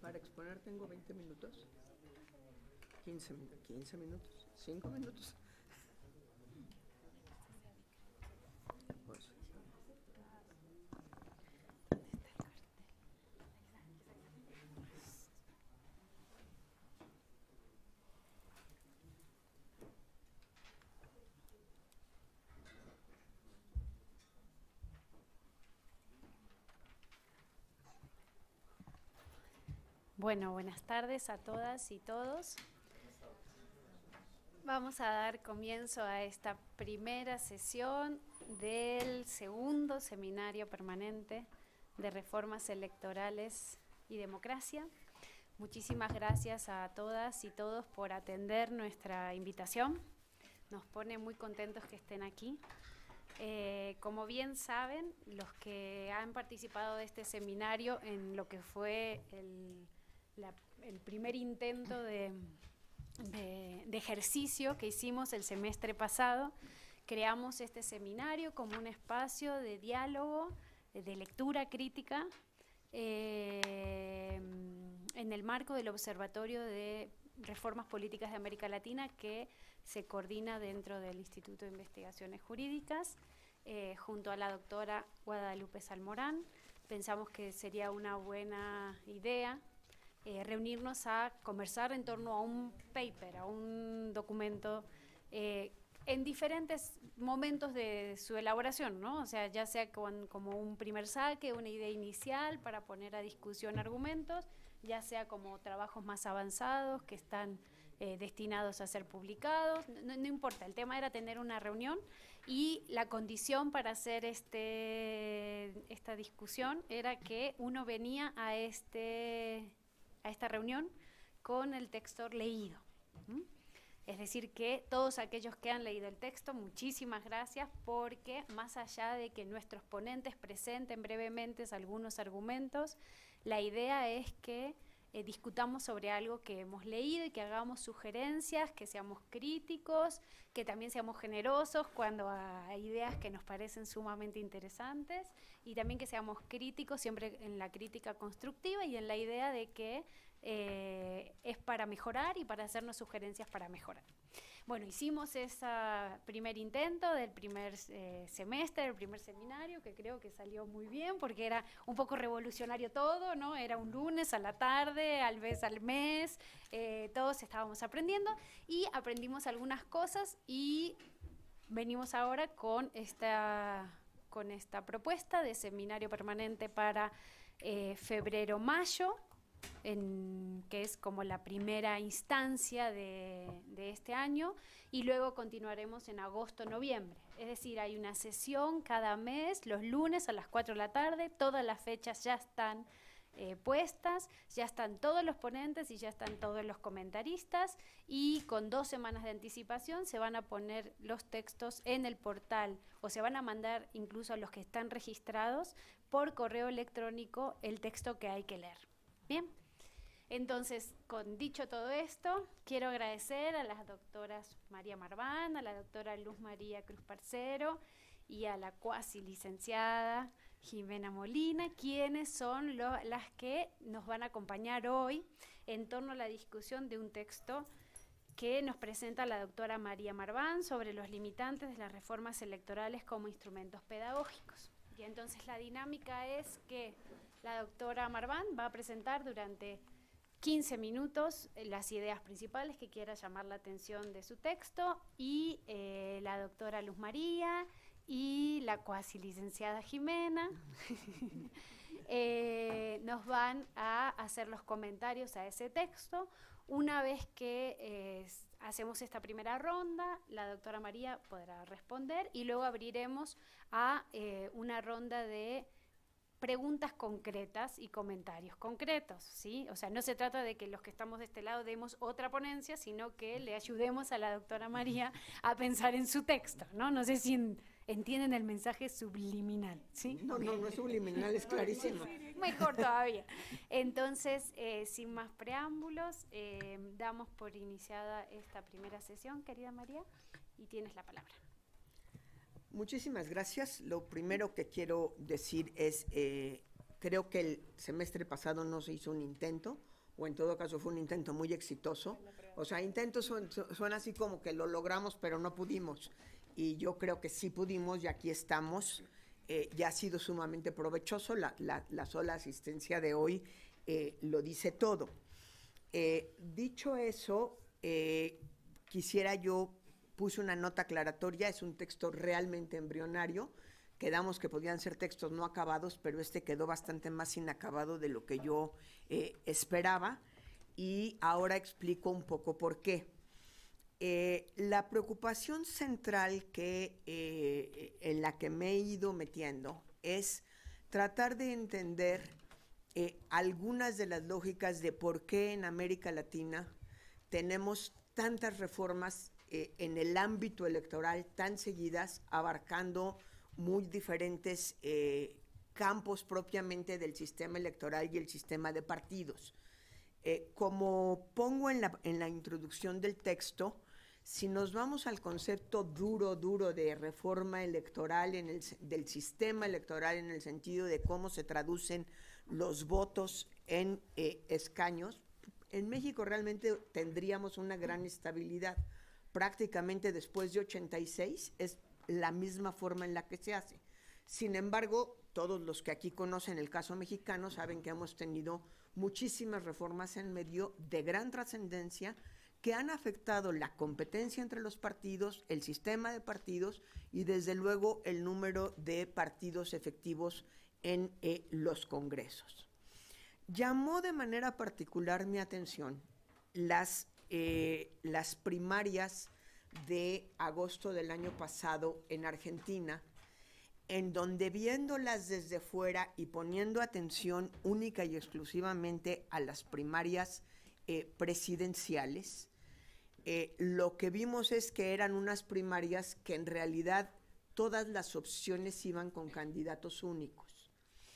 Para exponer tengo 20 minutos, 15 minutos, 5 minutos. Pues. Bueno, buenas tardes a todas y todos. Vamos a dar comienzo a esta primera sesión del segundo seminario permanente de reformas electorales y democracia. Muchísimas gracias a todas y todos por atender nuestra invitación. Nos pone muy contentos que estén aquí. Como bien saben, los que han participado de este seminario en lo que fue el primer intento de ejercicio que hicimos el semestre pasado, creamos este seminario como un espacio de diálogo, de lectura crítica, en el marco del Observatorio de Reformas Políticas de América Latina que se coordina dentro del Instituto de Investigaciones Jurídicas, junto a la doctora Guadalupe Salmorán. Pensamos que sería una buena idea reunirnos a conversar en torno a un paper, a un documento en diferentes momentos de su elaboración, ¿no? O sea, ya sea como un primer saque, una idea inicial para poner a discusión argumentos, ya sea como trabajos más avanzados que están destinados a ser publicados, no importa, el tema era tener una reunión y la condición para hacer esta discusión era que uno venía a esta reunión con el texto leído. Es decir, que todos aquellos que han leído el texto, muchísimas gracias, porque más allá de que nuestros ponentes presenten brevemente algunos argumentos, la idea es que discutamos sobre algo que hemos leído y que hagamos sugerencias, que seamos críticos, que también seamos generosos cuando hay ideas que nos parecen sumamente interesantes y también que seamos críticos siempre en la crítica constructiva y en la idea de que es para mejorar y para hacernos sugerencias para mejorar. Bueno, hicimos ese primer intento del primer semestre, del primer seminario, que creo que salió muy bien, porque era un poco revolucionario todo, ¿no? Era un lunes a la tarde, al mes, todos estábamos aprendiendo, y aprendimos algunas cosas, y venimos ahora con esta propuesta de seminario permanente para febrero-mayo, que es como la primera instancia de este año, y luego continuaremos en agosto-noviembre. Es decir, hay una sesión cada mes, los lunes a las 4 de la tarde, todas las fechas ya están puestas, ya están todos los ponentes y ya están todos los comentaristas, y con 2 semanas de anticipación se van a poner los textos en el portal, o se van a mandar incluso a los que están registrados por correo electrónico el texto que hay que leer. Bien, entonces, dicho todo esto, quiero agradecer a las doctoras María Marván, a la doctora Luz María Cruz Parcero y a la cuasi licenciada Jimena Molina, quienes son las que nos van a acompañar hoy en torno a la discusión de un texto que nos presenta la doctora María Marván sobre los limitantes de las reformas electorales como instrumentos pedagógicos. Y entonces la dinámica es que la doctora Marván va a presentar durante 15 minutos las ideas principales que quiera llamar la atención de su texto, y la doctora Luz María y la cuasi licenciada Jimena nos van a hacer los comentarios a ese texto. Una vez que hacemos esta primera ronda, la doctora María podrá responder y luego abriremos a una ronda de preguntas concretas y comentarios concretos, ¿sí? O sea, no se trata de que los que estamos de este lado demos otra ponencia, sino que le ayudemos a la doctora María a pensar en su texto, ¿no? No sé si entienden el mensaje subliminal, ¿sí? No es subliminal, es clarísimo. Mejor todavía. Entonces, sin más preámbulos, damos por iniciada esta primera sesión, querida María, y tienes la palabra. Muchísimas gracias. Lo primero que quiero decir es, creo que el semestre pasado no se hizo un intento o en todo caso fue un intento muy exitoso. O sea, intentos son así como que lo logramos, pero no pudimos. Y yo creo que sí pudimos y aquí estamos. Ya ha sido sumamente provechoso. La sola asistencia de hoy lo dice todo. Dicho eso, quisiera yo, puse una nota aclaratoria, es un texto realmente embrionario. Quedamos que podían ser textos no acabados, pero este quedó bastante más inacabado de lo que yo esperaba. Y ahora explico un poco por qué. La preocupación central en la que me he ido metiendo es tratar de entender algunas de las lógicas de por qué en América Latina tenemos tantas reformas en el ámbito electoral tan seguidas, abarcando muy diferentes campos propiamente del sistema electoral y el sistema de partidos. Como pongo en la introducción del texto, si nos vamos al concepto duro de reforma electoral, del sistema electoral en el sentido de cómo se traducen los votos en escaños, en México realmente tendríamos una gran estabilidad. Prácticamente después de 86 es la misma forma en la que se hace. Sin embargo, todos los que aquí conocen el caso mexicano saben que hemos tenido muchísimas reformas en medio de gran trascendencia que han afectado la competencia entre los partidos, el sistema de partidos y desde luego el número de partidos efectivos en los congresos. Llamó de manera particular mi atención las primarias de agosto del año pasado en Argentina, en donde viéndolas desde fuera y poniendo atención única y exclusivamente a las primarias presidenciales, lo que vimos es que eran unas primarias que en realidad todas las opciones iban con candidatos únicos.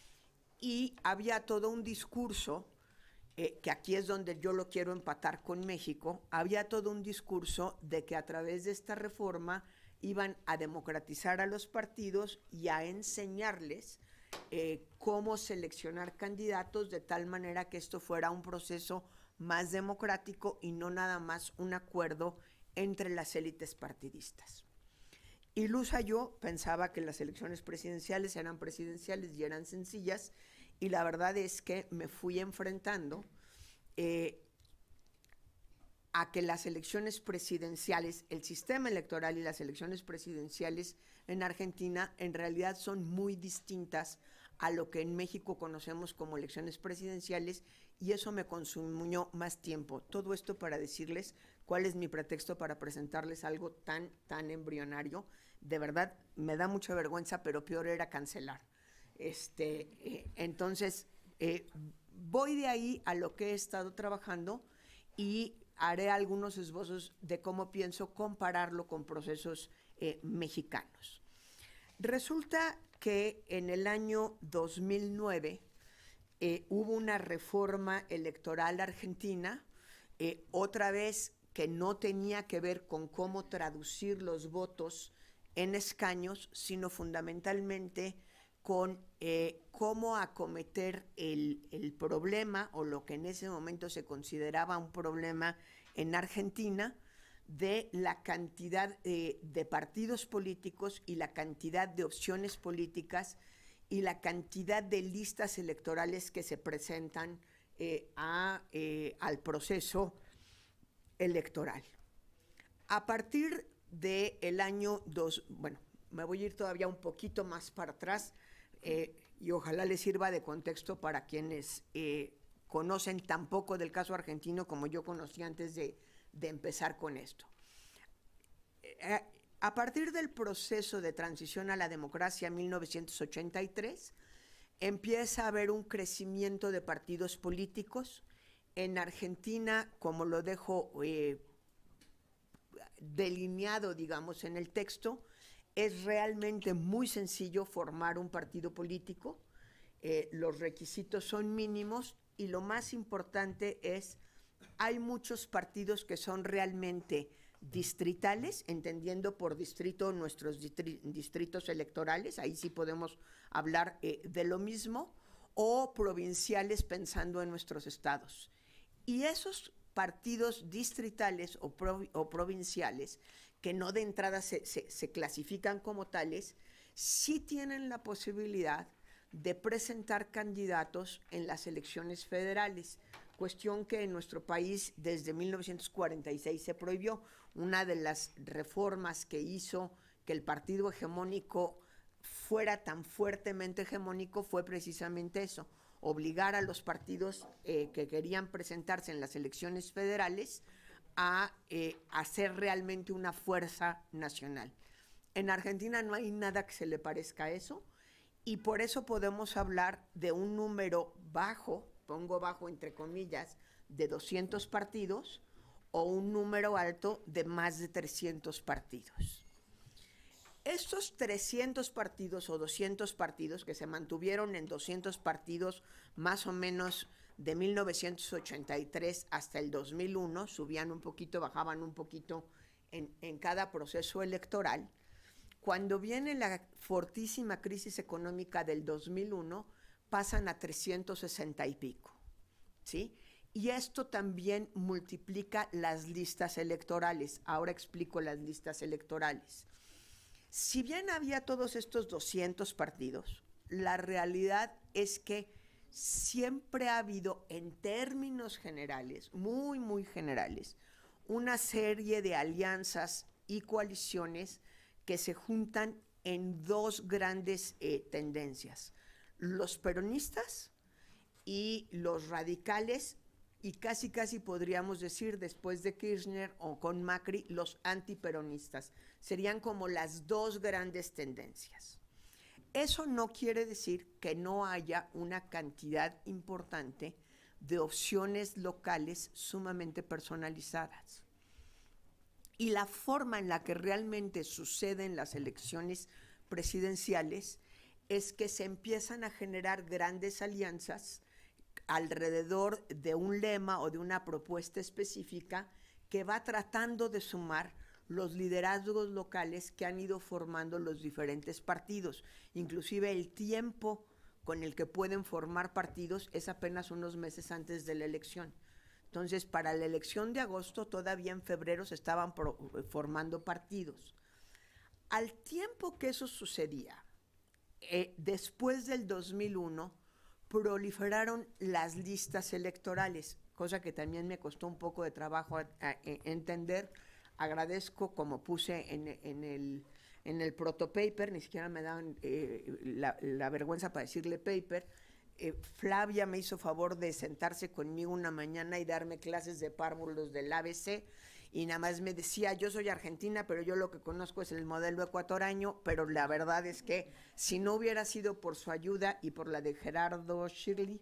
Y había todo un discurso, que aquí es donde yo lo quiero empatar con México, había todo un discurso de que a través de esta reforma iban a democratizar a los partidos y a enseñarles cómo seleccionar candidatos de tal manera que esto fuera un proceso más democrático y no nada más un acuerdo entre las élites partidistas. Ilusa yo pensaba que las elecciones presidenciales eran presidenciales y eran sencillas, y la verdad es que me fui enfrentando a que las elecciones presidenciales, el sistema electoral y las elecciones presidenciales en Argentina en realidad son muy distintas a lo que en México conocemos como elecciones presidenciales, y eso me consumió más tiempo. Todo esto para decirles cuál es mi pretexto para presentarles algo tan embrionario. De verdad, me da mucha vergüenza, pero peor era cancelar. Entonces, voy de ahí a lo que he estado trabajando y haré algunos esbozos de cómo pienso compararlo con procesos mexicanos. Resulta que en el año 2009 hubo una reforma electoral argentina, otra vez que no tenía que ver con cómo traducir los votos en escaños, sino fundamentalmente con cómo acometer el problema, o lo que en ese momento se consideraba un problema en Argentina, de la cantidad de partidos políticos y la cantidad de opciones políticas y la cantidad de listas electorales que se presentan al proceso electoral. A partir del año me voy a ir todavía un poquito más para atrás, y ojalá les sirva de contexto para quienes conocen tan poco del caso argentino como yo conocí antes de empezar con esto. A partir del proceso de transición a la democracia en 1983, empieza a haber un crecimiento de partidos políticos. En Argentina, como lo dejo delineado, digamos, en el texto, es realmente muy sencillo formar un partido político. Los requisitos son mínimos y lo más importante es, hay muchos partidos que son realmente distritales, entendiendo por distrito nuestros distritos electorales, ahí sí podemos hablar de lo mismo, o provinciales pensando en nuestros estados. Y esos partidos distritales o provinciales, que no de entrada se clasifican como tales, sí tienen la posibilidad de presentar candidatos en las elecciones federales, cuestión que en nuestro país desde 1946 se prohibió. Una de las reformas que hizo que el partido hegemónico fuera tan fuertemente hegemónico fue precisamente eso, obligar a los partidos que querían presentarse en las elecciones federales a hacer realmente una fuerza nacional. En Argentina no hay nada que se le parezca a eso, y por eso podemos hablar de un número bajo, pongo bajo entre comillas, de 200 partidos, o un número alto de más de 300 partidos. Estos 300 partidos o 200 partidos que se mantuvieron en 200 partidos más o menos de 1983 hasta el 2001, subían un poquito, bajaban un poquito en cada proceso electoral. Cuando viene la fortísima crisis económica del 2001, pasan a 360 y pico, ¿sí? Y esto también multiplica las listas electorales. Ahora explico las listas electorales. Si bien había todos estos 200 partidos, la realidad es que siempre ha habido, en términos generales, muy, muy generales, una serie de alianzas y coaliciones que se juntan en dos grandes tendencias: los peronistas y los radicales, y casi podríamos decir, después de Kirchner o con Macri, los antiperonistas. Serían como las dos grandes tendencias. Eso no quiere decir que no haya una cantidad importante de opciones locales sumamente personalizadas. Y la forma en la que realmente suceden las elecciones presidenciales es que se empiezan a generar grandes alianzas alrededor de un lema o de una propuesta específica que va tratando de sumar los liderazgos locales que han ido formando los diferentes partidos. Inclusive el tiempo con el que pueden formar partidos es apenas unos meses antes de la elección. Entonces, para la elección de agosto, todavía en febrero se estaban formando partidos. Al tiempo que eso sucedía, después del 2001, proliferaron las listas electorales, cosa que también me costó un poco de trabajo entender. Agradezco, como puse en el protopaper, ni siquiera me daban la vergüenza para decirle paper. Flavia me hizo favor de sentarse conmigo una mañana y darme clases de párvulos del ABC, y nada más me decía: yo soy argentina, pero yo lo que conozco es el modelo ecuatoriano. Pero la verdad es que si no hubiera sido por su ayuda y por la de Gerardo Shirley,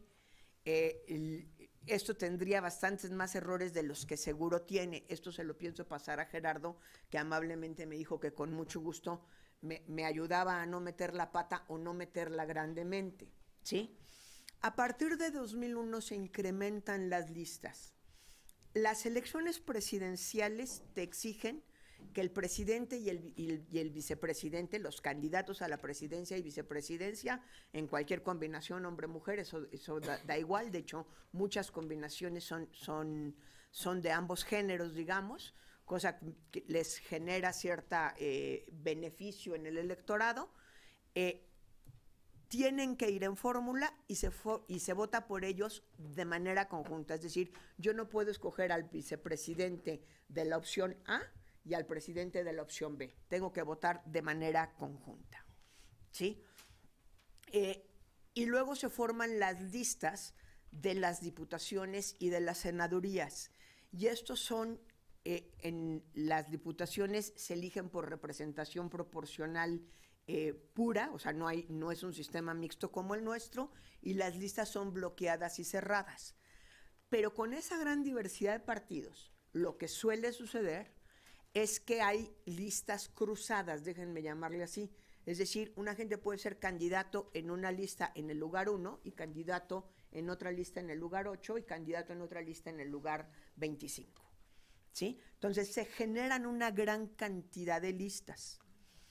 esto tendría bastantes más errores de los que seguro tiene. Esto se lo pienso pasar a Gerardo, que amablemente me dijo que con mucho gusto me ayudaba a no meter la pata o no meterla grandemente, ¿sí? A partir de 2001 se incrementan las listas. Las elecciones presidenciales te exigen que el presidente y el vicepresidente, los candidatos a la presidencia y vicepresidencia, en cualquier combinación hombre-mujer, eso da igual. De hecho, muchas combinaciones son de ambos géneros, digamos, cosa que les genera cierta beneficio en el electorado. Tienen que ir en fórmula y se vota por ellos de manera conjunta. Es decir, yo no puedo escoger al vicepresidente de la opción A y al presidente de la opción B. Tengo que votar de manera conjunta, ¿sí? Y luego se forman las listas de las diputaciones y de las senadurías. Y estos son, en las diputaciones se eligen por representación proporcional pura, o sea, no es un sistema mixto como el nuestro, y las listas son bloqueadas y cerradas. Pero con esa gran diversidad de partidos, lo que suele suceder es que hay listas cruzadas, déjenme llamarle así. Es decir, una gente puede ser candidato en una lista en el lugar 1 y candidato en otra lista en el lugar 8 y candidato en otra lista en el lugar 25, ¿sí? Entonces se generan una gran cantidad de listas.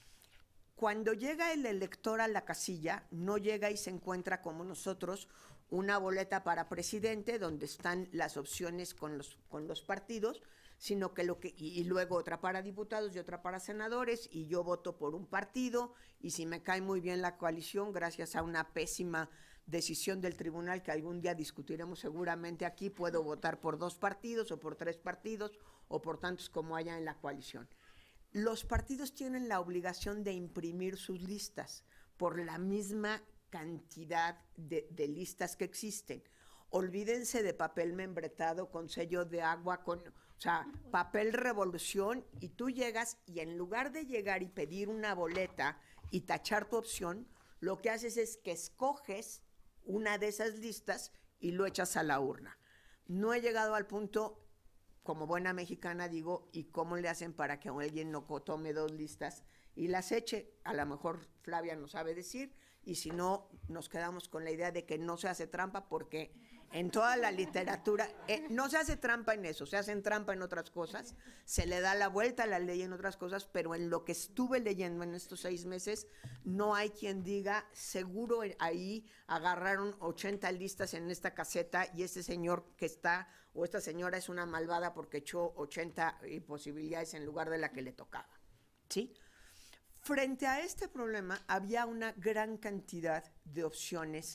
Cuando llega el elector a la casilla, no llega y se encuentra como nosotros una boleta para presidente donde están las opciones con los partidos, sino que y luego otra para diputados y otra para senadores, y yo voto por un partido, y si me cae muy bien la coalición, gracias a una pésima decisión del tribunal que algún día discutiremos seguramente aquí, puedo votar por 2 partidos o por 3 partidos o por tantos como haya en la coalición. Los partidos tienen la obligación de imprimir sus listas por la misma cantidad de listas que existen. Olvídense de papel membretado con sello de agua, o sea, papel revolución, y tú llegas y en lugar de llegar y pedir una boleta y tachar tu opción, lo que haces es que escoges una de esas listas y lo echas a la urna. No he llegado al punto, como buena mexicana digo, ¿y cómo le hacen para que alguien no tome 2 listas y las eche? A lo mejor Flavia no sabe decir, y si no, nos quedamos con la idea de que no se hace trampa, porque en toda la literatura no se hace trampa en eso, se hacen trampa en otras cosas, se le da la vuelta a la ley en otras cosas, pero en lo que estuve leyendo en estos 6 meses, no hay quien diga, seguro ahí agarraron 80 listas en esta caseta y este señor que está, o esta señora es una malvada porque echó 80 posibilidades en lugar de la que le tocaba, ¿sí? Frente a este problema había una gran cantidad de opciones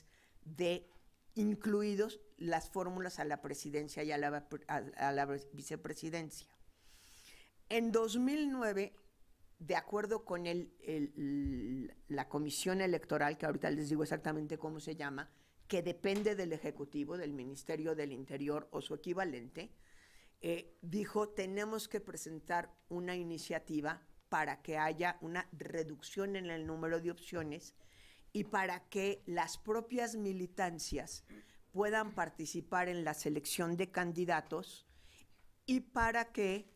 incluidos las fórmulas a la presidencia y a la vicepresidencia. En 2009, de acuerdo con la comisión electoral, que ahorita les digo exactamente cómo se llama, que depende del Ejecutivo, del Ministerio del Interior o su equivalente, dijo, tenemos que presentar una iniciativa para que haya una reducción en el número de opciones y para que las propias militancias puedan participar en la selección de candidatos y para que,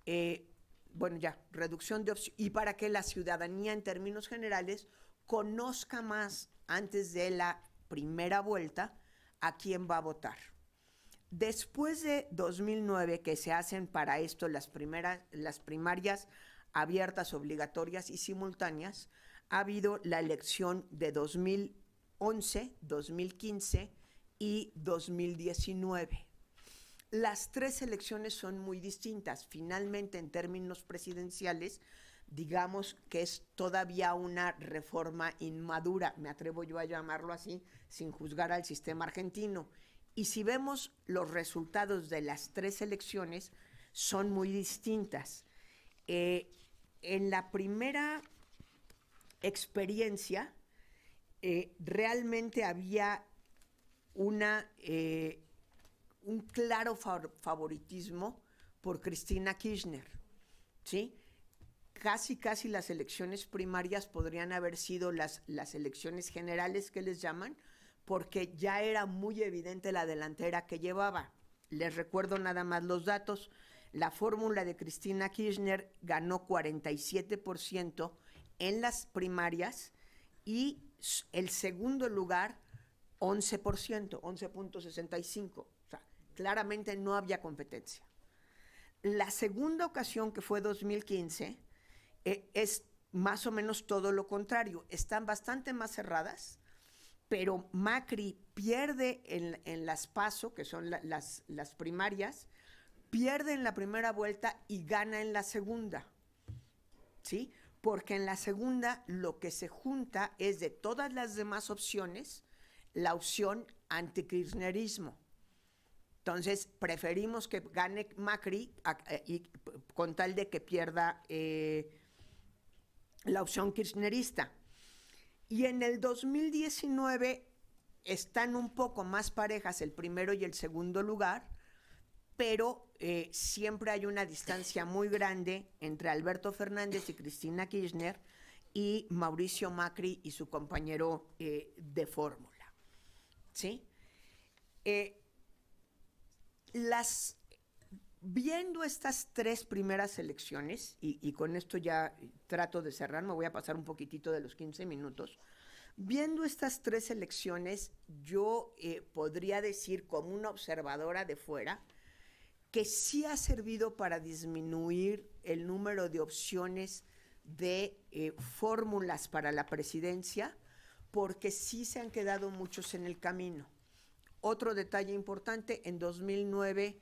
reducción de opciones, y para que la ciudadanía en términos generales conozca más antes de la primera vuelta a quién va a votar. Después de 2009, que se hacen para esto las primarias abiertas, obligatorias y simultáneas, ha habido la elección de 2011, 2015 y 2019. Las 3 elecciones son muy distintas. Finalmente, en términos presidenciales, digamos que es todavía una reforma inmadura, me atrevo yo a llamarlo así, sin juzgar al sistema argentino. Y si vemos los resultados de las 3 elecciones, son muy distintas. En la primera experiencia, realmente había un claro favoritismo por Cristina Kirchner, ¿sí? Casi las elecciones primarias podrían haber sido las elecciones generales que les llaman, porque ya era muy evidente la delantera que llevaba. Les recuerdo nada más los datos. La fórmula de Cristina Kirchner ganó 47% en las primarias y el segundo lugar 11%, 11.65%. O sea, claramente no había competencia. La segunda ocasión, que fue 2015, es más o menos todo lo contrario. Están bastante más cerradas, pero Macri pierde en las PASO, que son las primarias, pierde en la primera vuelta y gana en la segunda, ¿sí? Porque en la segunda lo que se junta es de todas las demás opciones, la opción antikirchnerismo. Entonces, preferimos que gane Macri con tal de que pierda la opción kirchnerista. Y en el 2019 están un poco más parejas el primero y el segundo lugar, pero siempre hay una distancia muy grande entre Alberto Fernández y Cristina Kirchner y Mauricio Macri y su compañero de fórmula, ¿sí? Viendo estas 3 primeras elecciones, y con esto ya trato de cerrar, me voy a pasar un poquitito de los 15 minutos, viendo estas 3 elecciones, yo podría decir como una observadora de fuera, que sí ha servido para disminuir el número de opciones de fórmulas para la presidencia, porque sí se han quedado muchos en el camino. Otro detalle importante, en 2009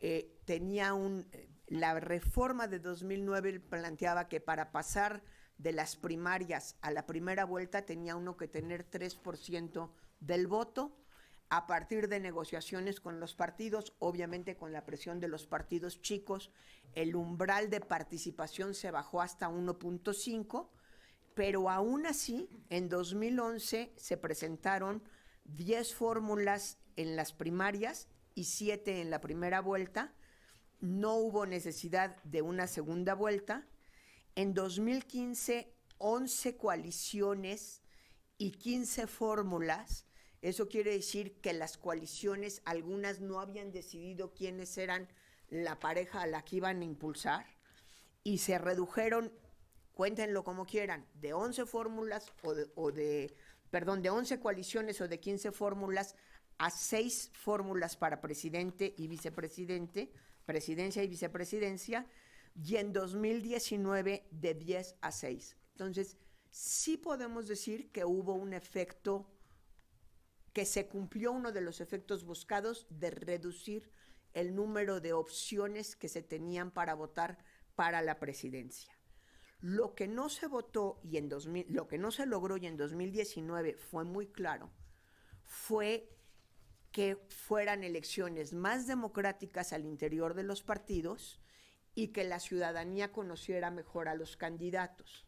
la reforma de 2009 planteaba que para pasar de las primarias a la primera vuelta tenía uno que tener 3% del voto. A partir de negociaciones con los partidos, obviamente con la presión de los partidos chicos, el umbral de participación se bajó hasta 1.5, pero aún así, en 2011 se presentaron 10 fórmulas en las primarias y 7 en la primera vuelta. No hubo necesidad de una segunda vuelta. En 2015, 11 coaliciones y 15 fórmulas. Eso quiere decir que las coaliciones, algunas no habían decidido quiénes eran la pareja a la que iban a impulsar, y se redujeron, cuéntenlo como quieran, de 11 fórmulas de 11 coaliciones o de 15 fórmulas a 6 fórmulas para presidente y vicepresidente, presidencia y vicepresidencia, y en 2019 de 10 a 6. Entonces, sí podemos decir que hubo un efecto, que se cumplió uno de los efectos buscados de reducir el número de opciones que se tenían para votar para la presidencia. Lo que no se votó lo que no se logró y en 2019 fue muy claro, fue que fueran elecciones más democráticas al interior de los partidos y que la ciudadanía conociera mejor a los candidatos.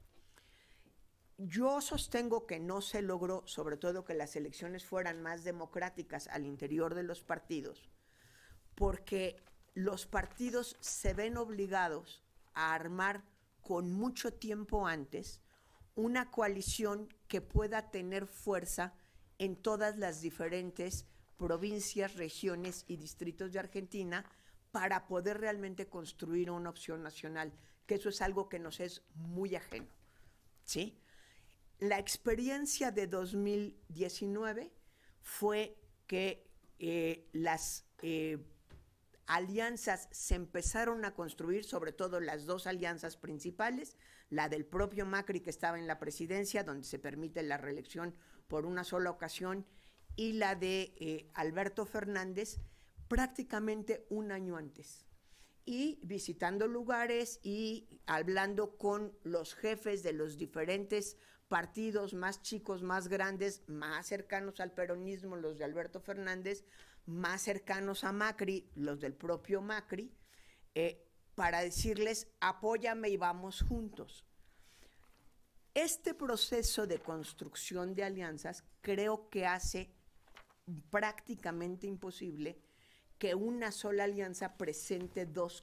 Yo sostengo que no se logró, sobre todo que las elecciones fueran más democráticas al interior de los partidos, porque los partidos se ven obligados a armar con mucho tiempo antes una coalición que pueda tener fuerza en todas las diferentes provincias, regiones y distritos de Argentina para poder realmente construir una opción nacional, que eso es algo que nos es muy ajeno, ¿sí? La experiencia de 2019 fue que las alianzas se empezaron a construir, sobre todo las dos alianzas principales, la del propio Macri, que estaba en la presidencia, donde se permite la reelección por una sola ocasión, y la de Alberto Fernández, prácticamente un año antes, y visitando lugares y hablando con los jefes de los diferentes partidos, más chicos, más grandes, más cercanos al peronismo, los de Alberto Fernández, más cercanos a Macri, los del propio Macri, para decirles, apóyame y vamos juntos. Este proceso de construcción de alianzas creo que hace prácticamente imposible que una sola alianza presente dos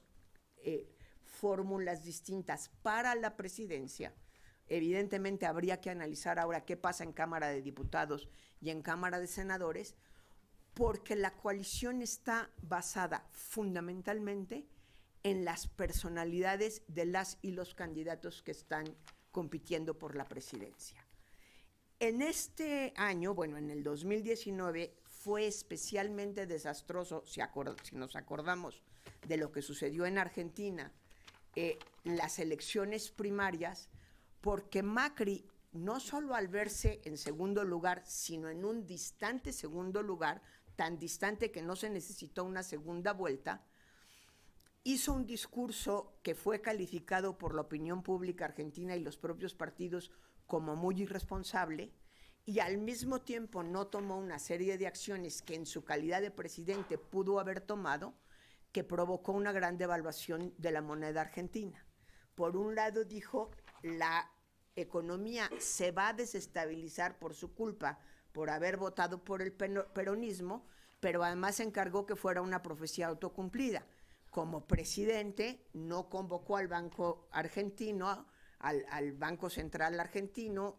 fórmulas distintas para la presidencia. Evidentemente habría que analizar ahora qué pasa en Cámara de Diputados y en Cámara de Senadores, porque la coalición está basada fundamentalmente en las personalidades de las y los candidatos que están compitiendo por la presidencia. En este año, bueno, en el 2019, fue especialmente desastroso, si nos acordamos de lo que sucedió en Argentina, las elecciones primarias, porque Macri, no solo al verse en segundo lugar, sino en un distante segundo lugar, tan distante que no se necesitó una segunda vuelta, hizo un discurso que fue calificado por la opinión pública argentina y los propios partidos como muy irresponsable, y al mismo tiempo no tomó una serie de acciones que en su calidad de presidente pudo haber tomado, que provocó una gran devaluación de la moneda argentina. Por un lado dijo, la economía se va a desestabilizar por su culpa, por haber votado por el peronismo, pero además se encargó que fuera una profecía autocumplida. Como presidente no convocó al Banco Argentino, al Banco Central Argentino,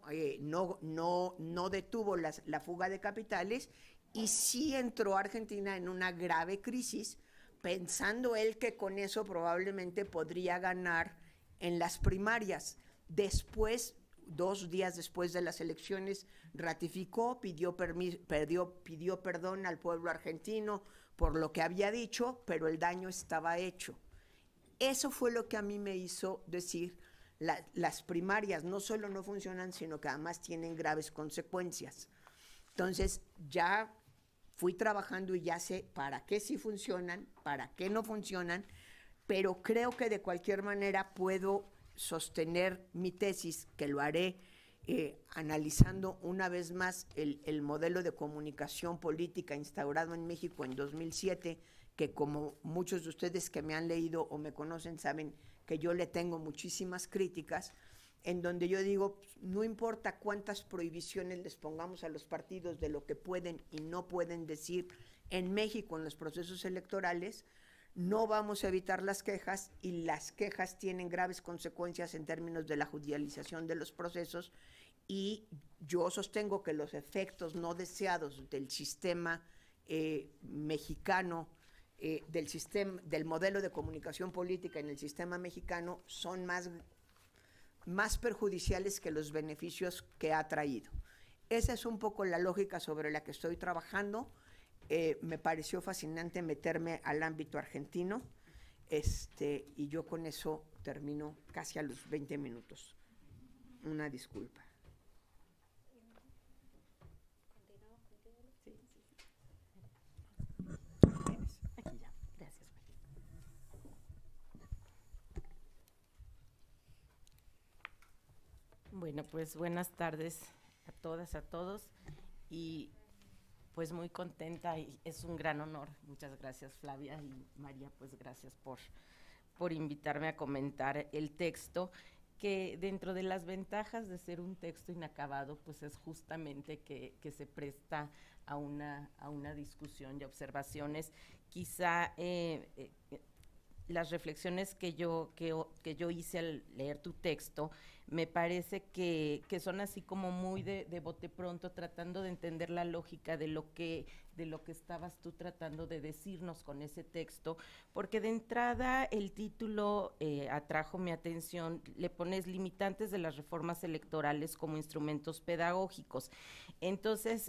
no detuvo la fuga de capitales, y sí entró Argentina en una grave crisis, pensando él que con eso probablemente podría ganar en las primarias. Después, 2 días después de las elecciones, ratificó, pidió perdón al pueblo argentino por lo que había dicho, pero el daño estaba hecho. Eso fue lo que a mí me hizo decir, las primarias no solo no funcionan, sino que además tienen graves consecuencias. Entonces, ya fui trabajando y ya sé para qué sí funcionan, para qué no funcionan, pero creo que de cualquier manera puedo sostener mi tesis, que lo haré analizando una vez más el modelo de comunicación política instaurado en México en 2007, que como muchos de ustedes que me han leído o me conocen saben que yo le tengo muchísimas críticas, en donde yo digo, no importa cuántas prohibiciones les pongamos a los partidos de lo que pueden y no pueden decir en México en los procesos electorales, no vamos a evitar las quejas, y las quejas tienen graves consecuencias en términos de la judicialización de los procesos, y yo sostengo que los efectos no deseados del sistema mexicano, del modelo de comunicación política en el sistema mexicano, son más perjudiciales que los beneficios que ha traído. Esa es un poco la lógica sobre la que estoy trabajando. Me pareció fascinante meterme al ámbito argentino, y yo con eso termino casi a los 20 minutos. Una disculpa. Aquí ya. Gracias. Bueno, pues buenas tardes a todas, a todos, y pues muy contenta, y es un gran honor. Muchas gracias, Flavia, y María, pues gracias por invitarme a comentar el texto, que dentro de las ventajas de ser un texto inacabado, pues es justamente que se presta a una discusión y observaciones. Quizá las reflexiones que yo hice al leer tu texto, me parece que son así como muy de bote pronto, tratando de entender la lógica de lo que estabas tú tratando de decirnos con ese texto, porque de entrada el título atrajo mi atención. Le pones limitantes de las reformas electorales como instrumentos pedagógicos. Entonces,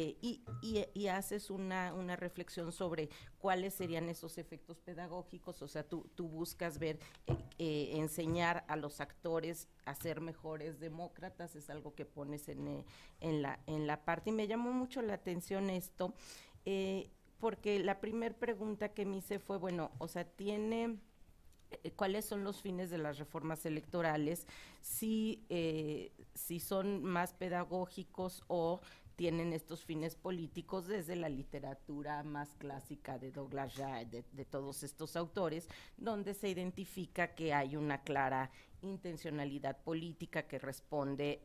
y haces una reflexión sobre cuáles serían esos efectos pedagógicos. O sea, tú buscas ver, enseñar a los actores a ser mejores demócratas, es algo que pones en la parte, y me llamó mucho la atención esto, porque la primera pregunta que me hice fue, bueno, o sea, ¿cuáles son los fines de las reformas electorales? Si son más pedagógicos o tienen estos fines políticos, desde la literatura más clásica de Douglas Ray, de todos estos autores, donde se identifica que hay una clara intencionalidad política que responde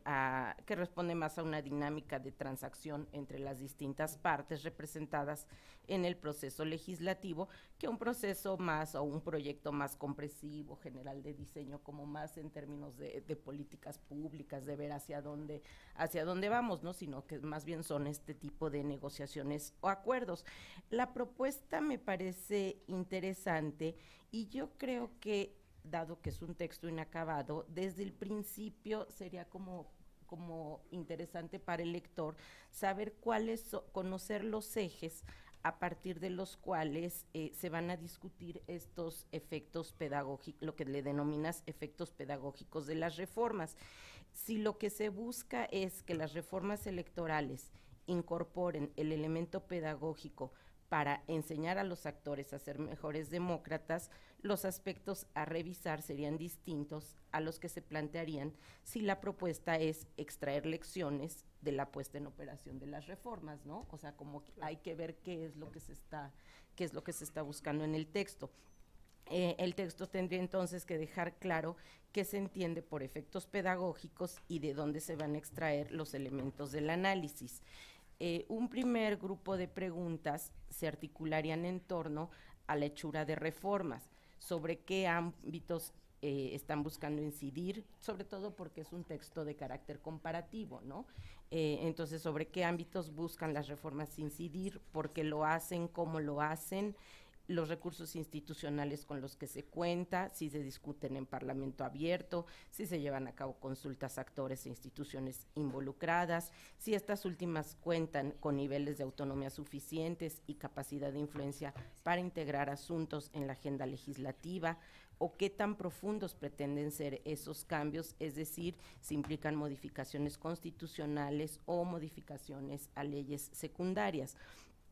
más a una dinámica de transacción entre las distintas partes representadas en el proceso legislativo, que un proceso más o un proyecto más compresivo, general de diseño, como más en términos de políticas públicas, de ver hacia dónde vamos, ¿no? Sino que más bien son este tipo de negociaciones o acuerdos. La propuesta me parece interesante, y yo creo que, dado que es un texto inacabado, desde el principio sería como interesante para el lector saber conocer los ejes a partir de los cuales se van a discutir estos efectos pedagógicos, lo que le denominas efectos pedagógicos de las reformas. Si lo que se busca es que las reformas electorales incorporen el elemento pedagógico para enseñar a los actores a ser mejores demócratas, los aspectos a revisar serían distintos a los que se plantearían si la propuesta es extraer lecciones de la puesta en operación de las reformas, ¿no? O sea, como que hay que ver qué es lo que se está buscando en el texto. El texto tendría entonces que dejar claro qué se entiende por efectos pedagógicos y de dónde se van a extraer los elementos del análisis. Un primer grupo de preguntas se articularían en torno a la hechura de reformas, sobre qué ámbitos están buscando incidir, sobre todo porque es un texto de carácter comparativo, ¿no? Entonces, sobre qué ámbitos buscan las reformas incidir, por qué lo hacen, cómo lo hacen, los recursos institucionales con los que se cuenta, si se discuten en parlamento abierto, si se llevan a cabo consultas a actores e instituciones involucradas, si estas últimas cuentan con niveles de autonomía suficientes y capacidad de influencia para integrar asuntos en la agenda legislativa, o qué tan profundos pretenden ser esos cambios, es decir, si implican modificaciones constitucionales o modificaciones a leyes secundarias.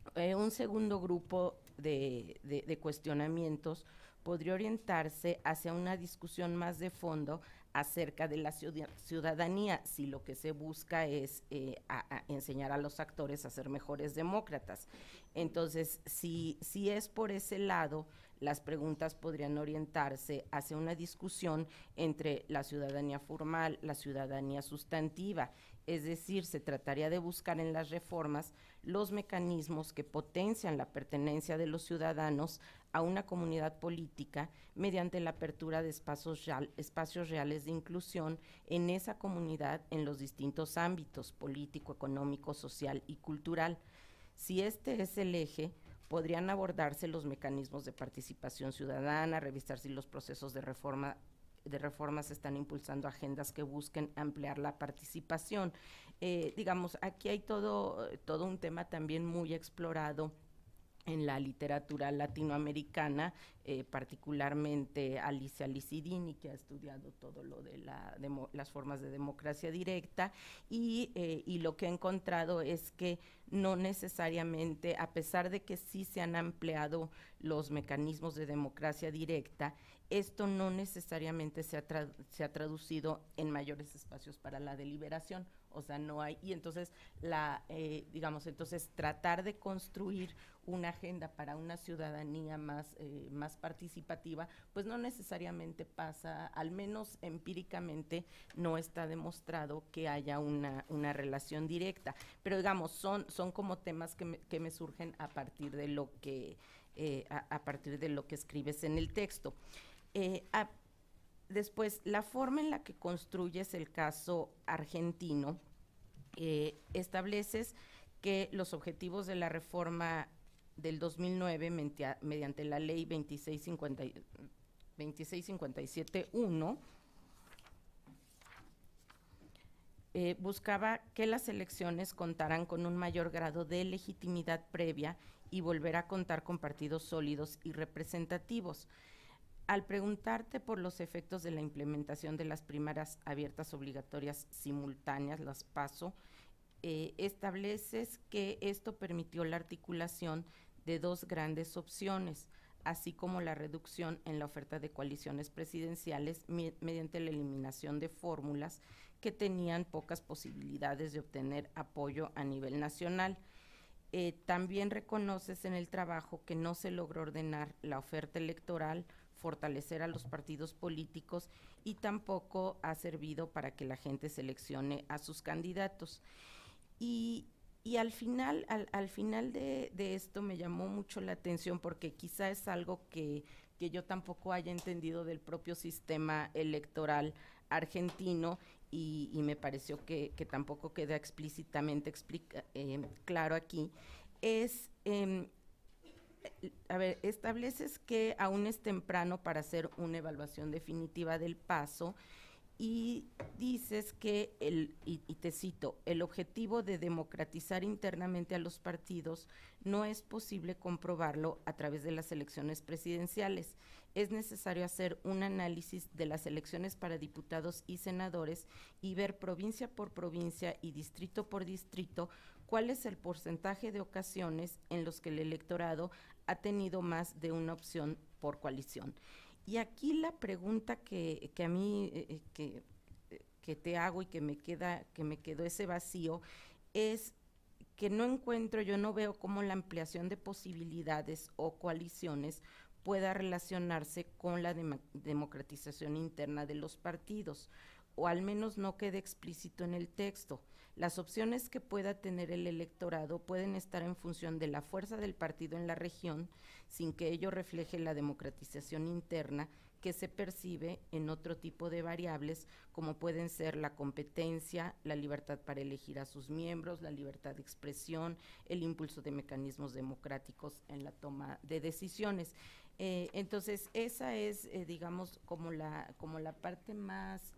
Un segundo grupo de cuestionamientos podría orientarse hacia una discusión más de fondo acerca de la ciudadanía, si lo que se busca es a enseñar a los actores a ser mejores demócratas. Entonces, si es por ese lado, las preguntas podrían orientarse hacia una discusión entre la ciudadanía formal, la ciudadanía sustantiva, es decir, se trataría de buscar en las reformas los mecanismos que potencian la pertenencia de los ciudadanos a una comunidad política mediante la apertura de espacios reales de inclusión en esa comunidad en los distintos ámbitos político, económico, social y cultural. Si este es el eje, podrían abordarse los mecanismos de participación ciudadana, revisar si los procesos de reformas están impulsando agendas que busquen ampliar la participación. Digamos, aquí hay todo un tema también muy explorado en la literatura latinoamericana, particularmente Alicia Licidini, que ha estudiado todo lo de las formas de democracia directa, y lo que ha encontrado es que no necesariamente, a pesar de que sí se han ampliado los mecanismos de democracia directa, esto no necesariamente se ha traducido en mayores espacios para la deliberación, o sea, no hay, y entonces entonces tratar de construir una agenda para una ciudadanía más participativa, pues no necesariamente pasa, al menos empíricamente no está demostrado que haya una relación directa, pero digamos, son como temas que me surgen a partir de lo que escribes en el texto. Después, la forma en la que construyes el caso argentino, estableces que los objetivos de la reforma del 2009 mediante la ley 2657.1 buscaba que las elecciones contaran con un mayor grado de legitimidad previa y volver a contar con partidos sólidos y representativos. Al preguntarte por los efectos de la implementación de las primarias abiertas obligatorias simultáneas, las PASO, estableces que esto permitió la articulación de dos grandes opciones, así como la reducción en la oferta de coaliciones presidenciales mediante la eliminación de fórmulas que tenían pocas posibilidades de obtener apoyo a nivel nacional. También reconoces en el trabajo que no se logró ordenar la oferta electoral, fortalecer a los partidos políticos y tampoco ha servido para que la gente seleccione a sus candidatos. Y al final de esto me llamó mucho la atención porque quizá es algo que yo tampoco haya entendido del propio sistema electoral argentino y me pareció que tampoco queda explícitamente claro aquí, es estableces que aún es temprano para hacer una evaluación definitiva del paso y dices que, y te cito, el objetivo de democratizar internamente a los partidos no es posible comprobarlo a través de las elecciones presidenciales. Es necesario hacer un análisis de las elecciones para diputados y senadores y ver provincia por provincia y distrito por distrito cuál es el porcentaje de ocasiones en los que el electorado ha tenido más de una opción por coalición. Y aquí la pregunta que a mí que te hago y que me quedó ese vacío es que yo no veo cómo la ampliación de posibilidades o coaliciones pueda relacionarse con la democratización interna de los partidos, o al menos no quede explícito en el texto. Las opciones que pueda tener el electorado pueden estar en función de la fuerza del partido en la región, sin que ello refleje la democratización interna que se percibe en otro tipo de variables, como pueden ser la competencia, la libertad para elegir a sus miembros, la libertad de expresión, el impulso de mecanismos democráticos en la toma de decisiones. Entonces, esa es, digamos, como la parte más...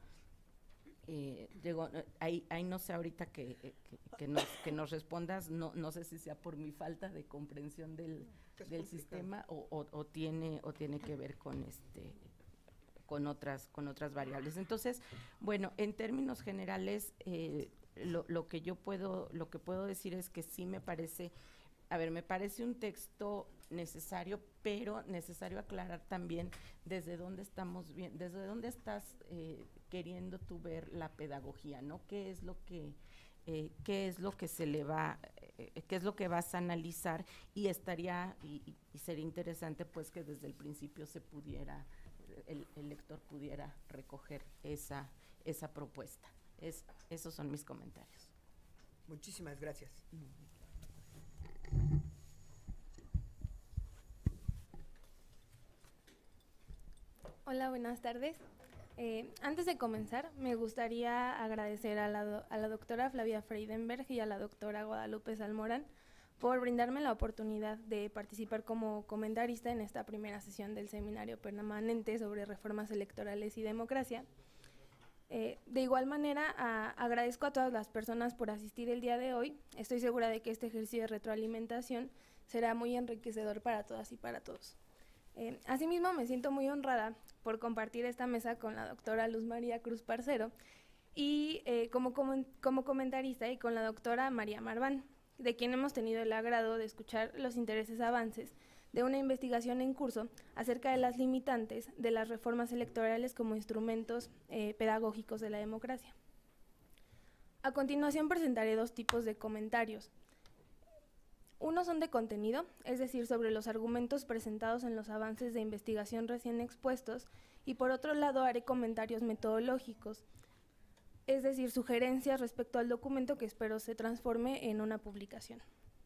ahí no sé ahorita que nos respondas, no sé si sea por mi falta de comprensión del sistema o tiene que ver con otras variables. Entonces, bueno, en términos generales, lo que puedo decir es que sí me parece a ver, me parece un texto necesario, pero necesario aclarar también desde dónde estamos bien, desde dónde estás queriendo tú ver la pedagogía, ¿no? ¿Qué es lo que se le va, qué es lo que vas a analizar? Y estaría, y sería interesante pues que desde el principio se pudiera, el lector pudiera recoger esa propuesta. Esos son mis comentarios. Muchísimas gracias. Hola, buenas tardes. Antes de comenzar, me gustaría agradecer a la doctora Flavia Freidenberg y a la doctora Guadalupe Salmorán por brindarme la oportunidad de participar como comentarista en esta primera sesión del seminario permanente sobre reformas electorales y democracia. De igual manera, agradezco a todas las personas por asistir el día de hoy. Estoy segura de que este ejercicio de retroalimentación será muy enriquecedor para todas y para todos. Asimismo, me siento muy honrada por compartir esta mesa con la doctora Luz María Cruz Parcero y como comentarista y con la doctora María Marván, de quien hemos tenido el agrado de escuchar los intereses avances de una investigación en curso acerca de las limitantes de las reformas electorales como instrumentos pedagógicos de la democracia. A continuación presentaré dos tipos de comentarios. Unos son de contenido, es decir, sobre los argumentos presentados en los avances de investigación recién expuestos, y por otro lado haré comentarios metodológicos, es decir, sugerencias respecto al documento que espero se transforme en una publicación.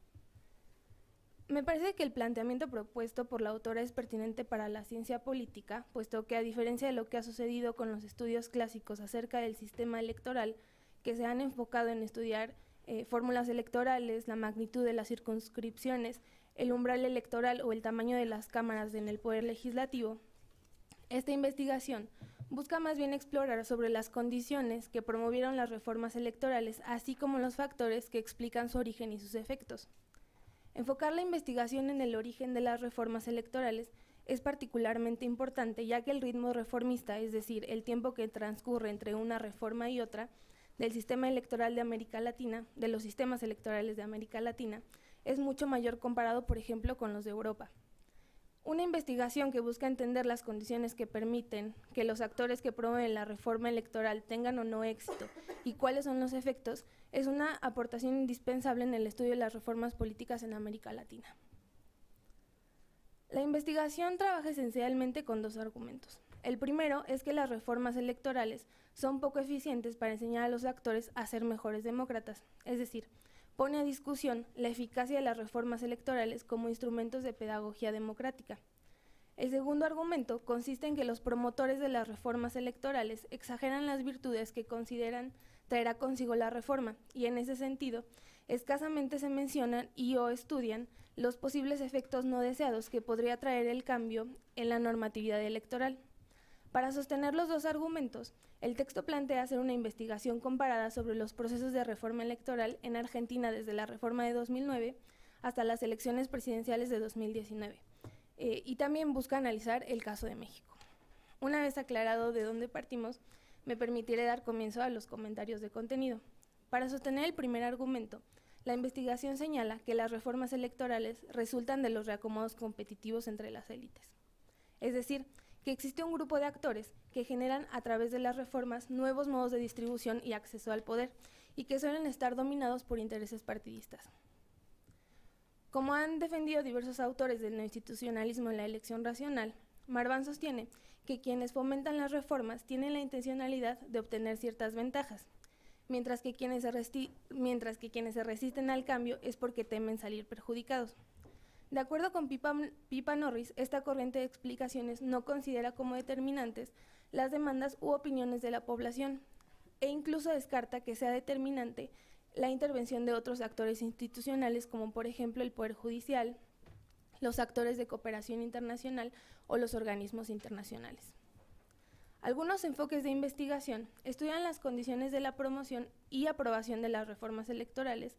Me parece que el planteamiento propuesto por la autora es pertinente para la ciencia política, puesto que a diferencia de lo que ha sucedido con los estudios clásicos acerca del sistema electoral, que se han enfocado en estudiar fórmulas electorales, la magnitud de las circunscripciones, el umbral electoral o el tamaño de las cámaras en el poder legislativo, esta investigación busca más bien explorar sobre las condiciones que promovieron las reformas electorales, así como los factores que explican su origen y sus efectos. Enfocar la investigación en el origen de las reformas electorales es particularmente importante, ya que el ritmo reformista, es decir, el tiempo que transcurre entre una reforma y otra, del sistema electoral de América Latina, de los sistemas electorales de América Latina, es mucho mayor comparado, por ejemplo, con los de Europa. Una investigación que busca entender las condiciones que permiten que los actores que promueven la reforma electoral tengan o no éxito y cuáles son los efectos es una aportación indispensable en el estudio de las reformas políticas en América Latina. La investigación trabaja esencialmente con dos argumentos. El primero es que las reformas electorales son poco eficientes para enseñar a los actores a ser mejores demócratas, es decir, pone a discusión la eficacia de las reformas electorales como instrumentos de pedagogía democrática. El segundo argumento consiste en que los promotores de las reformas electorales exageran las virtudes que consideran traerá consigo la reforma, y en ese sentido, escasamente se mencionan y o estudian los posibles efectos no deseados que podría traer el cambio en la normatividad electoral. Para sostener los dos argumentos, el texto plantea hacer una investigación comparada sobre los procesos de reforma electoral en Argentina desde la reforma de 2009 hasta las elecciones presidenciales de 2019, y también busca analizar el caso de México. Una vez aclarado de dónde partimos, me permitiré dar comienzo a los comentarios de contenido. Para sostener el primer argumento, la investigación señala que las reformas electorales resultan de los reacomodos competitivos entre las élites. Es decir, que existe un grupo de actores que generan a través de las reformas nuevos modos de distribución y acceso al poder, y que suelen estar dominados por intereses partidistas. Como han defendido diversos autores del neoinstitucionalismo en la elección racional, Marván sostiene que quienes fomentan las reformas tienen la intencionalidad de obtener ciertas ventajas, mientras que quienes se resisten al cambio es porque temen salir perjudicados. De acuerdo con Pipa Norris, esta corriente de explicaciones no considera como determinantes las demandas u opiniones de la población, e incluso descarta que sea determinante la intervención de otros actores institucionales, como por ejemplo el Poder Judicial, los actores de cooperación internacional o los organismos internacionales. Algunos enfoques de investigación estudian las condiciones de la promoción y aprobación de las reformas electorales.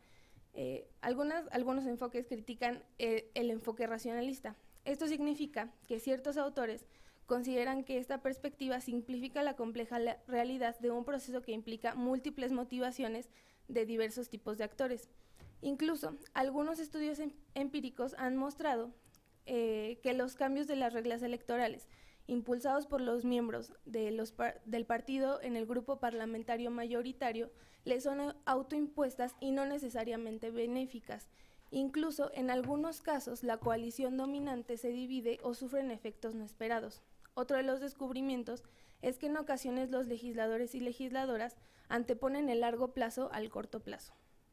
Algunos enfoques critican el enfoque racionalista. Esto significa que ciertos autores consideran que esta perspectiva simplifica la compleja realidad de un proceso que implica múltiples motivaciones de diversos tipos de actores, Incluso, algunos estudios empíricos han mostrado que los cambios de las reglas electorales impulsados por los miembros del partido en el grupo parlamentario mayoritario les son autoimpuestas y no necesariamente benéficas. Incluso, en algunos casos, la coalición dominante se divide o sufren efectos no esperados. Otro de los descubrimientos es que en ocasiones los legisladores y legisladoras anteponen el largo plazo al corto plazo.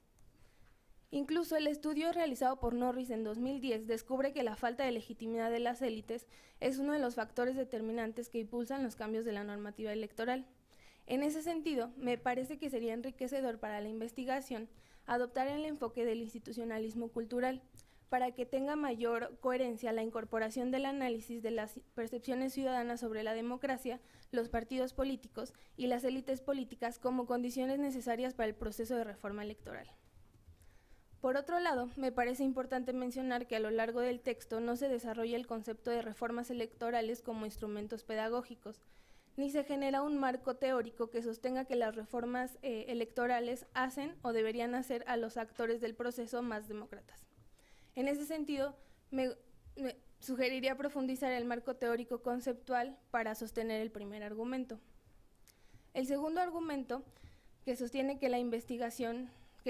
Incluso el estudio realizado por Norris en 2010 descubre que la falta de legitimidad de las élites es uno de los factores determinantes que impulsan los cambios de la normativa electoral. En ese sentido, me parece que sería enriquecedor para la investigación adoptar el enfoque del institucionalismo cultural, para que tenga mayor coherencia la incorporación del análisis de las percepciones ciudadanas sobre la democracia, los partidos políticos y las élites políticas como condiciones necesarias para el proceso de reforma electoral. Por otro lado, me parece importante mencionar que a lo largo del texto no se desarrolla el concepto de reformas electorales como instrumentos pedagógicos, ni se genera un marco teórico que sostenga que las reformas electorales hacen o deberían hacer a los actores del proceso más demócratas. En ese sentido, me sugeriría profundizar el marco teórico conceptual para sostener el primer argumento. El segundo argumento que sostiene la investigación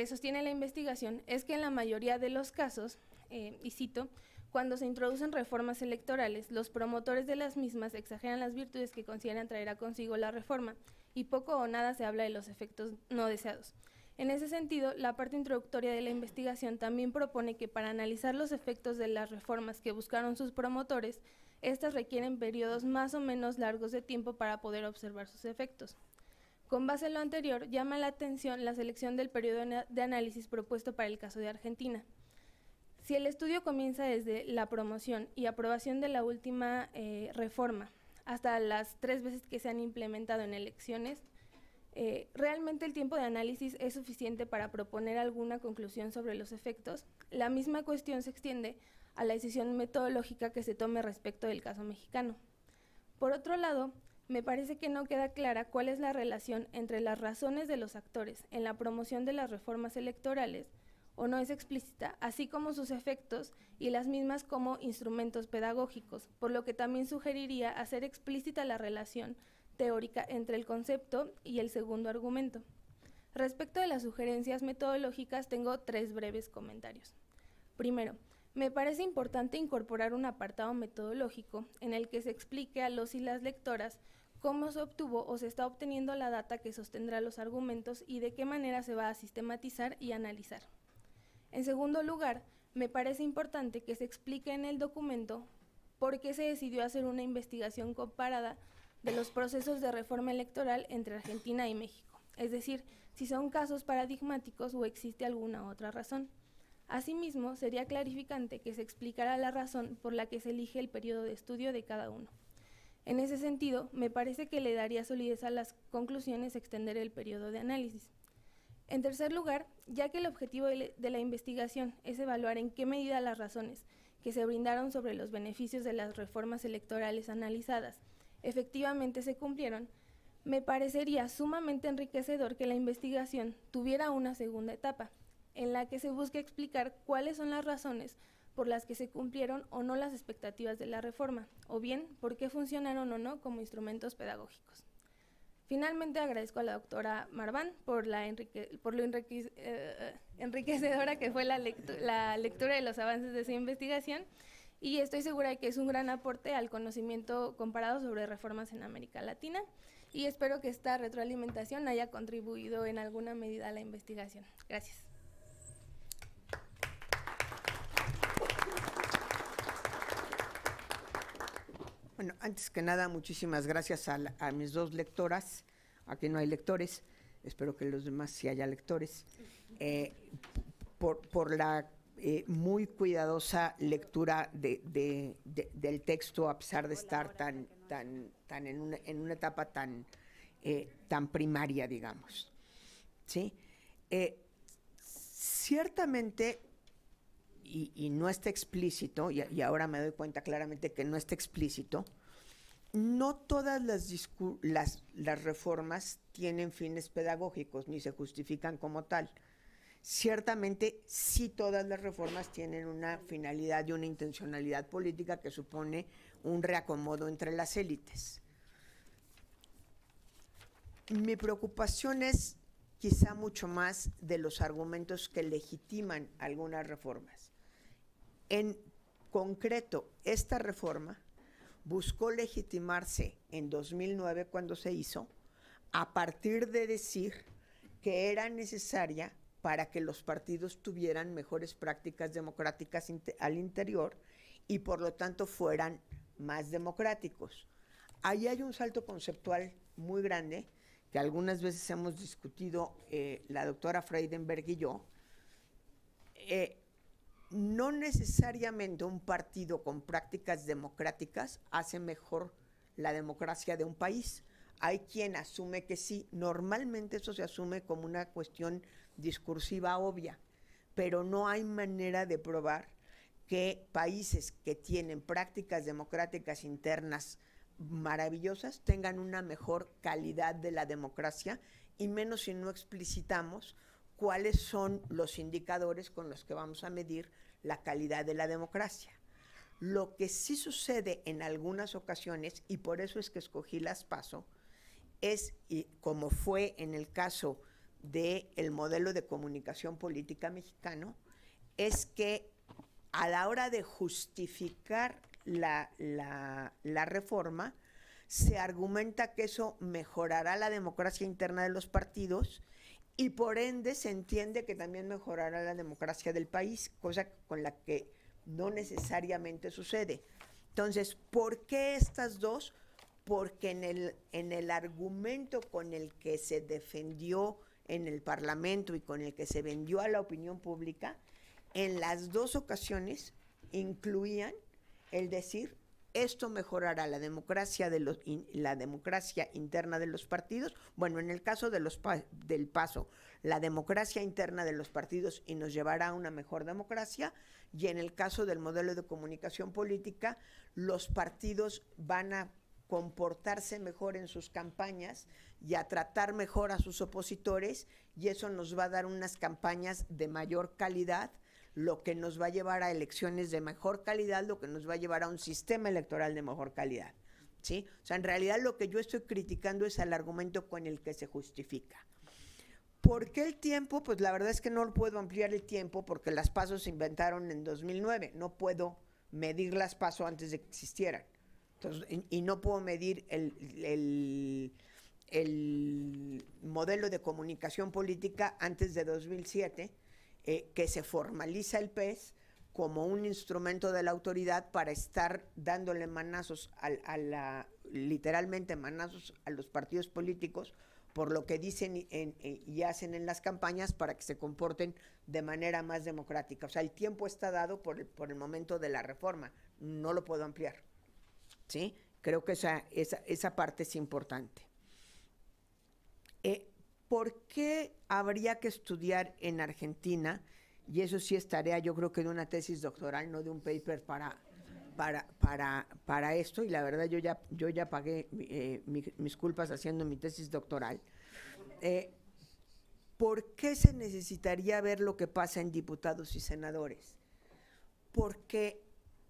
es que en la mayoría de los casos, y cito, cuando se introducen reformas electorales, los promotores de las mismas exageran las virtudes que consideran traerá consigo la reforma y poco o nada se habla de los efectos no deseados. En ese sentido, la parte introductoria de la investigación también propone que para analizar los efectos de las reformas que buscaron sus promotores, estas requieren periodos más o menos largos de tiempo para poder observar sus efectos. Con base en lo anterior, llama la atención la selección del periodo de análisis propuesto para el caso de Argentina. Si el estudio comienza desde la promoción y aprobación de la última reforma hasta las 3 veces que se han implementado en elecciones, ¿realmente el tiempo de análisis es suficiente para proponer alguna conclusión sobre los efectos? La misma cuestión se extiende a la decisión metodológica que se tome respecto del caso mexicano. Por otro lado, me parece que no queda clara cuál es la relación entre las razones de los actores en la promoción de las reformas electorales, o no es explícita, así como sus efectos y las mismas como instrumentos pedagógicos, por lo que también sugeriría hacer explícita la relación teórica entre el concepto y el segundo argumento. Respecto de las sugerencias metodológicas, tengo 3 breves comentarios. Primero, me parece importante incorporar un apartado metodológico en el que se explique a los y las lectoras cómo se obtuvo o se está obteniendo la data que sostendrá los argumentos y de qué manera se va a sistematizar y analizar. En segundo lugar, me parece importante que se explique en el documento por qué se decidió hacer una investigación comparada de los procesos de reforma electoral entre Argentina y México, es decir, si son casos paradigmáticos o existe alguna otra razón. Asimismo, sería clarificante que se explicara la razón por la que se elige el periodo de estudio de cada uno. En ese sentido, me parece que le daría solidez a las conclusiones extender el periodo de análisis. En tercer lugar, ya que el objetivo de la investigación es evaluar en qué medida las razones que se brindaron sobre los beneficios de las reformas electorales analizadas efectivamente se cumplieron, me parecería sumamente enriquecedor que la investigación tuviera una segunda etapa, en la que se busque explicar cuáles son las razones por las que se cumplieron o no las expectativas de la reforma, o bien por qué funcionaron o no como instrumentos pedagógicos. Finalmente, agradezco a la doctora Marván por lo enriquecedora que fue la lectura de los avances de su investigación, y estoy segura de que es un gran aporte al conocimiento comparado sobre reformas en América Latina, y espero que esta retroalimentación haya contribuido en alguna medida a la investigación. Gracias. Bueno, antes que nada, muchísimas gracias a mis 2 lectoras. Aquí no hay lectores, espero que los demás sí haya lectores, por la muy cuidadosa lectura del texto, a pesar de estar en una etapa tan primaria, digamos. ¿Sí? Ciertamente, y no está explícito, y ahora me doy cuenta claramente que no está explícito, no todas las reformas tienen fines pedagógicos ni se justifican como tal. Ciertamente, sí todas las reformas tienen una finalidad y una intencionalidad política que supone un reacomodo entre las élites. Mi preocupación es quizá mucho más de los argumentos que legitiman algunas reformas. En concreto, esta reforma buscó legitimarse en 2009 cuando se hizo, a partir de decir que era necesaria para que los partidos tuvieran mejores prácticas democráticas al interior y por lo tanto fueran más democráticos. Ahí hay un salto conceptual muy grande que algunas veces hemos discutido la doctora Freidenberg y yo. No necesariamente un partido con prácticas democráticas hace mejor la democracia de un país. Hay quien asume que sí, normalmente eso se asume como una cuestión discursiva obvia, pero no hay manera de probar que países que tienen prácticas democráticas internas maravillosas tengan una mejor calidad de la democracia, y menos si no explicitamos cuáles son los indicadores con los que vamos a medir la calidad de la democracia. Lo que sí sucede en algunas ocasiones, y por eso es que escogí las PASO, es, y como fue en el caso del modelo de comunicación política mexicano, es que a la hora de justificar la reforma, se argumenta que eso mejorará la democracia interna de los partidos y por ende se entiende que también mejorará la democracia del país, cosa con la que no necesariamente sucede. Entonces, ¿por qué estas dos? Porque en el argumento con el que se defendió en el Parlamento y con el que se vendió a la opinión pública, en las dos ocasiones incluían el decir, esto mejorará la democracia, la democracia interna de los partidos. Bueno, en el caso de del PASO, la democracia interna de los partidos y nos llevará a una mejor democracia. Y en el caso del modelo de comunicación política, los partidos van a comportarse mejor en sus campañas y a tratar mejor a sus opositores, y eso nos va a dar unas campañas de mayor calidad, lo que nos va a llevar a elecciones de mejor calidad, lo que nos va a llevar a un sistema electoral de mejor calidad, ¿sí? O sea, en realidad lo que yo estoy criticando es el argumento con el que se justifica. ¿Por qué el tiempo? Pues la verdad es que no puedo ampliar el tiempo porque las PASO se inventaron en 2009. No puedo medir las PASO antes de que existieran. Entonces, y no puedo medir el modelo de comunicación política antes de 2007, que se formaliza el PES como un instrumento de la autoridad para estar dándole manazos literalmente manazos a los partidos políticos por lo que dicen y hacen en las campañas para que se comporten de manera más democrática. O sea, el tiempo está dado por el momento de la reforma, no lo puedo ampliar, ¿sí? Creo que esa parte es importante. ¿Por qué habría que estudiar en Argentina? Y eso sí es tarea, yo creo que de una tesis doctoral, no de un paper para esto, y la verdad yo ya pagué mis culpas haciendo mi tesis doctoral. ¿Por qué se necesitaría ver lo que pasa en diputados y senadores? Porque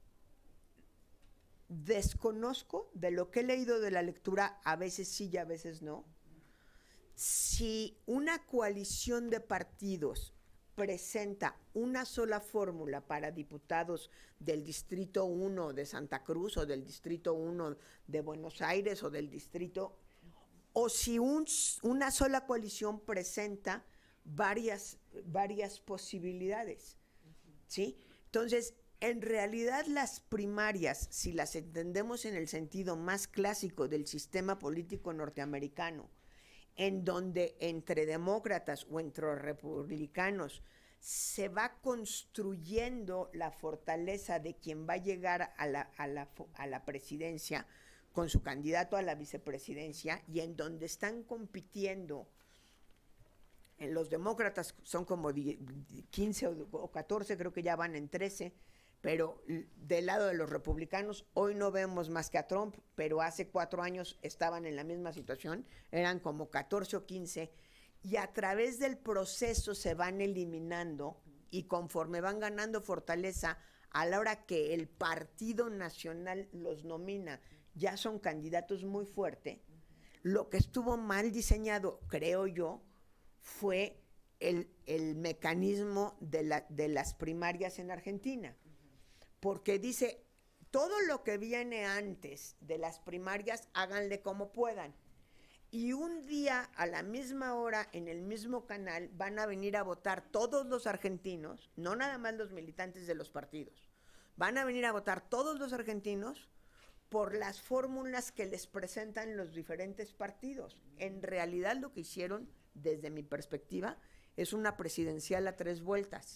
desconozco, de lo que he leído de la lectura, a veces sí y a veces no, si una coalición de partidos presenta una sola fórmula para diputados del Distrito 1 de Santa Cruz o del Distrito 1 de Buenos Aires o del Distrito, o si una sola coalición presenta varias posibilidades, ¿sí? Entonces, en realidad las primarias, si las entendemos en el sentido más clásico del sistema político norteamericano, en donde entre demócratas o entre republicanos se va construyendo la fortaleza de quien va a llegar a la presidencia con su candidato a la vicepresidencia, y en donde están compitiendo, en los demócratas son como 15 o 14, creo que ya van en 13, pero del lado de los republicanos hoy no vemos más que a Trump, pero hace 4 años estaban en la misma situación, eran como 14 o 15, y a través del proceso se van eliminando y conforme van ganando fortaleza, a la hora que el Partido Nacional los nomina, ya son candidatos muy fuertes. Lo que estuvo mal diseñado, creo yo, fue el mecanismo de las primarias en Argentina, porque dice, todo lo que viene antes de las primarias, háganle como puedan. Y un día, a la misma hora, en el mismo canal, van a venir a votar todos los argentinos, no nada más los militantes de los partidos, van a venir a votar todos los argentinos por las fórmulas que les presentan los diferentes partidos. En realidad lo que hicieron, desde mi perspectiva, es una presidencial a 3 vueltas.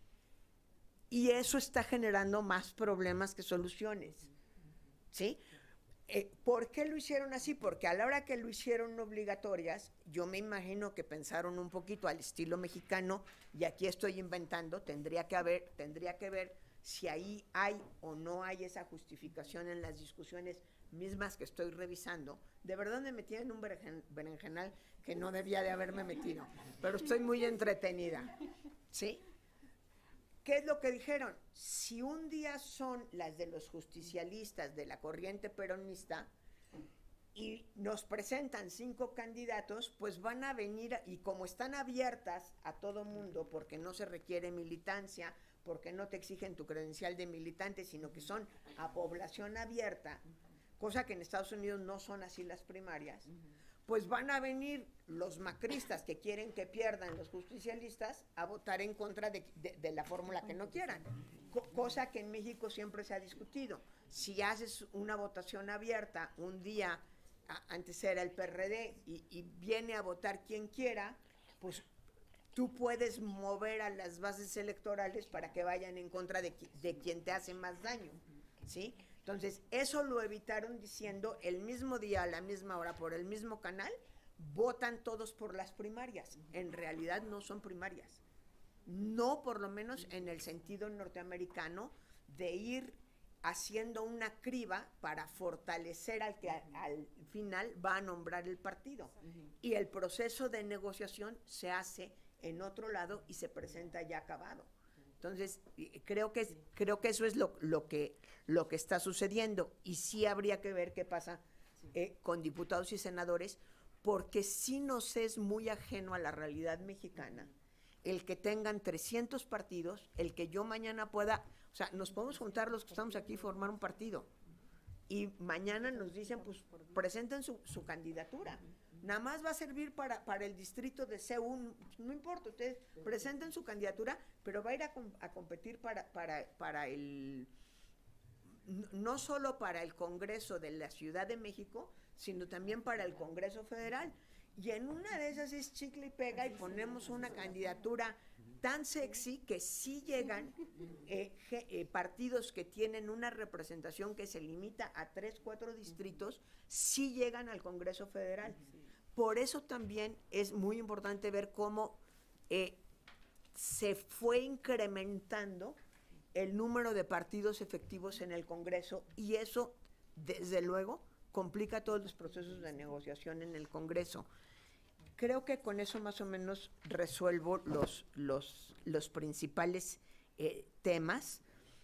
Y eso está generando más problemas que soluciones. ¿Sí? ¿Por qué lo hicieron así? Porque a la hora que lo hicieron obligatorias, yo me imagino que pensaron un poquito al estilo mexicano, y aquí estoy inventando, tendría que ver si ahí hay o no hay esa justificación en las discusiones mismas que estoy revisando. De verdad me metí en un berenjenal que no debía de haberme metido, pero estoy muy entretenida, ¿sí? ¿Qué es lo que dijeron? Si un día son las de los justicialistas de la corriente peronista y nos presentan 5 candidatos, pues van a venir, y como están abiertas a todo mundo, porque no se requiere militancia, porque no te exigen tu credencial de militante, sino que son a población abierta, cosa que en Estados Unidos no son así las primarias, pues van a venir los macristas que quieren que pierdan los justicialistas a votar en contra de la fórmula que no quieran, cosa que en México siempre se ha discutido. Si haces una votación abierta un día, antes era el PRD, y viene a votar quien quiera, pues tú puedes mover a las bases electorales para que vayan en contra de quien te hace más daño, ¿sí? Entonces, eso lo evitaron diciendo, el mismo día, a la misma hora, por el mismo canal, votan todos por las primarias. En realidad no son primarias. No, por lo menos en el sentido norteamericano, de ir haciendo una criba para fortalecer al que al final va a nombrar el partido. Y el proceso de negociación se hace en otro lado y se presenta ya acabado. Entonces, creo que eso es lo que está sucediendo, y sí habría que ver qué pasa con diputados y senadores, porque sí nos es muy ajeno a la realidad mexicana el que tengan 300 partidos, el que yo mañana pueda, o sea, nos podemos juntar los que estamos aquí y formar un partido, y mañana nos dicen, pues, presenten su candidatura. Nada más va a servir para el distrito de C1, no importa, ustedes presenten su candidatura, pero va a ir a competir para el, no solo para el Congreso de la Ciudad de México, sino también para el Congreso Federal. Y en una de esas es chicle y pega, y ponemos una candidatura tan sexy que sí llegan partidos que tienen una representación que se limita a 3, 4 distritos, sí llegan al Congreso Federal. Por eso también es muy importante ver cómo se fue incrementando el número de partidos efectivos en el Congreso, y eso, desde luego, complica todos los procesos de negociación en el Congreso. Creo que con eso más o menos resuelvo los principales temas,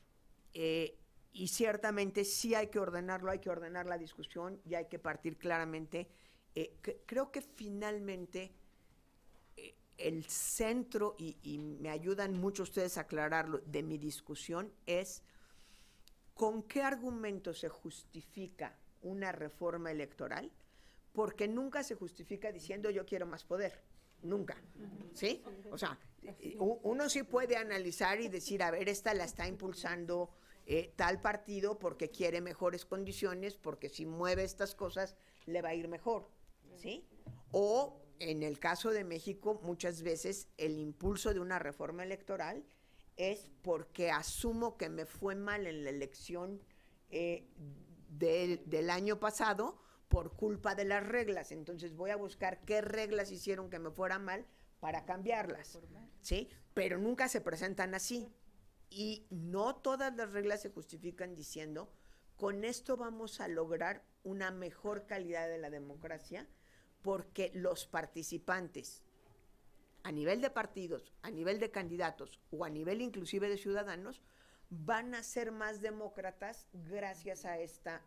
y ciertamente sí hay que ordenarlo, hay que ordenar la discusión y hay que partir claramente. Creo que finalmente el centro, y me ayudan mucho ustedes a aclararlo, de mi discusión es con qué argumento se justifica una reforma electoral, porque nunca se justifica diciendo yo quiero más poder, nunca, ¿sí? O sea, uno sí puede analizar y decir, a ver, esta la está impulsando tal partido porque quiere mejores condiciones, porque si mueve estas cosas le va a ir mejor, ¿sí? O en el caso de México, muchas veces el impulso de una reforma electoral es porque asumo que me fue mal en la elección del año pasado por culpa de las reglas, entonces voy a buscar qué reglas hicieron que me fuera mal para cambiarlas, ¿sí? Pero nunca se presentan así, y no todas las reglas se justifican diciendo, con esto vamos a lograr una mejor calidad de la democracia, porque los participantes a nivel de partidos, a nivel de candidatos o a nivel inclusive de ciudadanos, van a ser más demócratas gracias a esta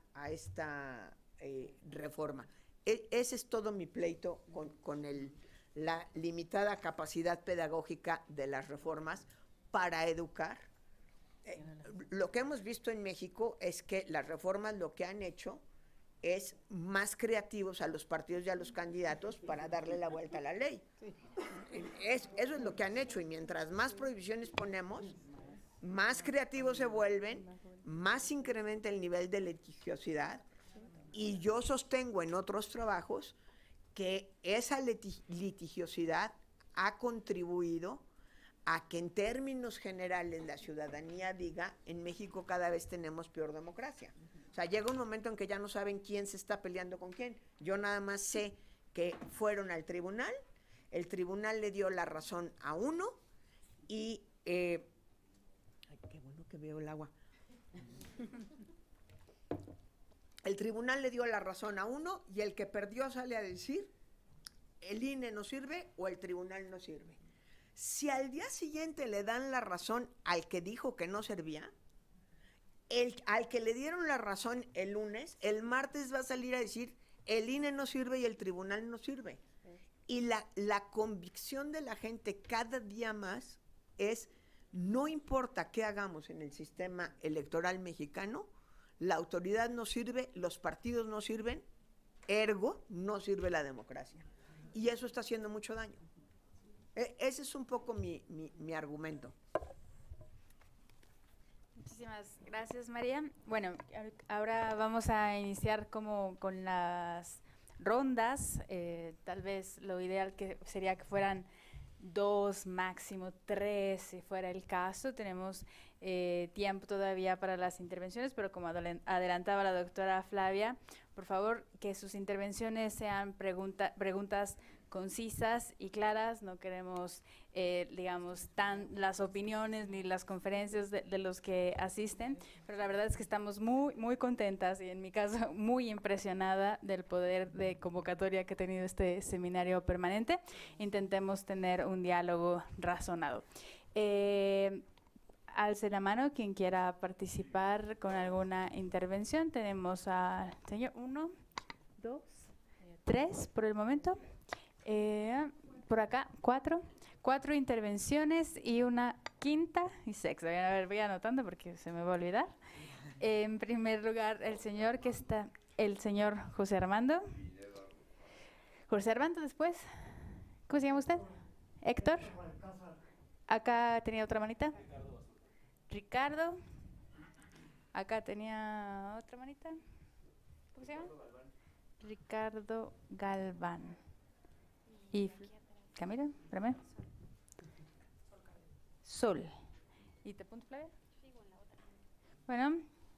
reforma. Ese es todo mi pleito con la limitada capacidad pedagógica de las reformas para educar. Lo que hemos visto en México es que las reformas lo que han hecho es más creativos a los partidos y a los candidatos para darle la vuelta a la ley. Eso es lo que han hecho, y mientras más prohibiciones ponemos, más creativos se vuelven, más incrementa el nivel de litigiosidad, y yo sostengo en otros trabajos que esa litigiosidad ha contribuido a que en términos generales la ciudadanía diga, en México cada vez tenemos peor democracia. O sea, llega un momento en que ya no saben quién se está peleando con quién. Yo nada más sé que fueron al tribunal, el tribunal le dio la razón a uno y... ay, qué bueno que veo el agua. El tribunal le dio la razón a uno y el que perdió sale a decir, el INE no sirve o el tribunal no sirve. Si al día siguiente le dan la razón al que dijo que no servía, al que le dieron la razón el lunes, el martes va a salir a decir, el INE no sirve y el tribunal no sirve. Y la convicción de la gente cada día más es, no importa qué hagamos en el sistema electoral mexicano, la autoridad no sirve, los partidos no sirven, ergo no sirve la democracia. Y eso está haciendo mucho daño. Ese es un poco mi argumento. Muchísimas gracias, María. Bueno, ahora vamos a iniciar como con las rondas. Tal vez lo ideal sería que fueran 2, máximo 3, si fuera el caso. Tenemos tiempo todavía para las intervenciones, pero como adelantaba la doctora Flavia, por favor, que sus intervenciones sean preguntas concisas y claras. No queremos, digamos, las opiniones ni las conferencias de los que asisten, pero la verdad es que estamos muy, muy contentas y en mi caso muy impresionada del poder de convocatoria que ha tenido este seminario permanente. Intentemos tener un diálogo razonado. Alce la mano quien quiera participar con alguna intervención. Tenemos al señor 1, 2, 3 por el momento. Por acá 4 intervenciones y una quinta y sexta. A ver, voy anotando porque se me va a olvidar. En primer lugar, el señor José Armando. José Armando, después. ¿Cómo se llama usted? Héctor. Acá tenía otra manita. Ricardo. Acá tenía otra manita. ¿Cómo se llama? Ricardo Galván. Y Camila, espérame. Sol. ¿Y te apunto, Flavia? Bueno,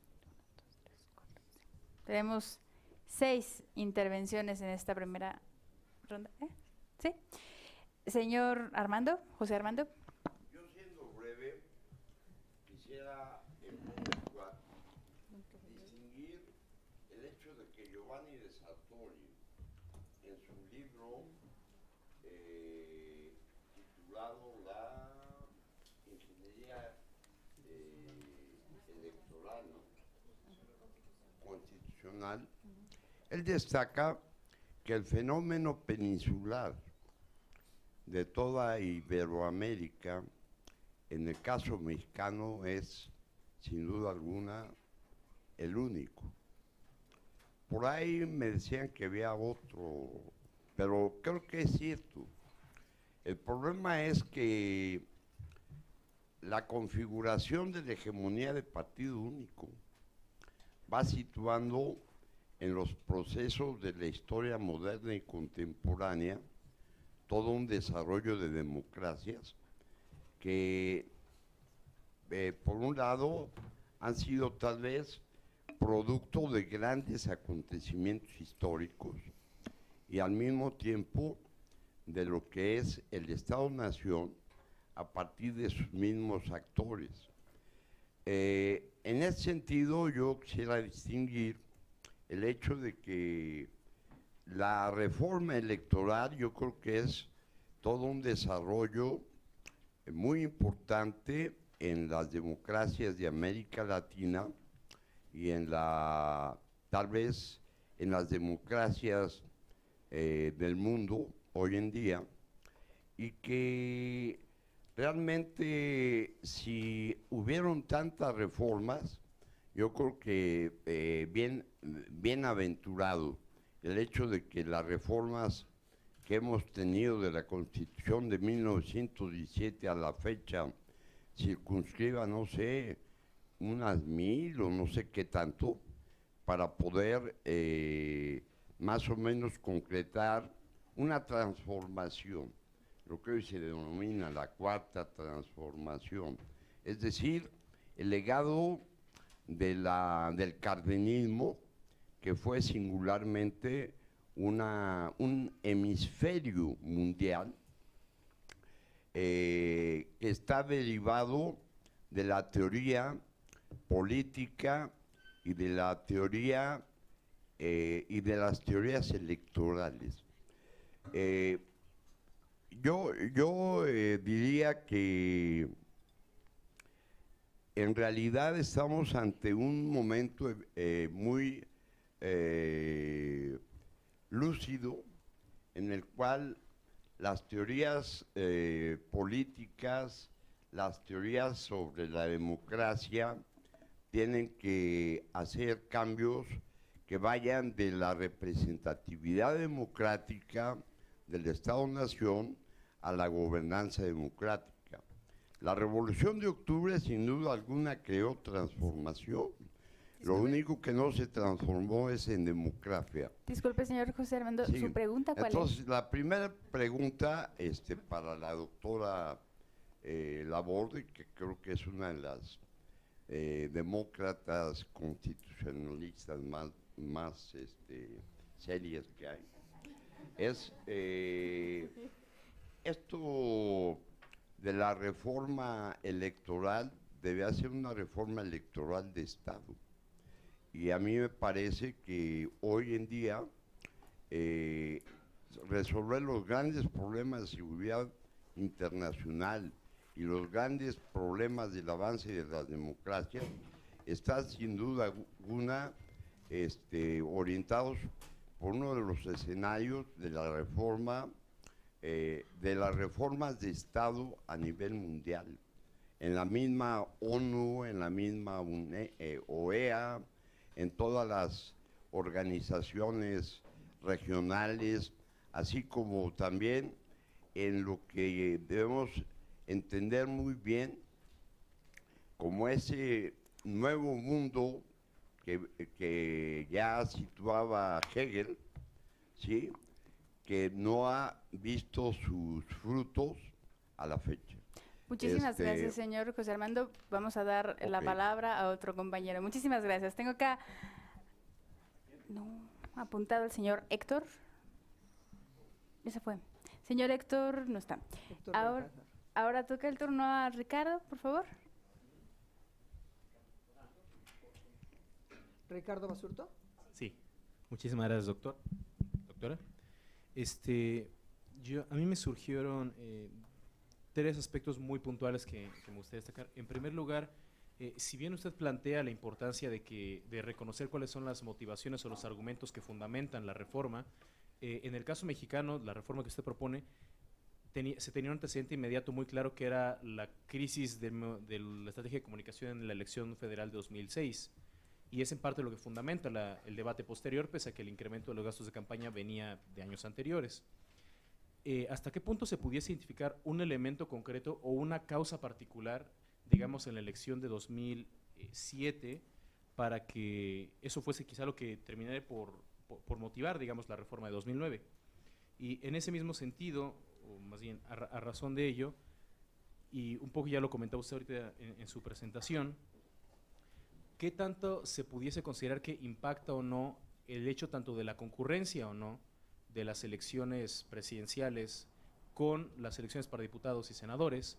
tenemos 6 intervenciones en esta primera ronda. ¿Sí? Señor Armando, José Armando. Yo, siendo breve, quisiera en primer lugar distinguir el hecho de que Giovanni de Sartori, en su libro titulado La Ingeniería Electoral Constitucional, él destaca que el fenómeno peninsular de toda Iberoamérica, en el caso mexicano, es sin duda alguna el único. Por ahí me decían que había otro, pero creo que es cierto. El problema es que la configuración de la hegemonía de partido único va situando en los procesos de la historia moderna y contemporánea todo un desarrollo de democracias que, por un lado, han sido tal vez producto de grandes acontecimientos históricos y al mismo tiempo de lo que es el Estado-Nación a partir de sus mismos actores. En ese sentido, yo quisiera distinguir el hecho de que la reforma electoral yo creo que es todo un desarrollo muy importante en las democracias de América Latina y tal vez en las democracias del mundo hoy en día, y que realmente si hubieron tantas reformas, yo creo que bienaventurado el hecho de que las reformas que hemos tenido de la Constitución de 1917 a la fecha circunscriba, no sé, unas 1000 o no sé qué tanto, para poder más o menos concretar una transformación, lo que hoy se denomina la cuarta transformación, es decir, el legado del cardenismo, que fue singularmente un hemisferio mundial que está derivado de la teoría política y de la teoría y de las teorías electorales. Yo diría que en realidad estamos ante un momento muy lúcido, en el cual las teorías políticas, las teorías sobre la democracia, tienen que hacer cambios que vayan de la representatividad democrática del Estado-Nación a la gobernanza democrática. La Revolución de Octubre, sin duda alguna, creó transformación. Lo único que no se transformó es en democracia. Disculpe, señor José Armando, Sí. ¿su pregunta cuál Entonces, la primera pregunta para la doctora Laborde, que creo que es una de las demócratas constitucionalistas más serias que hay, es esto de la reforma electoral debe ser una reforma electoral de Estado. Y a mí me parece que hoy en día resolver los grandes problemas de seguridad internacional y los grandes problemas del avance de la democracia está sin duda alguna orientados por uno de los escenarios de la reforma, de las reformas de Estado a nivel mundial. En la misma ONU, en la misma OEA, en todas las organizaciones regionales, así como también en lo que debemos entender muy bien como ese nuevo mundo que ya situaba Hegel, ¿sí?, que no ha visto sus frutos a la fecha. Muchísimas gracias, señor José Armando. Vamos a dar la palabra a otro compañero. Muchísimas gracias. Tengo acá apuntado el señor Héctor. Ya se fue. Señor Héctor no está. Ahora toca el turno a Ricardo, por favor. Ricardo Basurto. Sí, muchísimas gracias, doctora. A mí me surgieron tres aspectos muy puntuales que me gustaría destacar. En primer lugar, si bien usted plantea la importancia de reconocer cuáles son las motivaciones o los argumentos que fundamentan la reforma, en el caso mexicano, la reforma que usted propone, se tenía un antecedente inmediato muy claro, que era la crisis de la estrategia de comunicación en la elección federal de 2006. Y es en parte lo que fundamenta el debate posterior, pese a que el incremento de los gastos de campaña venía de años anteriores. ¿Hasta qué punto se pudiese identificar un elemento concreto o una causa particular, digamos, en la elección de 2007, para que eso fuese quizá lo que terminara por motivar, digamos, la reforma de 2009? Y en ese mismo sentido, o más bien a razón de ello, y un poco ya lo comentaba usted ahorita en su presentación, ¿qué tanto se pudiese considerar que impacta o no el hecho tanto de la concurrencia o no de las elecciones presidenciales con las elecciones para diputados y senadores?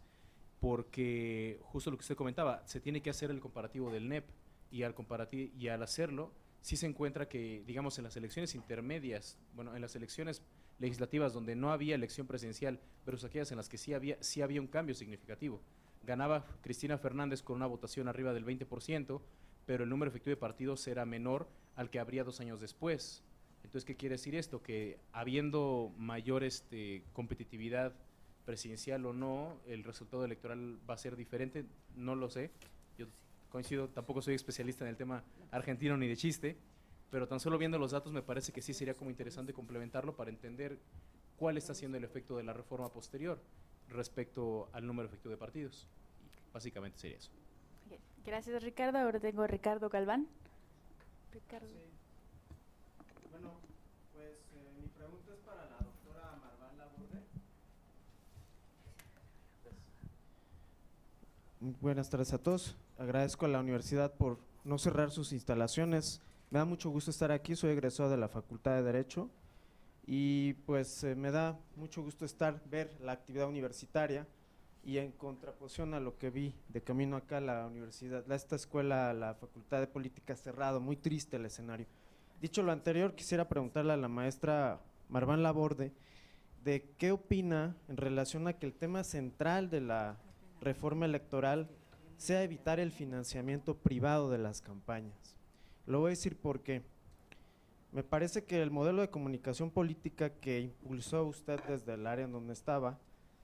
Porque justo lo que usted comentaba, se tiene que hacer el comparativo del NEP, y al hacerlo sí se encuentra que, digamos, en las elecciones intermedias, bueno, en las elecciones legislativas donde no había elección presidencial, pero aquellas en las que sí había un cambio significativo. Ganaba Cristina Fernández con una votación arriba del 20%, pero el número efectivo de partidos era menor al que habría 2 años después. Entonces, ¿qué quiere decir esto? Que habiendo mayor competitividad presidencial o no, el resultado electoral va a ser diferente, no lo sé. Yo coincido, tampoco soy especialista en el tema argentino ni de chiste, pero tan solo viendo los datos me parece que sí sería como interesante complementarlo para entender cuál está siendo el efecto de la reforma posterior respecto al número efectivo de partidos. Y básicamente sería eso. Okay. Gracias, Ricardo. Ahora tengo a Ricardo Galván. Ricardo. Sí. Bueno, pues mi pregunta es para la doctora Marván Laborde. Buenas tardes a todos. Agradezco a la universidad por no cerrar sus instalaciones. Me da mucho gusto estar aquí, soy egresado de la Facultad de Derecho y pues me da mucho gusto ver la actividad universitaria y en contraposición a lo que vi de camino acá a la universidad, esta escuela, la Facultad de Política cerrado, muy triste el escenario. Dicho lo anterior, quisiera preguntarle a la maestra Marván Laborde de qué opina en relación a que el tema central de la reforma electoral sea evitar el financiamiento privado de las campañas. Lo voy a decir porque me parece que el modelo de comunicación política que impulsó usted desde el área en donde estaba,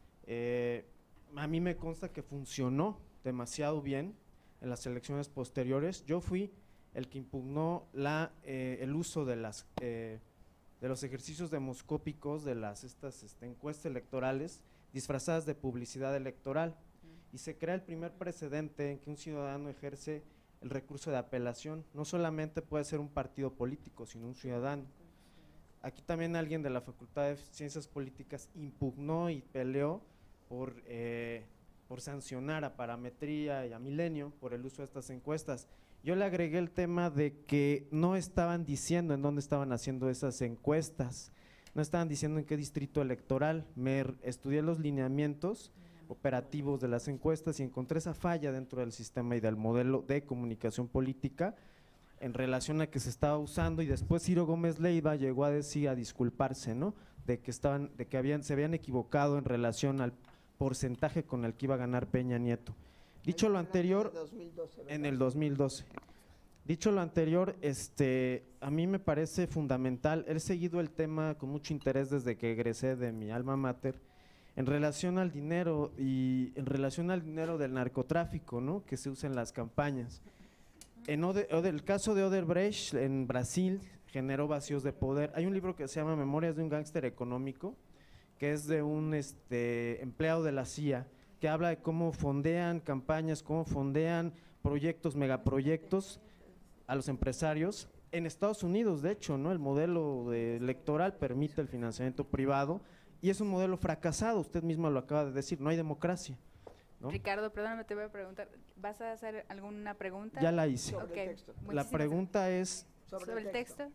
a mí me consta que funcionó demasiado bien en las elecciones posteriores. Yo fui el que impugnó el uso de los ejercicios demoscópicos de estas encuestas electorales disfrazadas de publicidad electoral, y se crea el primer precedente en que un ciudadano ejerce el recurso de apelación. No solamente puede ser un partido político, sino un ciudadano. Aquí también alguien de la Facultad de Ciencias Políticas impugnó y peleó por sancionar a Parametría y a Milenio por el uso de estas encuestas. Yo le agregué el tema de que no estaban diciendo en dónde estaban haciendo esas encuestas, no estaban diciendo en qué distrito electoral. Estudié los lineamientos operativos de las encuestas y encontré esa falla dentro del sistema y del modelo de comunicación política en relación a que se estaba usando, y después Ciro Gómez Leiva llegó a disculparse, ¿no? De que se habían equivocado en relación al porcentaje con el que iba a ganar Peña Nieto. Dicho lo anterior, en el 2012. Dicho lo anterior, a mí me parece fundamental, he seguido el tema con mucho interés desde que egresé de mi alma mater, en relación al dinero del narcotráfico, ¿no?, que se usa en las campañas. El caso de Odebrecht en Brasil generó vacíos de poder. Hay un libro que se llama Memorias de un gángster económico, que es de un empleado de la CIA, que habla de cómo fondean campañas, cómo fondean proyectos, megaproyectos a los empresarios. En Estados Unidos, de hecho, ¿no?, el modelo electoral permite el financiamiento privado, y es un modelo fracasado, usted mismo lo acaba de decir, no hay democracia, ¿no? Ricardo, perdóname, te voy a preguntar, ¿vas a hacer alguna pregunta? Ya la hice. Sobre el texto. La pregunta es… ¿Sobre el texto?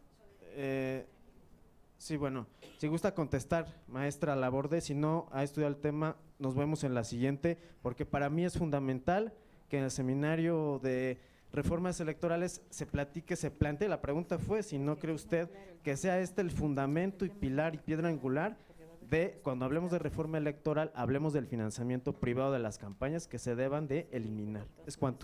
Sí, bueno, si gusta contestar, maestra Laborde, si no ha estudiado el tema, nos vemos en la siguiente, porque para mí es fundamental que en el seminario de reformas electorales se plantee, la pregunta fue si no cree usted que sea el fundamento y pilar y piedra angular de, cuando hablemos de reforma electoral, hablemos del financiamiento privado de las campañas que se deban de eliminar. ¿Es cuánto?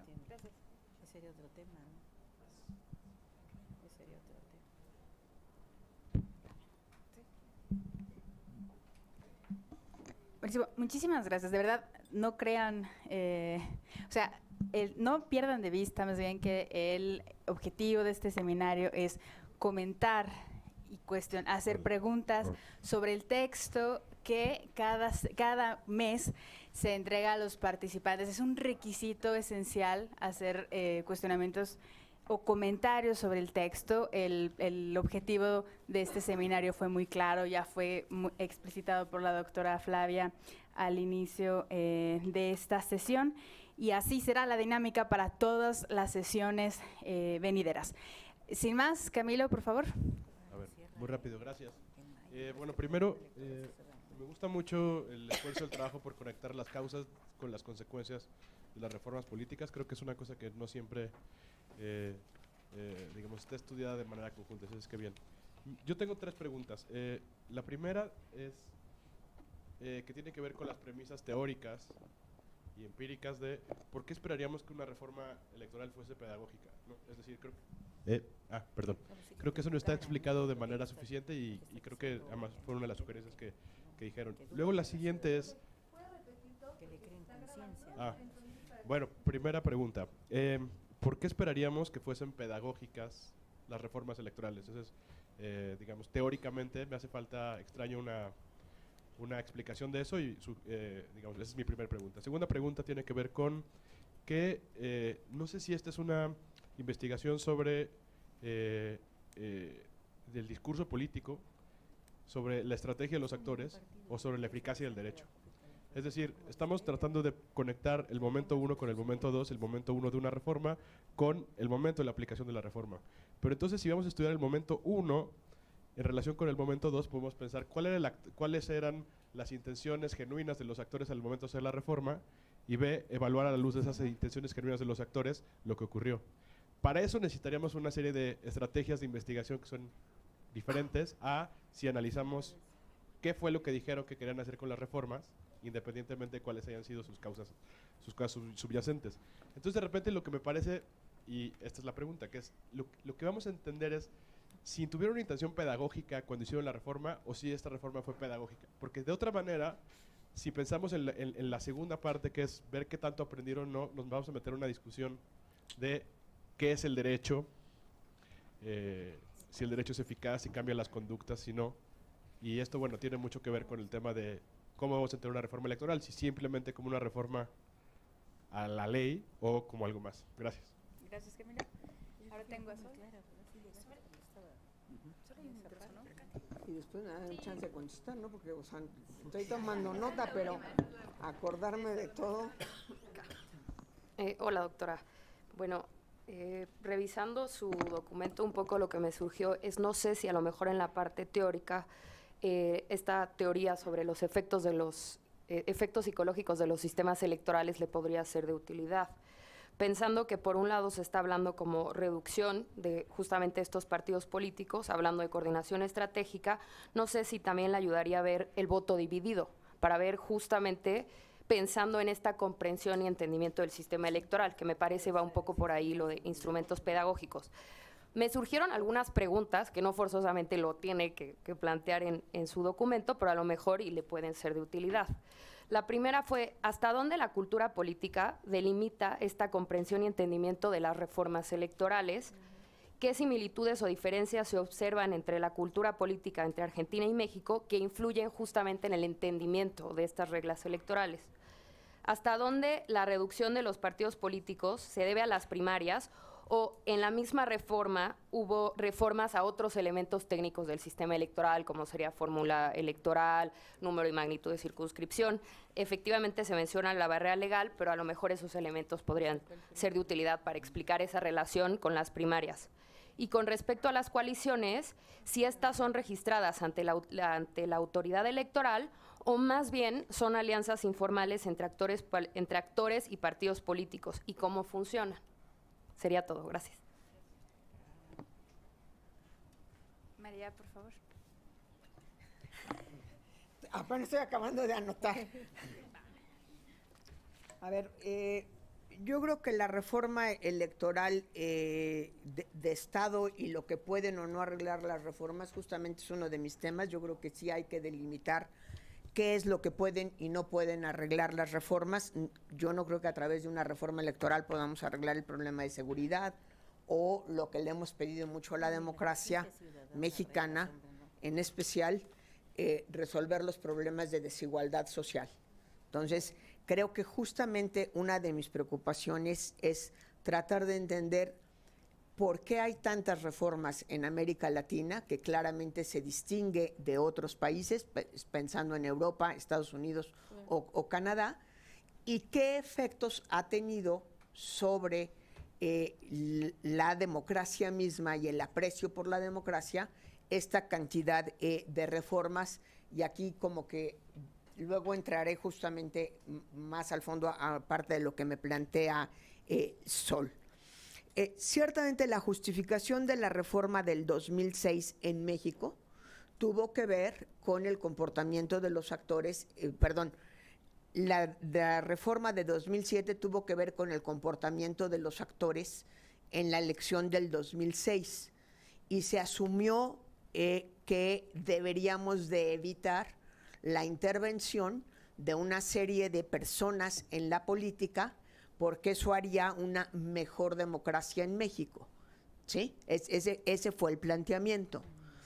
Buenísimo. Muchísimas gracias, de verdad, no crean, no pierdan de vista más bien que el objetivo de este seminario es comentar y hacer preguntas sobre el texto que cada mes se entrega a los participantes. Es un requisito esencial hacer cuestionamientos o comentarios sobre el texto. El objetivo de este seminario fue muy claro, ya fue explicitado por la doctora Flavia al inicio de esta sesión, y así será la dinámica para todas las sesiones venideras. Sin más, Camilo, por favor. A ver, muy rápido, gracias. Bueno, primero, me gusta mucho el esfuerzo del trabajo por conectar las causas con las consecuencias de las reformas políticas. Creo que es una cosa que no siempre digamos, esté estudiada de manera conjunta, eso es que bien. Yo tengo 3 preguntas. La primera es que tiene que ver con las premisas teóricas y empíricas de por qué esperaríamos que una reforma electoral fuese pedagógica, ¿no? Es decir, creo que eso no está explicado de manera suficiente y creo que además fue una de las sugerencias que dijeron. Luego la siguiente es... Bueno, primera pregunta. ¿Por qué esperaríamos que fuesen pedagógicas las reformas electorales? Entonces, digamos, teóricamente me hace falta, extraño una explicación de eso y, digamos, esa es mi primera pregunta. Segunda pregunta tiene que ver con que, no sé si esta es una investigación sobre del discurso político, sobre la estrategia de los actores o sobre la eficacia del derecho. Es decir, estamos tratando de conectar el momento 1 con el momento 2, el momento 1 de una reforma con el momento de la aplicación de la reforma. Pero entonces, si vamos a estudiar el momento 1 en relación con el momento 2, podemos pensar cuáles eran las intenciones genuinas de los actores al momento de hacer la reforma y evaluar a la luz de esas intenciones genuinas de los actores lo que ocurrió. Para eso necesitaríamos una serie de estrategias de investigación que son diferentes a si analizamos qué fue lo que dijeron que querían hacer con las reformas, independientemente de cuáles hayan sido sus causas subyacentes. Entonces, de repente, lo que me parece, y esta es la pregunta, que es, lo que vamos a entender es si tuvieron una intención pedagógica cuando hicieron la reforma o si esta reforma fue pedagógica. Porque de otra manera, si pensamos en la segunda parte, que es ver qué tanto aprendieron o no, nos vamos a meter en una discusión de qué es el derecho, si el derecho es eficaz, si cambia las conductas, si no. Y esto, bueno, tiene mucho que ver con el tema de cómo vamos a entender una reforma electoral, si simplemente como una reforma a la ley o como algo más. Gracias. Gracias, Camila. Ahora tengo a Sol. Y después me dan chance de contestar, ¿no? Porque, o sea, estoy tomando nota, pero acordarme de todo. Hola, doctora. Bueno, revisando su documento, un poco lo que me surgió es, no sé si a lo mejor en la parte teórica, esta teoría sobre los efectos psicológicos de los sistemas electorales le podría ser de utilidad. Pensando que por un lado se está hablando como reducción de justamente estos partidos políticos, hablando de coordinación estratégica, no sé si también le ayudaría a ver el voto dividido, para ver justamente pensando en esta comprensión y entendimiento del sistema electoral, que me parece va un poco por ahí lo de instrumentos pedagógicos. Me surgieron algunas preguntas que no forzosamente lo tiene que plantear en su documento, pero a lo mejor y le pueden ser de utilidad. La primera fue, ¿hasta dónde la cultura política delimita esta comprensión y entendimiento de las reformas electorales? ¿Qué similitudes o diferencias se observan entre la cultura política entre Argentina y México que influyen justamente en el entendimiento de estas reglas electorales? ¿Hasta dónde la reducción de los partidos políticos se debe a las primarias o en la misma reforma hubo reformas a otros elementos técnicos del sistema electoral, como sería fórmula electoral, número y magnitud de circunscripción? Efectivamente se menciona la barrera legal, pero a lo mejor esos elementos podrían ser de utilidad para explicar esa relación con las primarias. Y con respecto a las coaliciones, si estas son registradas ante la autoridad electoral o más bien son alianzas informales entre actores y partidos políticos, y cómo funcionan. Sería todo, gracias. María, por favor. Apenas estoy acabando de anotar. A ver, yo creo que la reforma electoral de Estado y lo que pueden o no arreglar las reformas justamente es uno de mis temas. Yo creo que sí hay que delimitar qué es lo que pueden y no pueden arreglar las reformas. Yo no creo que a través de una reforma electoral podamos arreglar el problema de seguridad o lo que le hemos pedido mucho a la democracia mexicana, en especial, resolver los problemas de desigualdad social. Entonces, creo que justamente una de mis preocupaciones es tratar de entender por qué hay tantas reformas en América Latina, que claramente se distingue de otros países, pensando en Europa, Estados Unidos o Canadá, y qué efectos ha tenido sobre la democracia misma y el aprecio por la democracia esta cantidad de reformas. Y aquí como que luego entraré justamente más al fondo, aparte de lo que me plantea Sol. ciertamente la justificación de la reforma del 2006 en México tuvo que ver con el comportamiento de los actores, la reforma de 2007 tuvo que ver con el comportamiento de los actores en la elección del 2006 y se asumió que deberíamos de evitar la intervención de una serie de personas en la política porque eso haría una mejor democracia en México, ¿sí? Ese fue el planteamiento.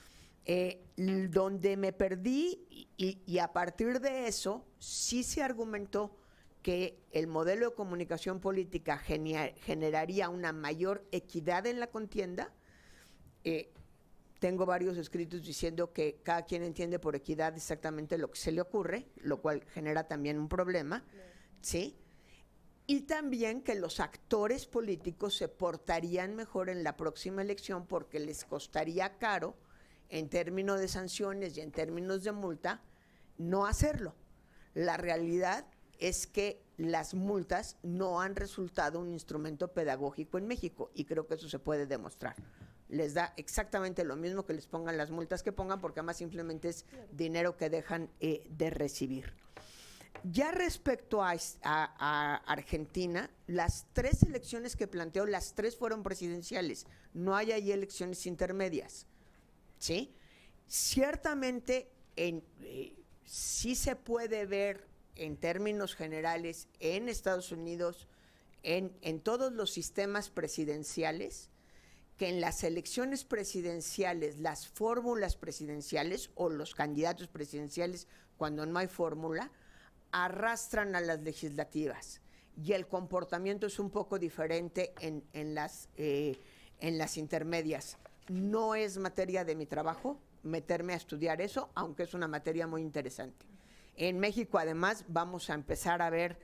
Donde me perdí y a partir de eso sí se argumentó que el modelo de comunicación política generaría una mayor equidad en la contienda. Tengo varios escritos diciendo que cada quien entiende por equidad exactamente lo que se le ocurre, lo cual genera también un problema, ¿sí? Y también que los actores políticos se portarían mejor en la próxima elección porque les costaría caro en términos de sanciones y en términos de multa no hacerlo. La realidad es que las multas no han resultado un instrumento pedagógico en México y creo que eso se puede demostrar. Les da exactamente lo mismo que les pongan las multas que pongan porque además simplemente es dinero que dejan de recibir. Ya respecto a Argentina, las 3 elecciones que planteó, las 3 fueron presidenciales, no hay ahí elecciones intermedias, ¿sí? Ciertamente sí se puede ver en términos generales en Estados Unidos, en todos los sistemas presidenciales, que en las elecciones presidenciales, las fórmulas presidenciales o los candidatos presidenciales, cuando no hay fórmula, arrastran a las legislativas y el comportamiento es un poco diferente en las intermedias. No es materia de mi trabajo meterme a estudiar eso, aunque es una materia muy interesante. En México, además, vamos a empezar a ver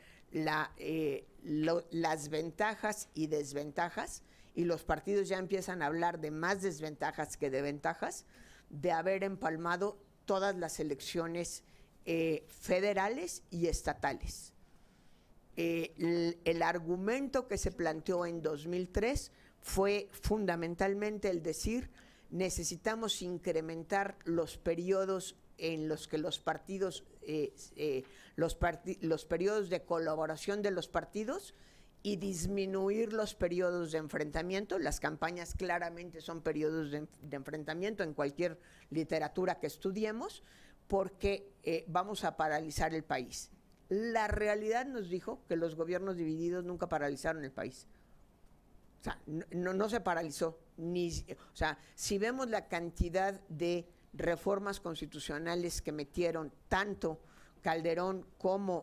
las ventajas y desventajas, y los partidos ya empiezan a hablar de más desventajas que de ventajas, de haber empalmado todas las elecciones federales y estatales. El argumento que se planteó en 2003 fue fundamentalmente el decir necesitamos incrementar los periodos en los que los partidos, los periodos de colaboración de los partidos y disminuir los periodos de enfrentamiento. Las campañas claramente son periodos de enfrentamiento en cualquier literatura que estudiemos, porque vamos a paralizar el país. La realidad nos dijo que los gobiernos divididos nunca paralizaron el país. O sea, no se paralizó. O sea, si vemos la cantidad de reformas constitucionales que metieron tanto Calderón como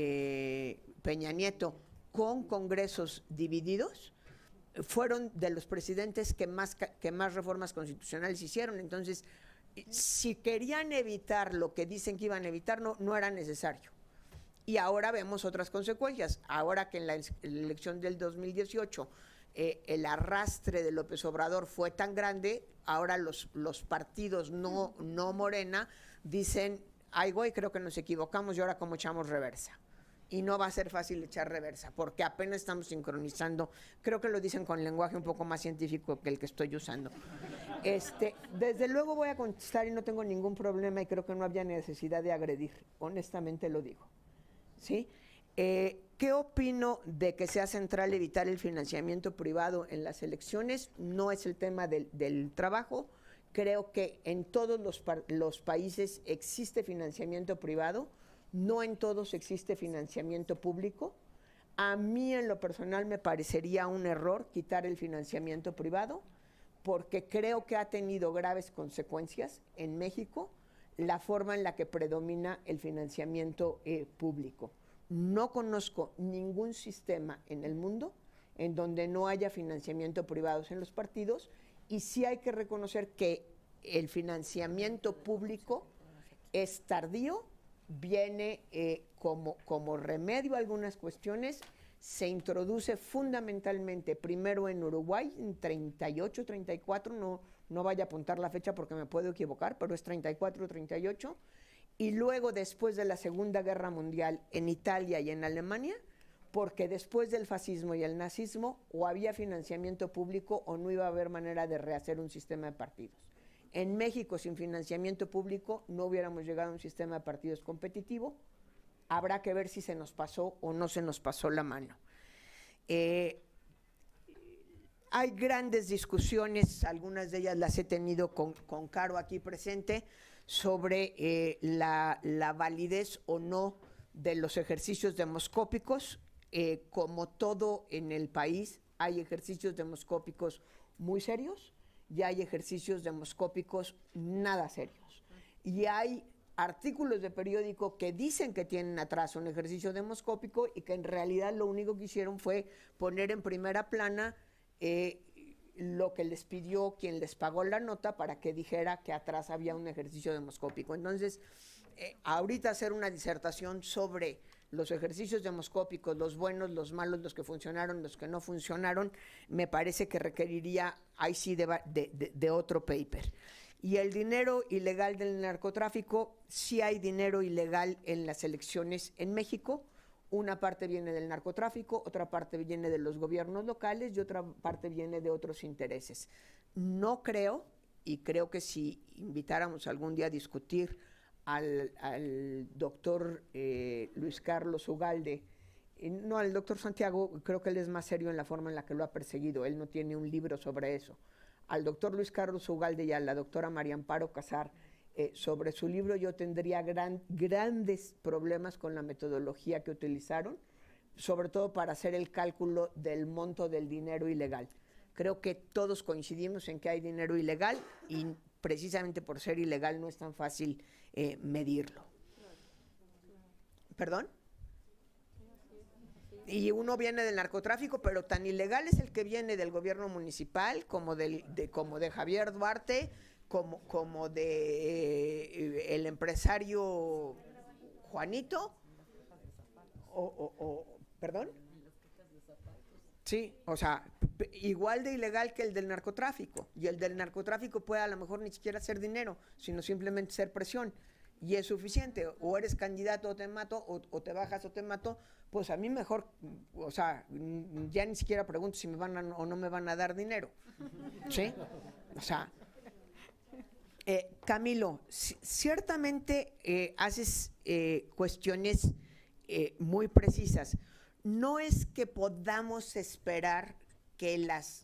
Peña Nieto con congresos divididos, fueron de los presidentes que más reformas constitucionales hicieron. Entonces, si querían evitar lo que dicen que iban a evitar, no era necesario. Y ahora vemos otras consecuencias. Ahora que en la elección del 2018 el arrastre de López Obrador fue tan grande, ahora los partidos no Morena dicen, ay güey, creo que nos equivocamos y ahora cómo echamos reversa. Y no va a ser fácil echar reversa, porque apenas estamos sincronizando. Creo que lo dicen con lenguaje un poco más científico que el que estoy usando. Desde luego voy a contestar y no tengo ningún problema y creo que no había necesidad de agredir, honestamente lo digo. ¿Sí? ¿Qué opino de que sea central evitar el financiamiento privado en las elecciones? No es el tema del trabajo. Creo que en todos los países existe financiamiento privado. No en todos existe financiamiento público. A mí en lo personal me parecería un error quitar el financiamiento privado porque creo que ha tenido graves consecuencias en México la forma en la que predomina el financiamiento público. No conozco ningún sistema en el mundo en donde no haya financiamiento privado en los partidos y sí hay que reconocer que el financiamiento público es tardío, viene como remedio a algunas cuestiones, se introduce fundamentalmente primero en Uruguay en 38, 34, no vaya a apuntar la fecha porque me puedo equivocar, pero es 34, 38, y luego después de la Segunda Guerra Mundial en Italia y en Alemania, porque después del fascismo y el nazismo o había financiamiento público o no iba a haber manera de rehacer un sistema de partidos. En México, sin financiamiento público, no hubiéramos llegado a un sistema de partidos competitivo. Habrá que ver si se nos pasó o no se nos pasó la mano. Hay grandes discusiones, algunas de ellas las he tenido con Caro aquí presente, sobre la validez o no de los ejercicios demoscópicos. Como todo en el país, hay ejercicios demoscópicos muy serios y hay ejercicios demoscópicos nada serios. Y hay artículos de periódico que dicen que tienen atrás un ejercicio demoscópico y que en realidad lo único que hicieron fue poner en primera plana lo que les pidió quien les pagó la nota para que dijera que atrás había un ejercicio demoscópico. Entonces, ahorita hacer una disertación sobre los ejercicios demoscópicos, los buenos, los malos, los que funcionaron, los que no funcionaron, me parece que requeriría, ahí sí, de otro paper. Y el dinero ilegal del narcotráfico, sí hay dinero ilegal en las elecciones en México. Una parte viene del narcotráfico, otra parte viene de los gobiernos locales y otra parte viene de otros intereses. No creo, y creo que si invitáramos algún día a discutir al doctor Luis Carlos Ugalde, no, al doctor Santiago, creo que él es más serio en la forma en la que lo ha perseguido, él no tiene un libro sobre eso. Al doctor Luis Carlos Ugalde y a la doctora María Amparo Casar, sobre su libro yo tendría grandes problemas con la metodología que utilizaron, sobre todo para hacer el cálculo del monto del dinero ilegal. Creo que todos coincidimos en que hay dinero ilegal y precisamente por ser ilegal no es tan fácil medirlo. ¿Perdón? Y uno viene del narcotráfico, pero tan ilegal es el que viene del gobierno municipal como de Javier Duarte, como de el empresario Juanito, ¿perdón? Sí, o sea, igual de ilegal que el del narcotráfico, y el del narcotráfico puede a lo mejor ni siquiera ser dinero, sino simplemente ser presión, y es suficiente, o eres candidato o te mato, o te bajas o te mato, pues a mí mejor, o sea, ya ni siquiera pregunto si me van o no me van a dar dinero, ¿sí? O sea, Camilo, ciertamente haces cuestiones muy precisas. No es que podamos esperar que las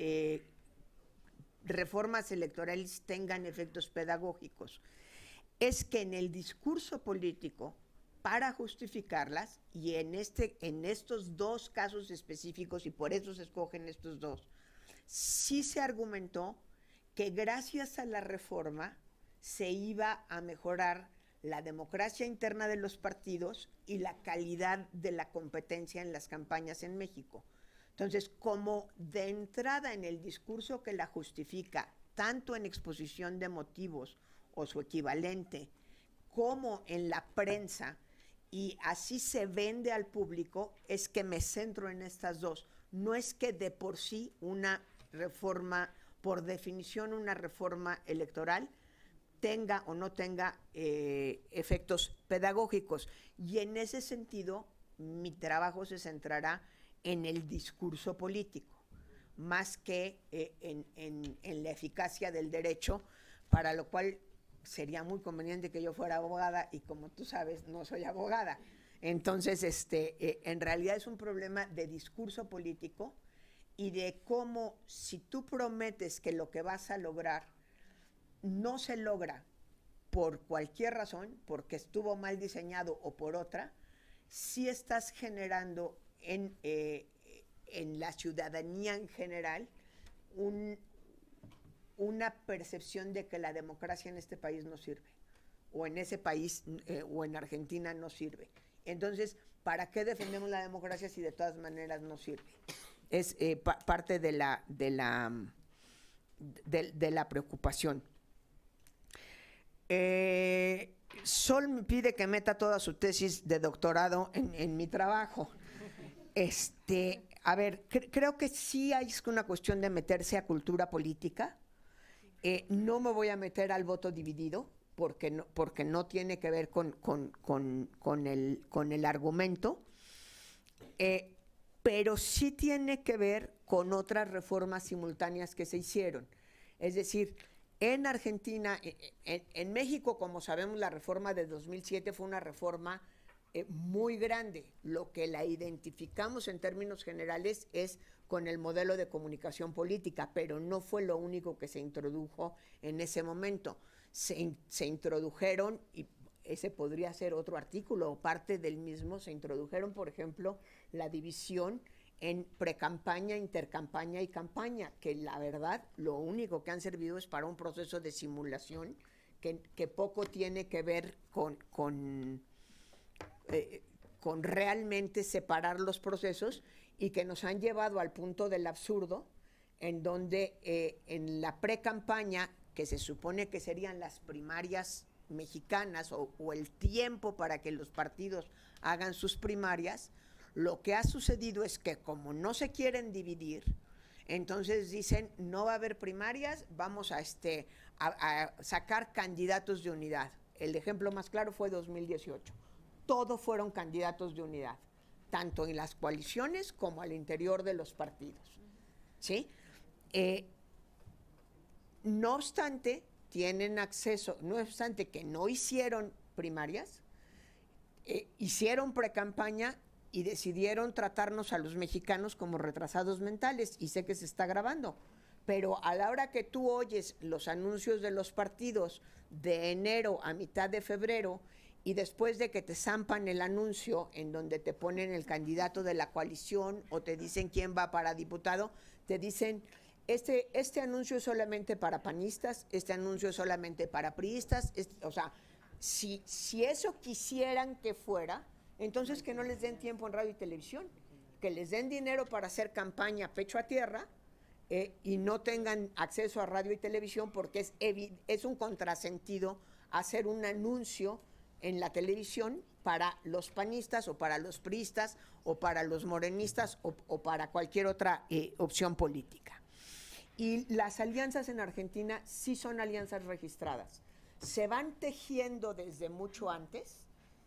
reformas electorales tengan efectos pedagógicos. Es que en el discurso político, para justificarlas, y en estos dos casos específicos, y por eso se escogen estos dos, sí se argumentó que gracias a la reforma se iba a mejorar la democracia interna de los partidos y la calidad de la competencia en las campañas en México. Entonces, como de entrada en el discurso que la justifica, tanto en exposición de motivos o su equivalente, como en la prensa, y así se vende al público, es que me centro en estas dos. No es que de por sí una reforma, por definición una reforma electoral, tenga o no tenga efectos pedagógicos. Y en ese sentido, mi trabajo se centrará en el discurso político, más que en la eficacia del derecho, para lo cual sería muy conveniente que yo fuera abogada, y como tú sabes, no soy abogada. Entonces, en realidad es un problema de discurso político y de cómo, si tú prometes que lo que vas a lograr no se logra por cualquier razón, porque estuvo mal diseñado o por otra, sí estás generando en la ciudadanía en general una percepción de que la democracia en este país no sirve, o en ese país o en Argentina no sirve. Entonces, ¿para qué defendemos la democracia si de todas maneras no sirve? Es parte de la preocupación. Sol me pide que meta toda su tesis de doctorado en mi trabajo. A ver, creo que sí hay una cuestión de meterse a cultura política. No me voy a meter al voto dividido, porque no tiene que ver con el argumento. Pero sí tiene que ver con otras reformas simultáneas que se hicieron. Es decir, en Argentina, en México, como sabemos, la reforma de 2007 fue una reforma muy grande. Lo que la identificamos en términos generales es con el modelo de comunicación política, pero no fue lo único que se introdujo en ese momento. Se introdujeron, y ese podría ser otro artículo o parte del mismo, se introdujeron, por ejemplo, la división en precampaña, intercampaña y campaña, que la verdad lo único que han servido es para un proceso de simulación que poco tiene que ver con realmente separar los procesos, y que nos han llevado al punto del absurdo, en donde en la precampaña, que se supone que serían las primarias mexicanas o el tiempo para que los partidos hagan sus primarias, lo que ha sucedido es que como no se quieren dividir, entonces dicen no va a haber primarias, vamos a sacar candidatos de unidad. El ejemplo más claro fue 2018. Todos fueron candidatos de unidad, tanto en las coaliciones como al interior de los partidos, ¿sí? No obstante, tienen acceso, no obstante que no hicieron primarias, hicieron precampaña y decidieron tratarnos a los mexicanos como retrasados mentales, y sé que se está grabando, pero a la hora que tú oyes los anuncios de los partidos de enero a mitad de febrero, y después de que te zampan el anuncio en donde te ponen el candidato de la coalición o te dicen quién va para diputado, te dicen este anuncio es solamente para panistas, este anuncio es solamente para priistas, o sea, si eso quisieran que fuera, entonces que no les den tiempo en radio y televisión, que les den dinero para hacer campaña pecho a tierra, y no tengan acceso a radio y televisión, porque es un contrasentido hacer un anuncio en la televisión para los panistas o para los priistas o para los morenistas o para cualquier otra opción política. Y las alianzas en Argentina sí son alianzas registradas. Se van tejiendo desde mucho antes.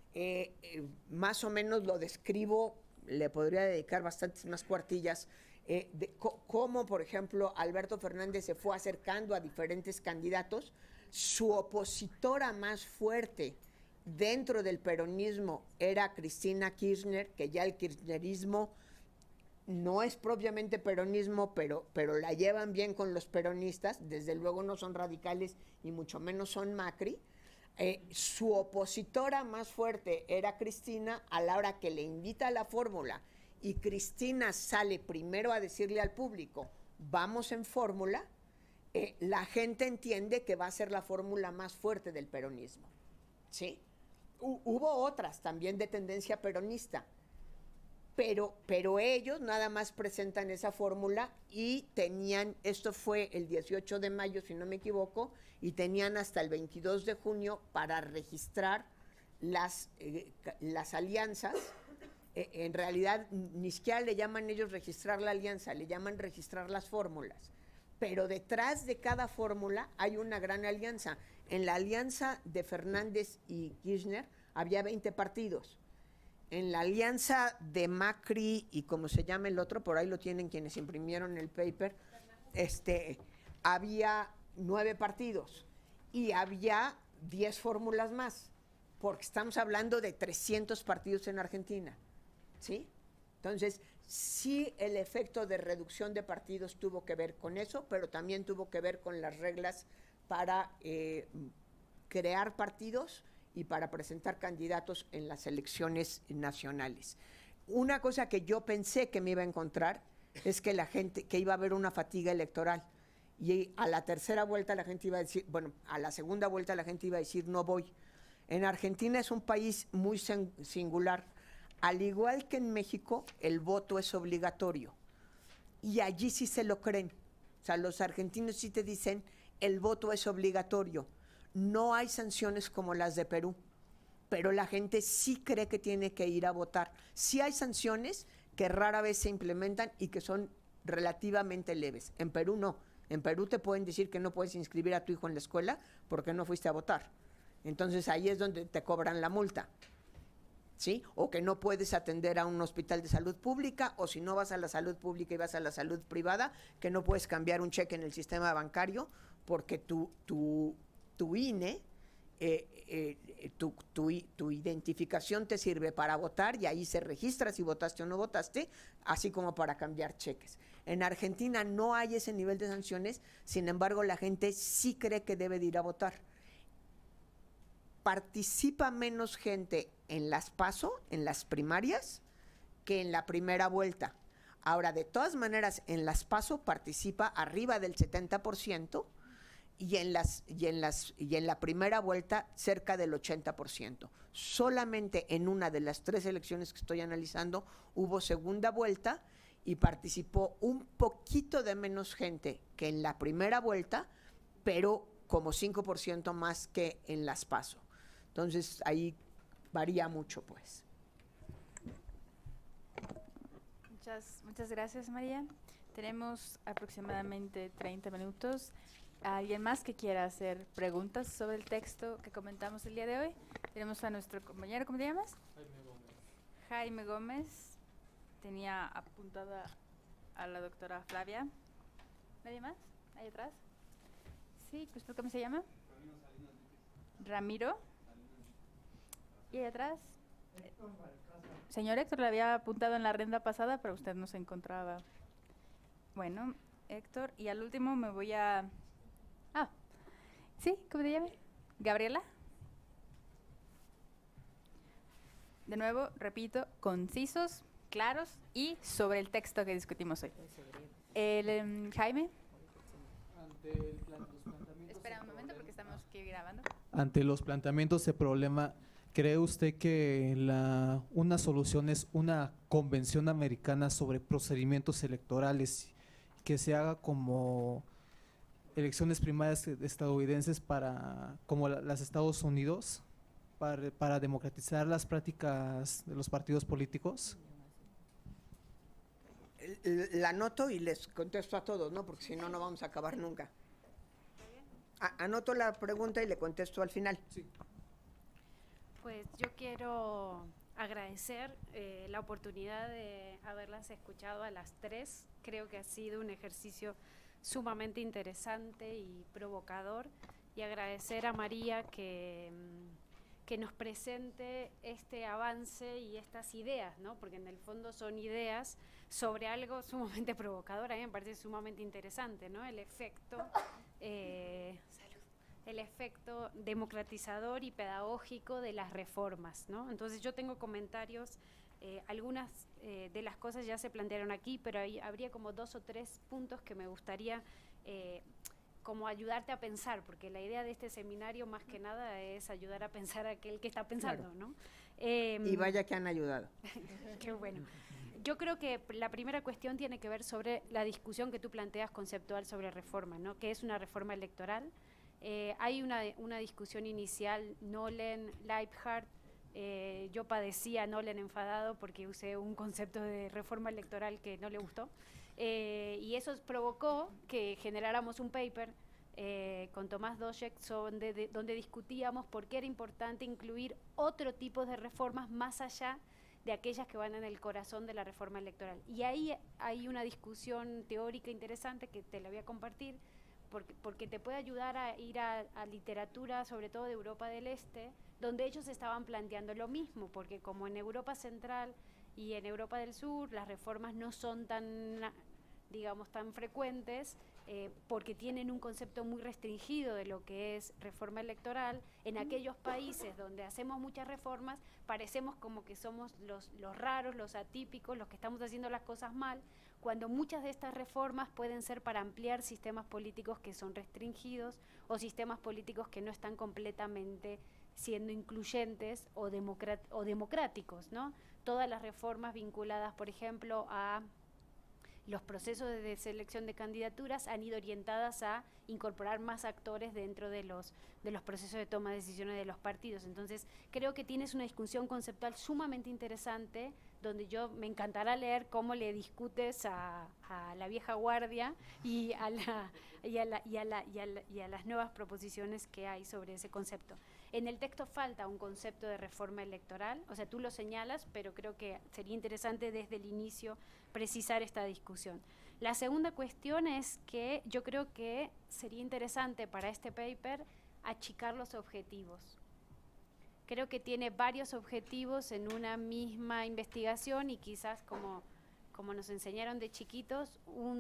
Más o menos lo describo, le podría dedicar bastantes más cuartillas, de cómo, por ejemplo, Alberto Fernández se fue acercando a diferentes candidatos. Su opositora más fuerte dentro del peronismo era Cristina Kirchner, que ya el kirchnerismo no es propiamente peronismo, pero la llevan bien con los peronistas, desde luego no son radicales y mucho menos son Macri. Su opositora más fuerte era Cristina. A la hora que le invita a la fórmula y Cristina sale primero a decirle al público, vamos en fórmula, la gente entiende que va a ser la fórmula más fuerte del peronismo, ¿sí? Hubo otras también de tendencia peronista, pero ellos nada más presentan esa fórmula y tenían, esto fue el 18 de mayo, si no me equivoco, y tenían hasta el 22 de junio para registrar las alianzas. En realidad ni siquiera le llaman ellos registrar la alianza, le llaman registrar las fórmulas. Pero detrás de cada fórmula hay una gran alianza. En la alianza de Fernández y Kirchner había 20 partidos. En la alianza de Macri y como se llama el otro, por ahí lo tienen quienes imprimieron el paper, había 9 partidos y había 10 fórmulas más, porque estamos hablando de 300 partidos en Argentina, ¿sí? Entonces, sí, el efecto de reducción de partidos tuvo que ver con eso, pero también tuvo que ver con las reglas para crear partidos y para presentar candidatos en las elecciones nacionales. Una cosa que yo pensé que me iba a encontrar es que que iba a haber una fatiga electoral, y a la tercera vuelta la gente iba a decir, bueno, a la segunda vuelta la gente iba a decir no voy. En Argentina es un país muy singular. Al igual que en México, el voto es obligatorio. Y allí sí se lo creen. O sea, los argentinos sí te dicen, el voto es obligatorio. No hay sanciones como las de Perú, pero la gente sí cree que tiene que ir a votar. Sí hay sanciones que rara vez se implementan y que son relativamente leves. En Perú no. En Perú te pueden decir que no puedes inscribir a tu hijo en la escuela porque no fuiste a votar. Entonces ahí es donde te cobran la multa. ¿sí? O que no puedes atender a un hospital de salud pública, o si no vas a la salud pública y vas a la salud privada, que no puedes cambiar un cheque en el sistema bancario porque tu INE, tu identificación te sirve para votar y ahí se registra si votaste o no votaste, así como para cambiar cheques. En Argentina no hay ese nivel de sanciones, sin embargo la gente sí cree que debe de ir a votar. Participa menos gente en las PASO, en las primarias, que en la primera vuelta. Ahora, de todas maneras, en las PASO participa arriba del 70%, y en la primera vuelta cerca del 80%. Solamente en una de las 3 elecciones que estoy analizando hubo segunda vuelta y participó un poquito de menos gente que en la primera vuelta, pero como 5% más que en las PASO. Entonces ahí varía mucho, pues. Muchas gracias, María. Tenemos aproximadamente 30 minutos. ¿Alguien más que quiera hacer preguntas sobre el texto que comentamos el día de hoy? Tenemos a nuestro compañero, ¿cómo te llamas? Jaime Gómez. Tenía apuntada a la doctora Flavia. ¿Nadie más? ¿Ahí atrás? Sí, pues ¿cómo se llama? Ramiro. ¿Y ahí atrás? Señor Héctor, le había apuntado en la ronda pasada, pero usted no se encontraba. Bueno, Héctor, y al último me voy a... ¿Sí? ¿Cómo te llamas? ¿Gabriela? De nuevo, repito, concisos, claros y sobre el texto que discutimos hoy. Jaime. Espera un momento porque estamos aquí grabando. Ante los planteamientos de problema, ¿cree usted que una solución es una convención americana sobre procedimientos electorales que se haga como elecciones primarias estadounidenses como las Estados Unidos para democratizar las prácticas de los partidos políticos? La anoto y les contesto a todos, ¿no? Porque si no, no vamos a acabar nunca. Anoto la pregunta y le contesto al final. Sí. Pues yo quiero agradecer la oportunidad de haberlas escuchado a las 3. Creo que ha sido un ejercicio sumamente interesante y provocador, y agradecer a María que nos presente este avance y estas ideas, ¿no? Porque en el fondo son ideas sobre algo sumamente provocador. A mí me parece sumamente interesante, ¿no? El efecto democratizador y pedagógico de las reformas, ¿no? Entonces yo tengo comentarios. Algunas de las cosas ya se plantearon aquí, pero habría como 2 o 3 puntos que me gustaría como ayudarte a pensar, porque la idea de este seminario más que nada es ayudar a pensar a aquel que está pensando, claro, ¿no? Y vaya que han ayudado. Qué bueno. Yo creo que la primera cuestión tiene que ver sobre la discusión que tú planteas conceptual sobre reforma, ¿no? ¿Qué es una reforma electoral? Hay una discusión inicial, Nolen, Leibhardt. Yo padecía Nolen enfadado porque usé un concepto de reforma electoral que no le gustó, y eso provocó que generáramos un paper con Tomás Dojek donde discutíamos por qué era importante incluir otro tipo de reformas más allá de aquellas que van en el corazón de la reforma electoral. Y ahí hay una discusión teórica interesante que te la voy a compartir, porque te puede ayudar a ir a literatura, sobre todo de Europa del Este, donde ellos estaban planteando lo mismo, porque como en Europa Central y en Europa del Sur las reformas no son tan frecuentes, porque tienen un concepto muy restringido de lo que es reforma electoral. En aquellos países donde hacemos muchas reformas, parecemos como que somos los raros, los atípicos, los que estamos haciendo las cosas mal, cuando muchas de estas reformas pueden ser para ampliar sistemas políticos que son restringidos o sistemas políticos que no están completamente siendo incluyentes o democráticos, ¿no? Todas las reformas vinculadas, por ejemplo, a los procesos de selección de candidaturas han ido orientadas a incorporar más actores dentro de los procesos de toma de decisiones de los partidos. Entonces, creo que tienes una discusión conceptual sumamente interesante donde yo me encantará leer cómo le discutes a la vieja guardia y a las nuevas proposiciones que hay sobre ese concepto. En el texto falta un concepto de reforma electoral, o sea, tú lo señalas, pero creo que sería interesante desde el inicio precisar esta discusión. La segunda cuestión es que yo creo que sería interesante para este paper achicar los objetivos. Creo que tiene varios objetivos en una misma investigación y quizás como nos enseñaron de chiquitos,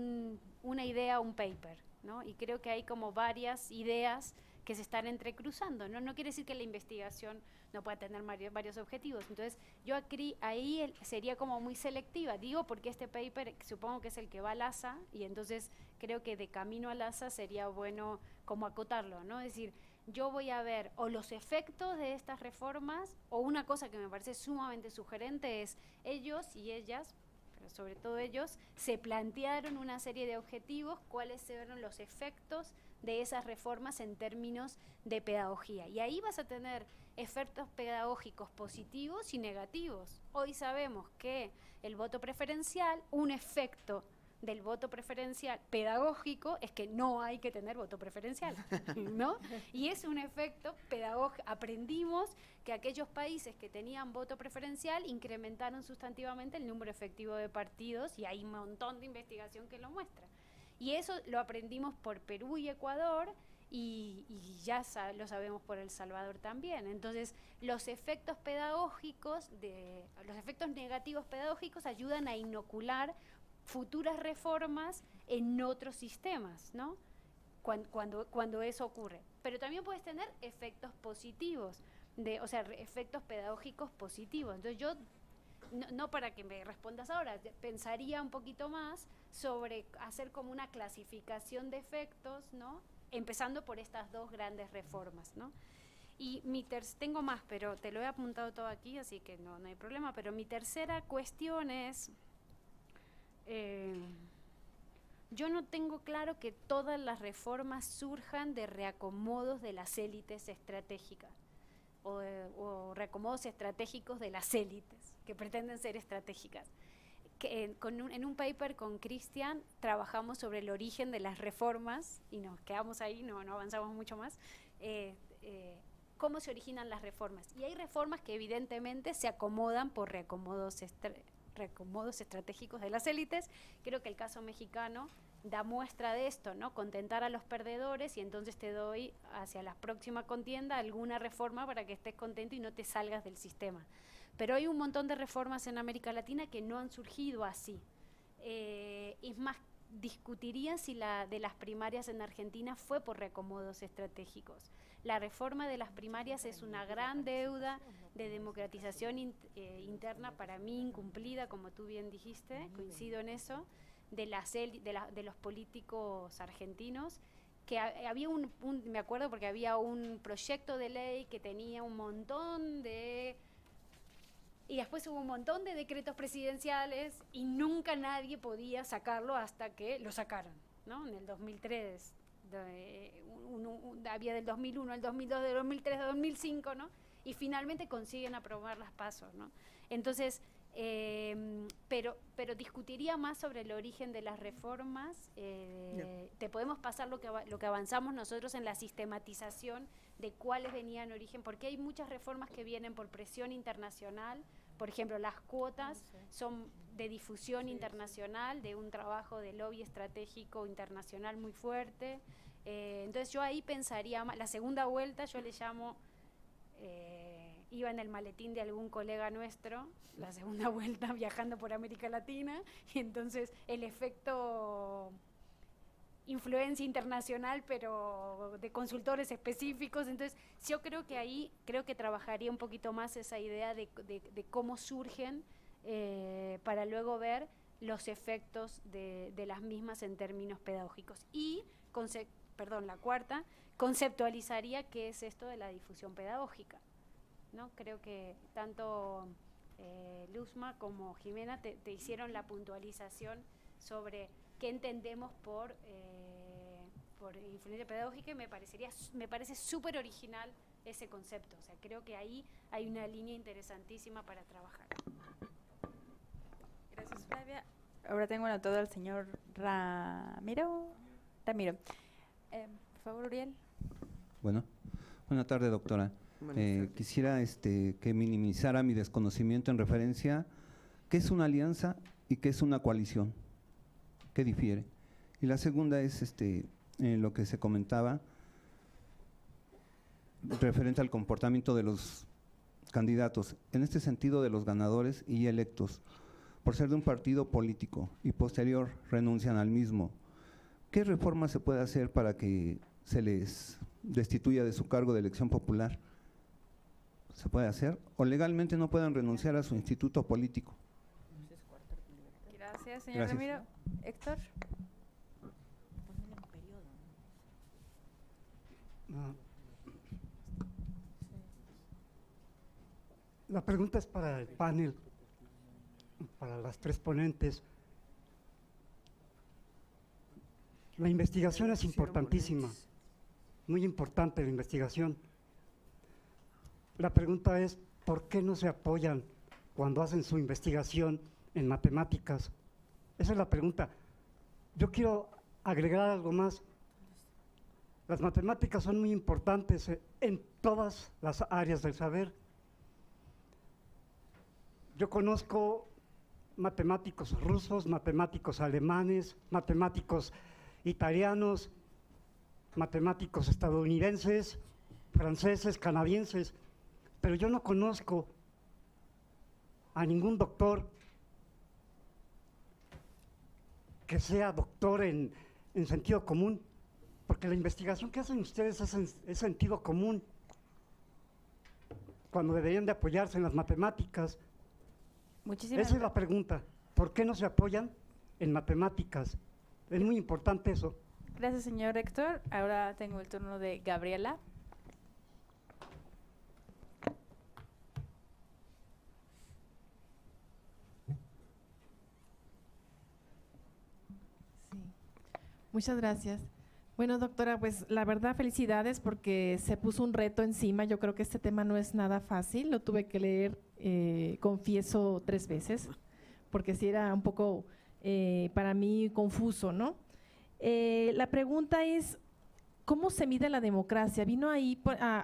una idea, un paper, ¿no? Y creo que hay como varias ideas que se están entrecruzando, ¿no? No quiere decir que la investigación no pueda tener varios objetivos. Entonces, yo ahí sería como muy selectiva. Digo porque este paper supongo que es el que va al ASA y entonces creo que de camino al ASA sería bueno como acotarlo, ¿no? Es decir, yo voy a ver o los efectos de estas reformas o una cosa que me parece sumamente sugerente es ellos y ellas, pero sobre todo ellos, se plantearon una serie de objetivos, cuáles fueron los efectos de esas reformas en términos de pedagogía. Y ahí vas a tener efectos pedagógicos positivos y negativos. Hoy sabemos que el voto preferencial, un efecto del voto preferencial pedagógico es que no hay que tener voto preferencial, ¿no? Y es un efecto pedagógico. Aprendimos que aquellos países que tenían voto preferencial incrementaron sustantivamente el número efectivo de partidos y hay un montón de investigación que lo muestra. Y eso lo aprendimos por Perú y Ecuador y ya lo sabemos por El Salvador también. Entonces, los efectos pedagógicos, los efectos negativos pedagógicos ayudan a inocular futuras reformas en otros sistemas, ¿no? Cuando eso ocurre. Pero también puedes tener efectos positivos, o sea, efectos pedagógicos positivos. Entonces yo, no para que me respondas ahora, pensaría un poquito más sobre hacer como una clasificación de efectos, ¿no? Empezando por estas dos grandes reformas, ¿no? Y tengo más, pero te lo he apuntado todo aquí, así que no hay problema. Pero mi tercera cuestión es... yo no tengo claro que todas las reformas surjan de reacomodos de las élites estratégicas o reacomodos estratégicos de las élites que pretenden ser estratégicas. En un paper con Cristian trabajamos sobre el origen de las reformas y nos quedamos ahí, no avanzamos mucho más. Cómo se originan las reformas. Y hay reformas que evidentemente se acomodan por reacomodos estratégicos de las élites. Creo que el caso mexicano da muestra de esto, ¿no? Contentar a los perdedores y entonces te doy hacia la próxima contienda alguna reforma para que estés contento y no te salgas del sistema. Pero hay un montón de reformas en América Latina que no han surgido así. Es más, discutiría si la de las primarias en Argentina fue por reacomodos estratégicos. La reforma de las primarias es una gran deuda de democratización interna, para mí incumplida, como tú bien dijiste, coincido en eso, de los políticos argentinos, que había me acuerdo porque había un proyecto de ley que tenía un montón de... Y después hubo un montón de decretos presidenciales y nunca nadie podía sacarlo hasta que lo sacaron, ¿no? En el 2003, había del 2001, el 2002, del 2003, del 2005, ¿no? Y finalmente consiguen aprobar las PASO, ¿no? Entonces, pero discutiría más sobre el origen de las reformas. Te podemos pasar lo que avanzamos nosotros en la sistematización de cuáles venían en origen, porque hay muchas reformas que vienen por presión internacional. Por ejemplo, las cuotas son de difusión internacional, de un trabajo de lobby estratégico internacional muy fuerte. Entonces yo ahí pensaría más, la segunda vuelta yo le llamo, iba en el maletín de algún colega nuestro, la segunda vuelta viajando por América Latina, y entonces el efecto influencia internacional, pero de consultores específicos. Entonces yo creo que ahí trabajaría un poquito más esa idea de cómo surgen para luego ver los efectos de las mismas en términos pedagógicos. Y, la cuarta, conceptualizaría qué es esto de la difusión pedagógica, ¿no? Creo que tanto Luzma como Jimena te hicieron la puntualización sobre qué entendemos por influencia pedagógica, y me parece súper original ese concepto. O sea, creo que ahí hay una línea interesantísima para trabajar. Flavia. Ahora tengo anotado al señor Ramiro. Por favor, Uriel. Bueno, buenas tardes, doctora. Quisiera que minimizara mi desconocimiento en referencia qué es una alianza y qué es una coalición, qué difiere. Y la segunda es lo que se comentaba referente al comportamiento de los candidatos, en este sentido de los ganadores y electos, por ser de un partido político y posterior renuncian al mismo. ¿Qué reforma se puede hacer para que se les destituya de su cargo de elección popular? ¿Se puede hacer? ¿O legalmente no pueden renunciar a su instituto político? Gracias, señor Ramiro. Héctor. La pregunta es para el panel, para las tres ponentes. La investigación es importantísima, muy importante la investigación. La pregunta es, ¿por qué no se apoyan cuando hacen su investigación en matemáticas? Esa es la pregunta. Yo quiero agregar algo más. Las matemáticas son muy importantes en todas las áreas del saber. Yo conozco matemáticos rusos, matemáticos alemanes, matemáticos italianos, matemáticos estadounidenses, franceses, canadienses, pero yo no conozco a ningún doctor que sea doctor en sentido común, porque la investigación que hacen ustedes es sentido común, cuando deberían de apoyarse en las matemáticas. Esa es la pregunta, ¿por qué no se apoyan en matemáticas? Es muy importante eso. Gracias, señor Héctor. Ahora tengo el turno de Gabriela. Sí. Muchas gracias. Bueno, doctora, pues la verdad felicidades porque se puso un reto encima. Yo creo que este tema no es nada fácil. Lo tuve que leer, confieso, 3 veces, porque sí era un poco para mí confuso, ¿no? La pregunta es, ¿cómo se mide la democracia? Vino ahí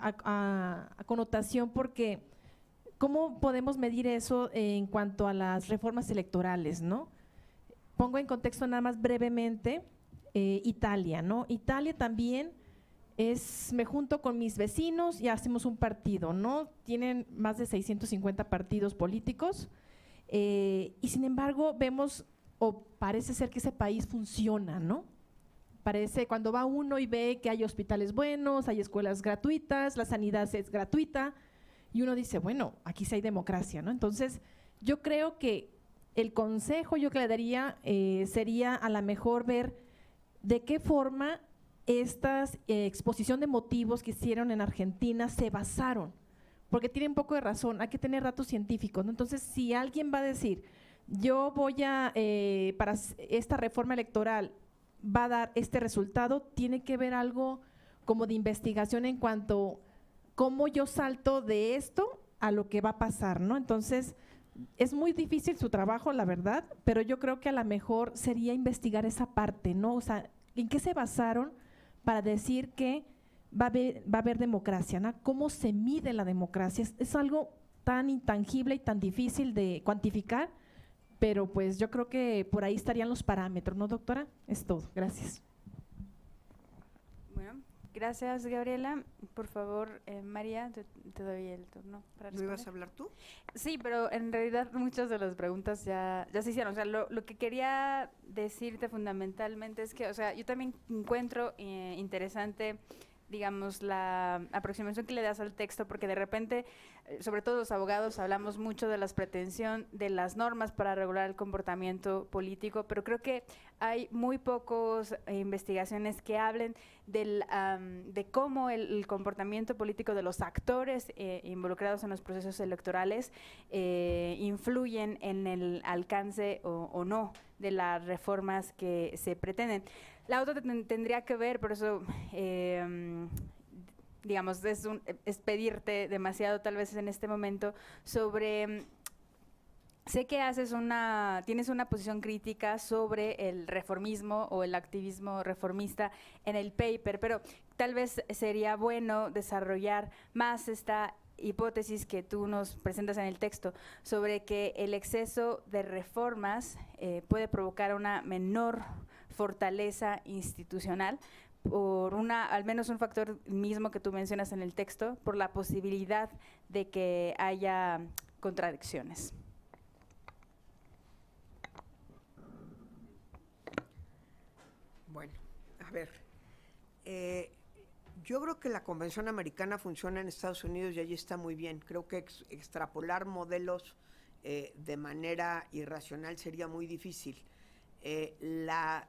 a connotación porque ¿cómo podemos medir eso en cuanto a las reformas electorales, ¿no? Pongo en contexto nada más brevemente. Italia, ¿no? Italia también me junto con mis vecinos y hacemos un partido, ¿no? Tienen más de 650 partidos políticos y sin embargo vemos, o parece ser que ese país funciona, ¿no? Parece cuando va uno y ve que hay hospitales buenos, hay escuelas gratuitas, la sanidad es gratuita y uno dice, bueno, aquí sí hay democracia, ¿no? Entonces, yo creo que el consejo yo que le daría sería a lo mejor ver de qué forma esta exposición de motivos que hicieron en Argentina se basaron, porque tiene un poco de razón, hay que tener datos científicos, ¿no? Entonces, si alguien va a decir, yo voy para esta reforma electoral, va a dar este resultado, tiene que ver algo como de investigación en cuanto cómo yo salto de esto a lo que va a pasar, ¿no? Entonces, es muy difícil su trabajo, la verdad, pero yo creo que a lo mejor sería investigar esa parte, ¿no? O sea, ¿en qué se basaron para decir que va a haber democracia, ¿no? ¿Cómo se mide la democracia? Es algo tan intangible y tan difícil de cuantificar, pero pues yo creo que por ahí estarían los parámetros, ¿no, doctora? Es todo, gracias. Bueno, gracias, Gabriela. Por favor, María, te doy el turno para responder. ¿No ibas a hablar tú? Sí, pero en realidad muchas de las preguntas ya se hicieron. O sea, lo que quería decirte fundamentalmente es que, o sea, yo también encuentro interesante, digamos, la aproximación que le das al texto, porque de repente, sobre todo los abogados, hablamos mucho de la pretensión de las normas para regular el comportamiento político, pero creo que hay muy pocas investigaciones que hablen de cómo el comportamiento político de los actores involucrados en los procesos electorales influyen en el alcance o no de las reformas que se pretenden. La otra tendría que ver, por eso, digamos, es pedirte demasiado tal vez en este momento sobre sé que tienes una posición crítica sobre el reformismo o el activismo reformista en el paper, pero tal vez sería bueno desarrollar más esta hipótesis que tú nos presentas en el texto sobre que el exceso de reformas puede provocar una menor fortaleza institucional por al menos un factor mismo que tú mencionas en el texto, por la posibilidad de que haya contradicciones. Bueno, a ver, yo creo que la Convención Americana funciona en Estados Unidos y allí está muy bien. Creo que extrapolar modelos de manera irracional sería muy difícil. La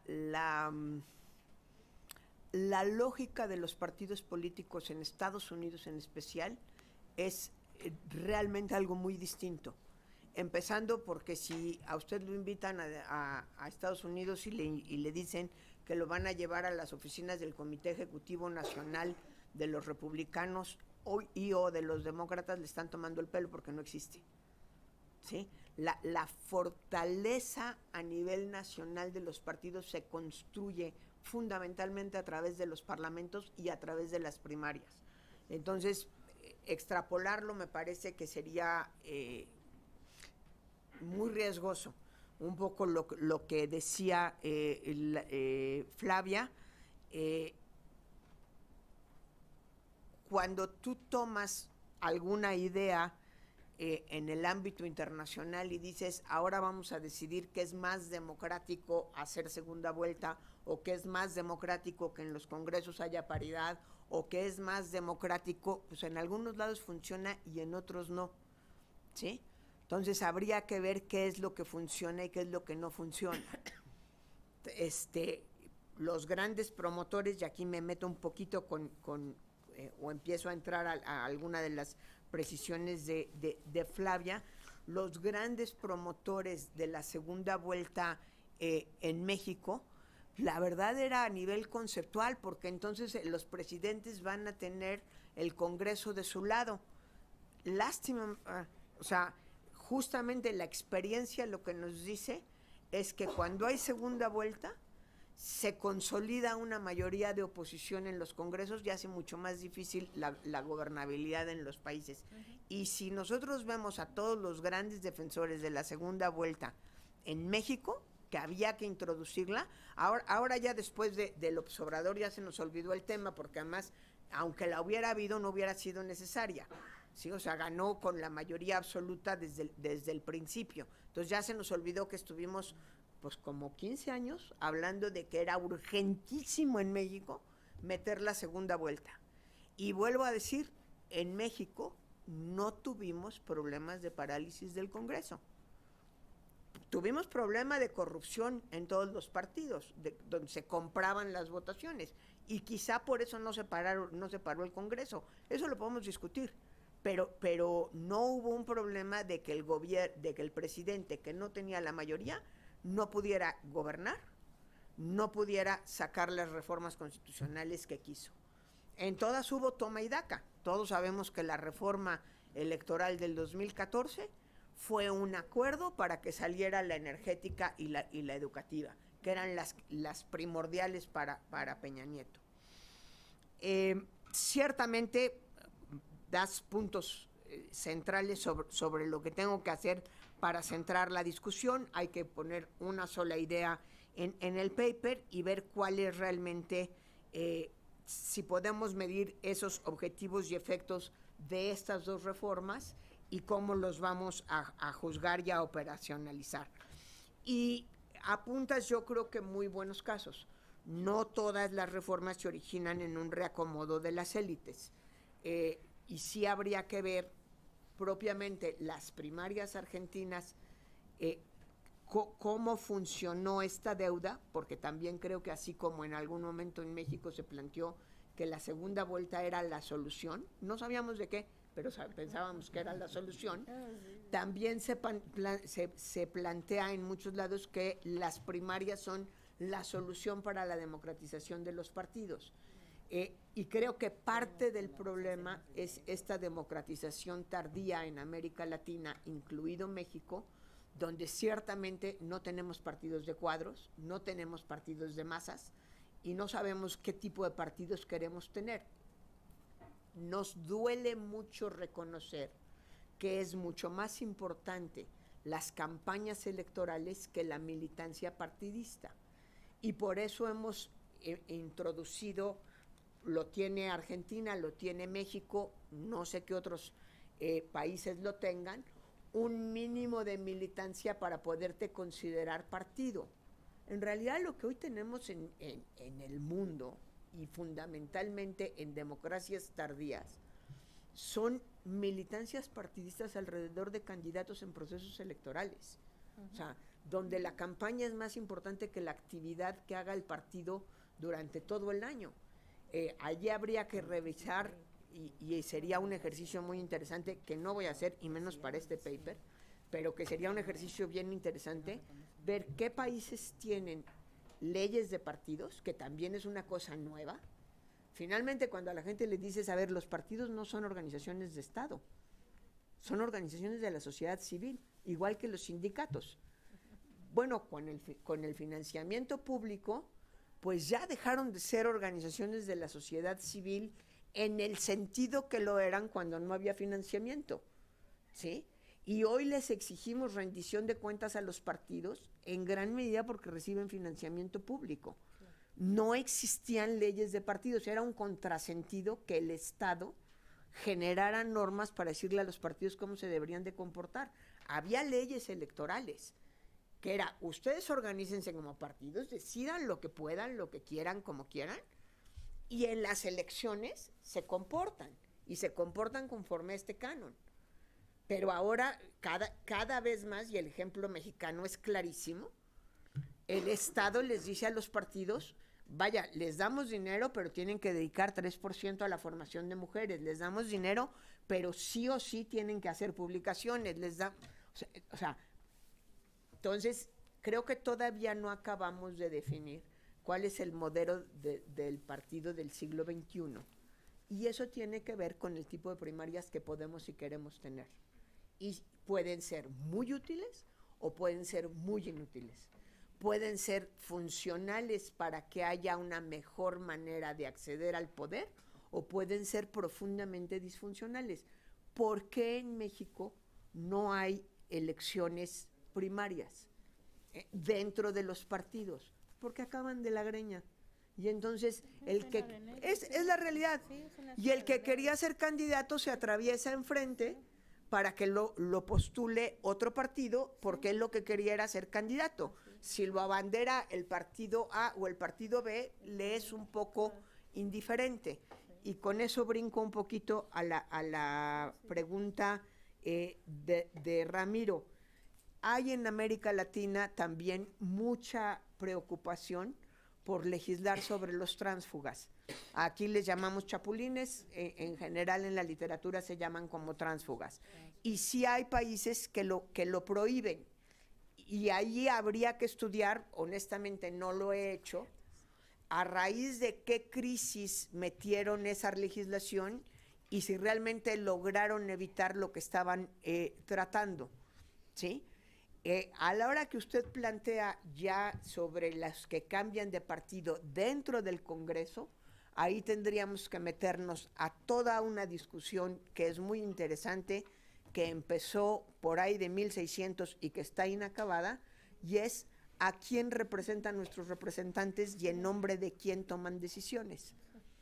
lógica de los partidos políticos en Estados Unidos en especial es realmente algo muy distinto. Empezando porque si a usted lo invitan a Estados Unidos y le dicen que lo van a llevar a las oficinas del Comité Ejecutivo Nacional de los Republicanos o de los Demócratas, le están tomando el pelo porque no existe. ¿Sí? La fortaleza a nivel nacional de los partidos se construye fundamentalmente a través de los parlamentos y a través de las primarias. Entonces, extrapolarlo me parece que sería muy riesgoso. Un poco lo que decía Flavia, cuando tú tomas alguna idea en el ámbito internacional y dices, ahora vamos a decidir qué es más democrático hacer segunda vuelta, o qué es más democrático que en los congresos haya paridad, o qué es más democrático, pues en algunos lados funciona y en otros no, ¿sí? Entonces habría que ver qué es lo que funciona y qué es lo que no funciona. Los grandes promotores, y aquí me meto un poquito o empiezo a entrar a alguna de las precisiones de Flavia, los grandes promotores de la segunda vuelta en México, la verdad era a nivel conceptual, porque entonces los presidentes van a tener el Congreso de su lado. Lástima, o sea, justamente la experiencia lo que nos dice es que cuando hay segunda vuelta se consolida una mayoría de oposición en los congresos y hace mucho más difícil la gobernabilidad en los países. Y si nosotros vemos a todos los grandes defensores de la segunda vuelta en México, que había que introducirla, ahora ya después del Obrador ya se nos olvidó el tema, porque además, aunque la hubiera habido, no hubiera sido necesaria. Sí, o sea, ganó con la mayoría absoluta desde el principio. Entonces ya se nos olvidó que estuvimos pues como 15 años hablando de que era urgentísimo en México meter la segunda vuelta. Y vuelvo a decir, en México no tuvimos problemas de parálisis del Congreso. Tuvimos problema de corrupción en todos los partidos, donde se compraban las votaciones. Y quizá por eso no se paró el Congreso. Eso lo podemos discutir. Pero no hubo un problema de que el presidente, que no tenía la mayoría, no pudiera gobernar, no pudiera sacar las reformas constitucionales que quiso. En todas hubo toma y daca. Todos sabemos que la reforma electoral del 2014 fue un acuerdo para que saliera la energética y la educativa, que eran las primordiales para Peña Nieto. Ciertamente das puntos centrales sobre lo que tengo que hacer para centrar la discusión. Hay que poner una sola idea en el paper y ver cuál es realmente, si podemos medir esos objetivos y efectos de estas dos reformas y cómo los vamos a juzgar y a operacionalizar. Y apuntas, yo creo que muy buenos casos. No todas las reformas se originan en un reacomodo de las élites. Y sí habría que ver propiamente las primarias argentinas, cómo funcionó esta deuda, porque también creo que así como en algún momento en México se planteó que la segunda vuelta era la solución, no sabíamos de qué, pero pensábamos que era la solución. También se plantea en muchos lados que las primarias son la solución para la democratización de los partidos. Y creo que parte del problema es esta democratización tardía en América Latina, incluido México, donde ciertamente no tenemos partidos de cuadros, no tenemos partidos de masas y no sabemos qué tipo de partidos queremos tener. Nos duele mucho reconocer que es mucho más importante las campañas electorales que la militancia partidista. Y por eso hemos introducido, lo tiene Argentina, lo tiene México, no sé qué otros países lo tengan, un mínimo de militancia para poderte considerar partido. En realidad lo que hoy tenemos en el mundo, y fundamentalmente en democracias tardías, son militancias partidistas alrededor de candidatos en procesos electorales. O sea, donde la campaña es más importante que la actividad que haga el partido durante todo el año. Allí habría que revisar, y sería un ejercicio muy interesante, que no voy a hacer, y menos para este paper, pero que sería un ejercicio bien interesante, ver qué países tienen leyes de partidos, que también es una cosa nueva. Finalmente, cuando a la gente le dices, a ver, los partidos no son organizaciones de Estado, son organizaciones de la sociedad civil, igual que los sindicatos. Bueno, con el financiamiento público, pues ya dejaron de ser organizaciones de la sociedad civil en el sentido que lo eran cuando no había financiamiento, ¿sí? Y hoy les exigimos rendición de cuentas a los partidos en gran medida porque reciben financiamiento público. No existían leyes de partidos, era un contrasentido que el Estado generara normas para decirle a los partidos cómo se deberían de comportar. Había leyes electorales, que era, ustedes organícense como partidos, decidan lo que puedan, lo que quieran, como quieran, y en las elecciones se comportan, y se comportan conforme a este canon. Pero ahora, cada vez más, y el ejemplo mexicano es clarísimo, el Estado les dice a los partidos, vaya, les damos dinero, pero tienen que dedicar 3% a la formación de mujeres, les damos dinero, pero sí o sí tienen que hacer publicaciones, o sea, entonces, creo que todavía no acabamos de definir cuál es el modelo del partido del siglo XXI, y eso tiene que ver con el tipo de primarias que podemos y queremos tener. Y pueden ser muy útiles o pueden ser muy inútiles. Pueden ser funcionales para que haya una mejor manera de acceder al poder o pueden ser profundamente disfuncionales. ¿Por qué en México no hay elecciones primarias dentro de los partidos? Porque acaban de la greña. Y entonces es la realidad. Y el que quería ser candidato se atraviesa enfrente para que lo postule otro partido, porque él lo que quería era ser candidato. Si lo abandera el partido A o el partido B, le es un poco indiferente. Y con eso brinco un poquito a la pregunta de Ramiro. Hay en América Latina también mucha preocupación por legislar sobre los tránsfugas. Aquí les llamamos chapulines, en general en la literatura se llaman como tránsfugas. Y sí hay países que lo prohíben. Y ahí habría que estudiar, honestamente no lo he hecho, a raíz de qué crisis metieron esa legislación y si realmente lograron evitar lo que estaban tratando, ¿sí? A la hora que usted plantea ya sobre las que cambian de partido dentro del Congreso, ahí tendríamos que meternos a toda una discusión que es muy interesante, que empezó por ahí de 1600 y que está inacabada, y es a quién representan nuestros representantes y en nombre de quién toman decisiones.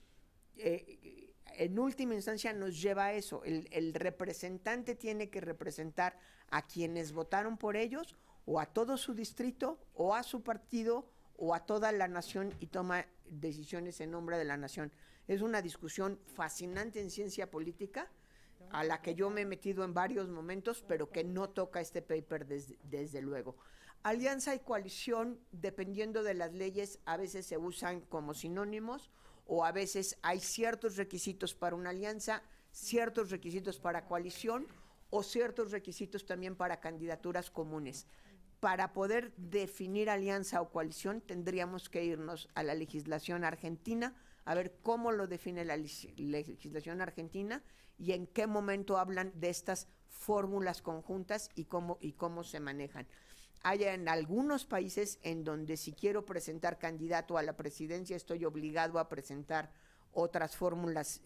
En última instancia nos lleva a eso, el representante tiene que representar a quienes votaron por ellos, o a todo su distrito, o a su partido, o a toda la nación y toma decisiones en nombre de la nación. Es una discusión fascinante en ciencia política, a la que yo me he metido en varios momentos, pero que no toca este paper desde luego. Alianza y coalición, dependiendo de las leyes, a veces se usan como sinónimos, o a veces hay ciertos requisitos para una alianza, ciertos requisitos para coalición, o ciertos requisitos también para candidaturas comunes. Para poder definir alianza o coalición tendríamos que irnos a la legislación argentina, a ver cómo lo define la legislación argentina y en qué momento hablan de estas fórmulas conjuntas y cómo se manejan. Hay en algunos países en donde si quiero presentar candidato a la presidencia estoy obligado a presentar otras fórmulas,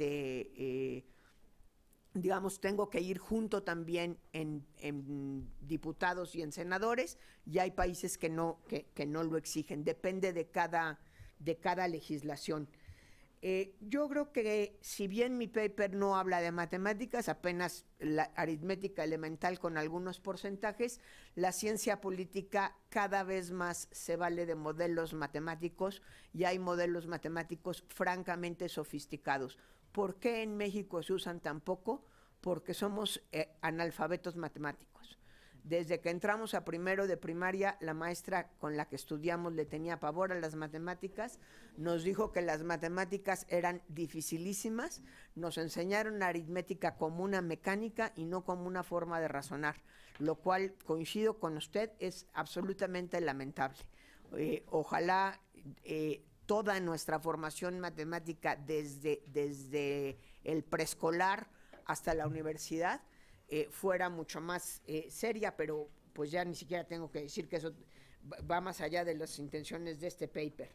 digamos, tengo que ir junto también en diputados y en senadores, y hay países que no lo exigen, depende de cada legislación. Yo creo que si bien mi paper no habla de matemáticas, apenas la aritmética elemental con algunos porcentajes, la ciencia política cada vez más se vale de modelos matemáticos y hay modelos matemáticos francamente sofisticados. ¿Por qué en México se usan tan poco? Porque somos analfabetos matemáticos. Desde que entramos a primero de primaria, la maestra con la que estudiamos le tenía pavor a las matemáticas, nos dijo que las matemáticas eran dificilísimas, nos enseñaron aritmética como una mecánica y no como una forma de razonar, lo cual, coincido con usted, es absolutamente lamentable. Ojalá toda nuestra formación matemática desde el preescolar hasta la universidad fuera mucho más seria, pero pues ya ni siquiera tengo que decir que eso va más allá de las intenciones de este paper.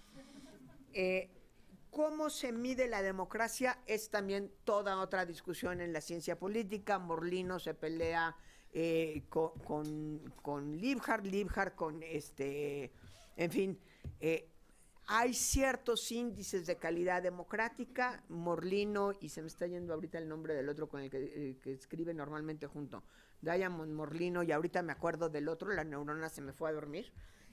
¿Cómo se mide la democracia? Es también toda otra discusión en la ciencia política. Morlino se pelea con Liebhardt con en fin, hay ciertos índices de calidad democrática. Morlino, y se me está yendo ahorita el nombre del otro con el que escribe normalmente junto, Diamond Morlino, y ahorita me acuerdo del otro, la neurona se me fue a dormir,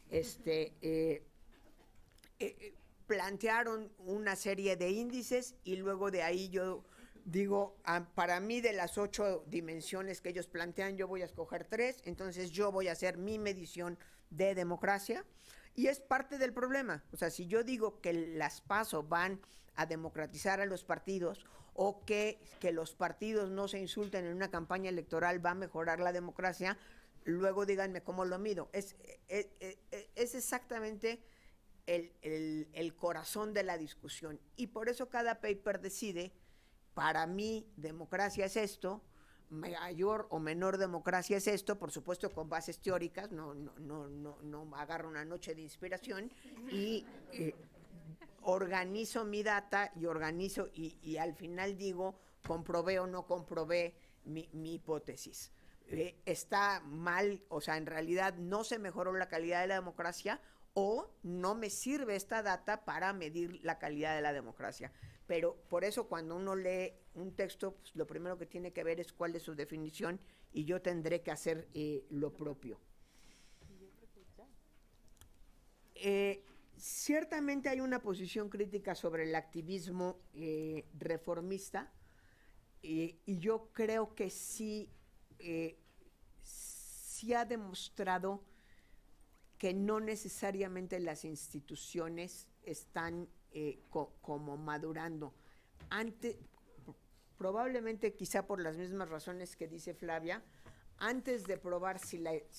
plantearon una serie de índices y luego de ahí yo digo, para mí de las 8 dimensiones que ellos plantean, yo voy a escoger 3, entonces yo voy a hacer mi medición de democracia. Y es parte del problema. O sea, si yo digo que las PASO van a democratizar a los partidos o que los partidos no se insulten en una campaña electoral va a mejorar la democracia, luego díganme cómo lo mido. Es exactamente el corazón de la discusión. Y por eso cada paper decide, para mí democracia es esto, mayor o menor democracia es esto, por supuesto con bases teóricas, no agarro una noche de inspiración y organizo mi data y al final digo, comprobé o no comprobé mi hipótesis. Está mal, o sea, en realidad no se mejoró la calidad de la democracia o no me sirve esta data para medir la calidad de la democracia. Pero por eso cuando uno lee un texto, pues, lo primero que tiene que ver es cuál es su definición y yo tendré que hacer lo propio. Ciertamente hay una posición crítica sobre el activismo reformista y yo creo que sí ha demostrado que no necesariamente las instituciones están como madurando. Probablemente quizá por las mismas razones que dice Flavia, antes de probar si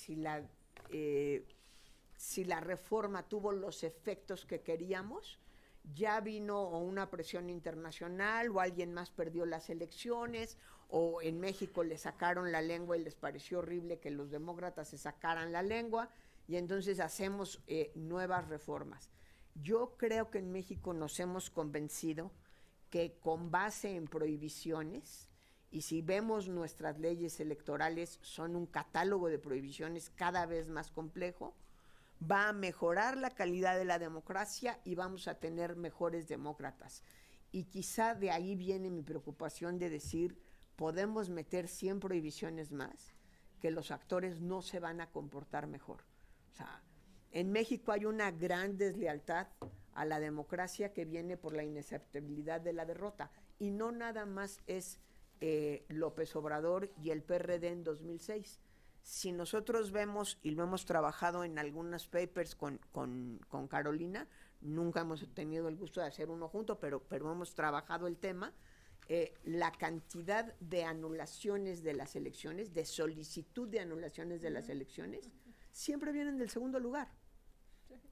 la reforma tuvo los efectos que queríamos, ya vino o una presión internacional o alguien más perdió las elecciones o en México le sacaron la lengua y les pareció horrible que los demócratas se sacaran la lengua y entonces hacemos nuevas reformas. Yo creo que en México nos hemos convencido que con base en prohibiciones, y si vemos nuestras leyes electorales son un catálogo de prohibiciones cada vez más complejo, va a mejorar la calidad de la democracia y vamos a tener mejores demócratas. Y quizá de ahí viene mi preocupación de decir, podemos meter 100 prohibiciones más, que los actores no se van a comportar mejor. O sea, en México hay una gran deslealtad a la democracia que viene por la inaceptabilidad de la derrota. Y no nada más es López Obrador y el PRD en 2006. Si nosotros vemos, y lo hemos trabajado en algunos papers con Carolina, nunca hemos tenido el gusto de hacer uno junto, pero hemos trabajado el tema, la cantidad de anulaciones de las elecciones, de solicitud de anulaciones de las elecciones, siempre vienen del segundo lugar.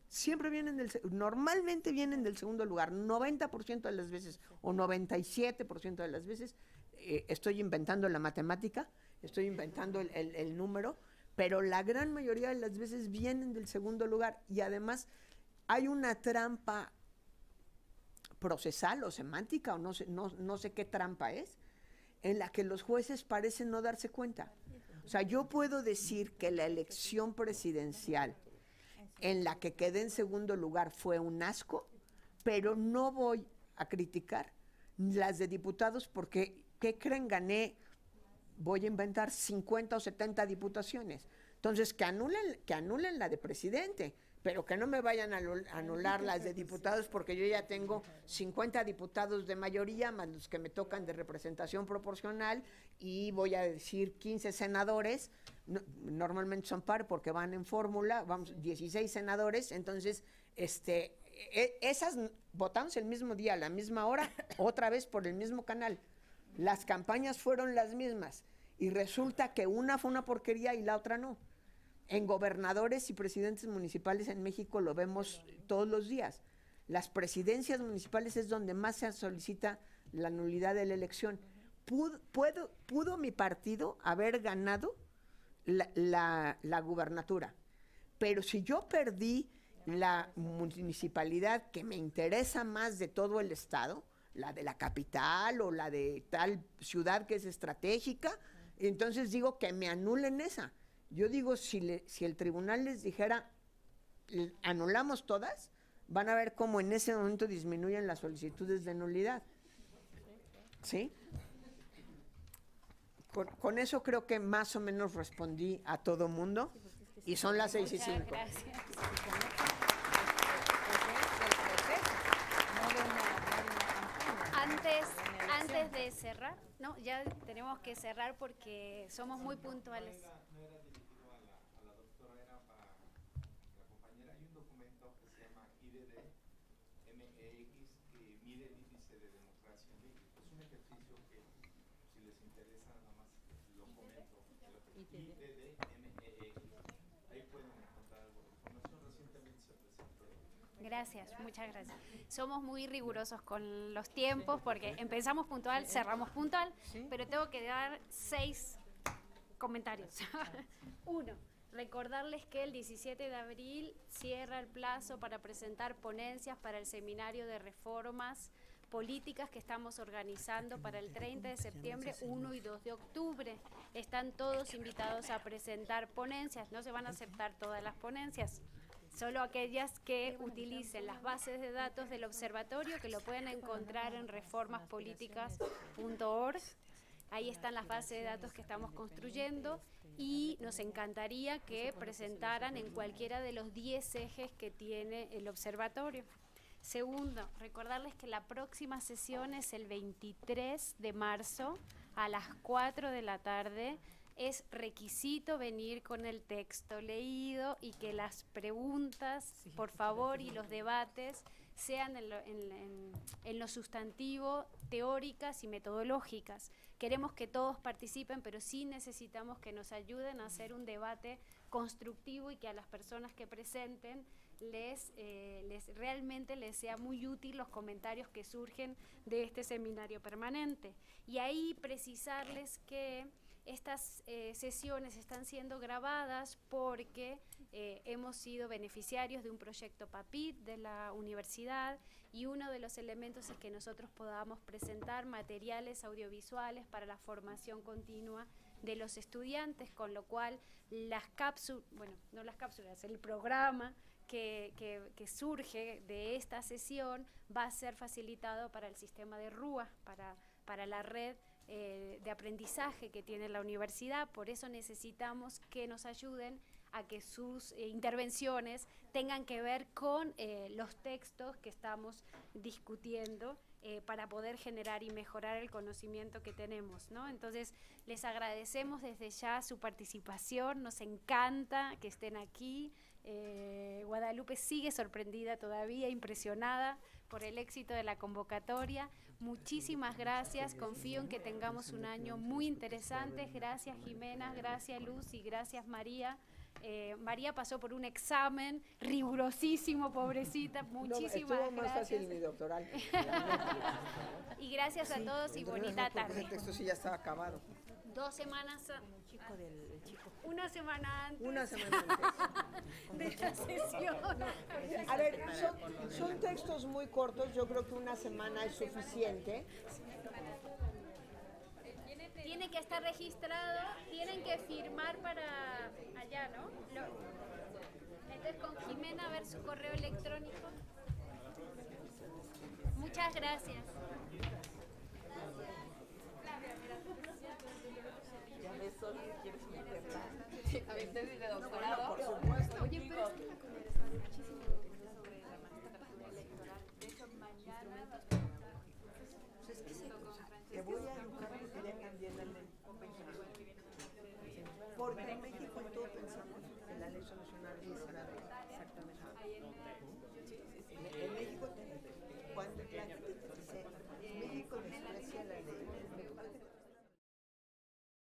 siempre normalmente vienen del segundo lugar, 90% de las veces, o 97% de las veces. Estoy inventando la matemática, estoy inventando el número, pero la gran mayoría de las veces vienen del segundo lugar. Y además hay una trampa procesal o semántica, o no sé qué trampa es, en la que los jueces parecen no darse cuenta. O sea, yo puedo decir que la elección presidencial en la que quedé en segundo lugar fue un asco, pero no voy a criticar las de diputados porque, ¿qué creen? Gané, voy a inventar 50 o 70 diputaciones. Entonces, que anulen la de presidente, pero que no me vayan a anular las de diputados, porque yo ya tengo 50 diputados de mayoría, más los que me tocan de representación proporcional, y voy a decir 15 senadores, normalmente son par porque van en fórmula, vamos, 16 senadores, entonces, esas votamos el mismo día, a la misma hora, otra vez por el mismo canal. Las campañas fueron las mismas, y resulta que una fue una porquería y la otra no. En gobernadores y presidentes municipales en México lo vemos todos los días. Las presidencias municipales es donde más se solicita la nulidad de la elección. ¿Pudo mi partido haber ganado la gubernatura? Pero si yo perdí la municipalidad que me interesa más de todo el estado, la de la capital o la de tal ciudad que es estratégica, entonces digo que me anulen esa. Yo digo, si el tribunal les dijera, anulamos todas, van a ver cómo en ese momento disminuyen las solicitudes de nulidad. ¿Sí? Con eso creo que más o menos respondí a todo mundo, y son las 6:05. Gracias. Antes de cerrar, no, ya tenemos que cerrar porque somos muy puntuales. No era dirigido a la doctora, era para la compañera. Hay un documento que se llama IDD-MEX que mide el índice de democracia en México. Es un ejercicio que, si les interesa, nada más lo comento. IDD-MEX. Ahí pueden encontrar algo de información. Recientemente se presentó. Gracias, muchas gracias. Somos muy rigurosos con los tiempos porque empezamos puntual, cerramos puntual, pero tengo que dar 6 comentarios. 1, recordarles que el 17 de abril cierra el plazo para presentar ponencias para el seminario de reformas políticas que estamos organizando para el 30 de septiembre, 1 y 2 de octubre. Están todos invitados a presentar ponencias, no se van a aceptar todas las ponencias, solo aquellas que utilicen las bases de datos del observatorio, que lo pueden encontrar en reformaspoliticas.org. Ahí están las bases de datos que estamos construyendo y nos encantaría que presentaran en cualquiera de los 10 ejes que tiene el observatorio. Segundo, recordarles que la próxima sesión es el 23 de marzo a las 4 de la tarde. Es requisito venir con el texto leído y que las preguntas, por favor, y los debates sean en lo sustantivo, teóricas y metodológicas. Queremos que todos participen, pero sí necesitamos que nos ayuden a hacer un debate constructivo y que a las personas que presenten realmente les sea muy útil los comentarios que surgen de este seminario permanente. Y ahí precisarles que estas sesiones están siendo grabadas porque hemos sido beneficiarios de un proyecto PAPIT de la universidad, y uno de los elementos es que nosotros podamos presentar materiales audiovisuales para la formación continua de los estudiantes, con lo cual las cápsulas, bueno, no las cápsulas, el programa que surge de esta sesión va a ser facilitado para el sistema de RUA, para la red de aprendizaje que tiene la universidad. Por eso necesitamos que nos ayuden a que sus intervenciones tengan que ver con los textos que estamos discutiendo para poder generar y mejorar el conocimiento que tenemos, ¿no? Entonces, les agradecemos desde ya su participación, nos encanta que estén aquí. Guadalupe sigue sorprendida todavía, impresionada por el éxito de la convocatoria. Muchísimas gracias, confío en que tengamos un año muy interesante. Gracias Jimena, gracias Luz y gracias María. María pasó por un examen rigurosísimo, pobrecita, muchísimas estuvo más gracias. fácil mi doctoral. Y gracias a todos y bonita tarde. El texto sí ya estaba acabado. 2 semanas, una semana antes, de esta sesión. A ver, son textos muy cortos, yo creo que una semana es suficiente. Tiene que estar registrado, tienen que firmar para allá, ¿no? Entonces con Jimena a ver su correo electrónico. Muchas gracias. Ya ves, solo quieres meterla. A ver, tesis de doctorado. Por supuesto. Oye, pero es que me conversaron muchísimo sobre la magistratura electoral. De hecho, mañana... Pues es que sí, o sea, te voy a educar porque ya cambié la ley. Porque en México en todo pensamos que la ley solucionar 10 grados. Exactamente.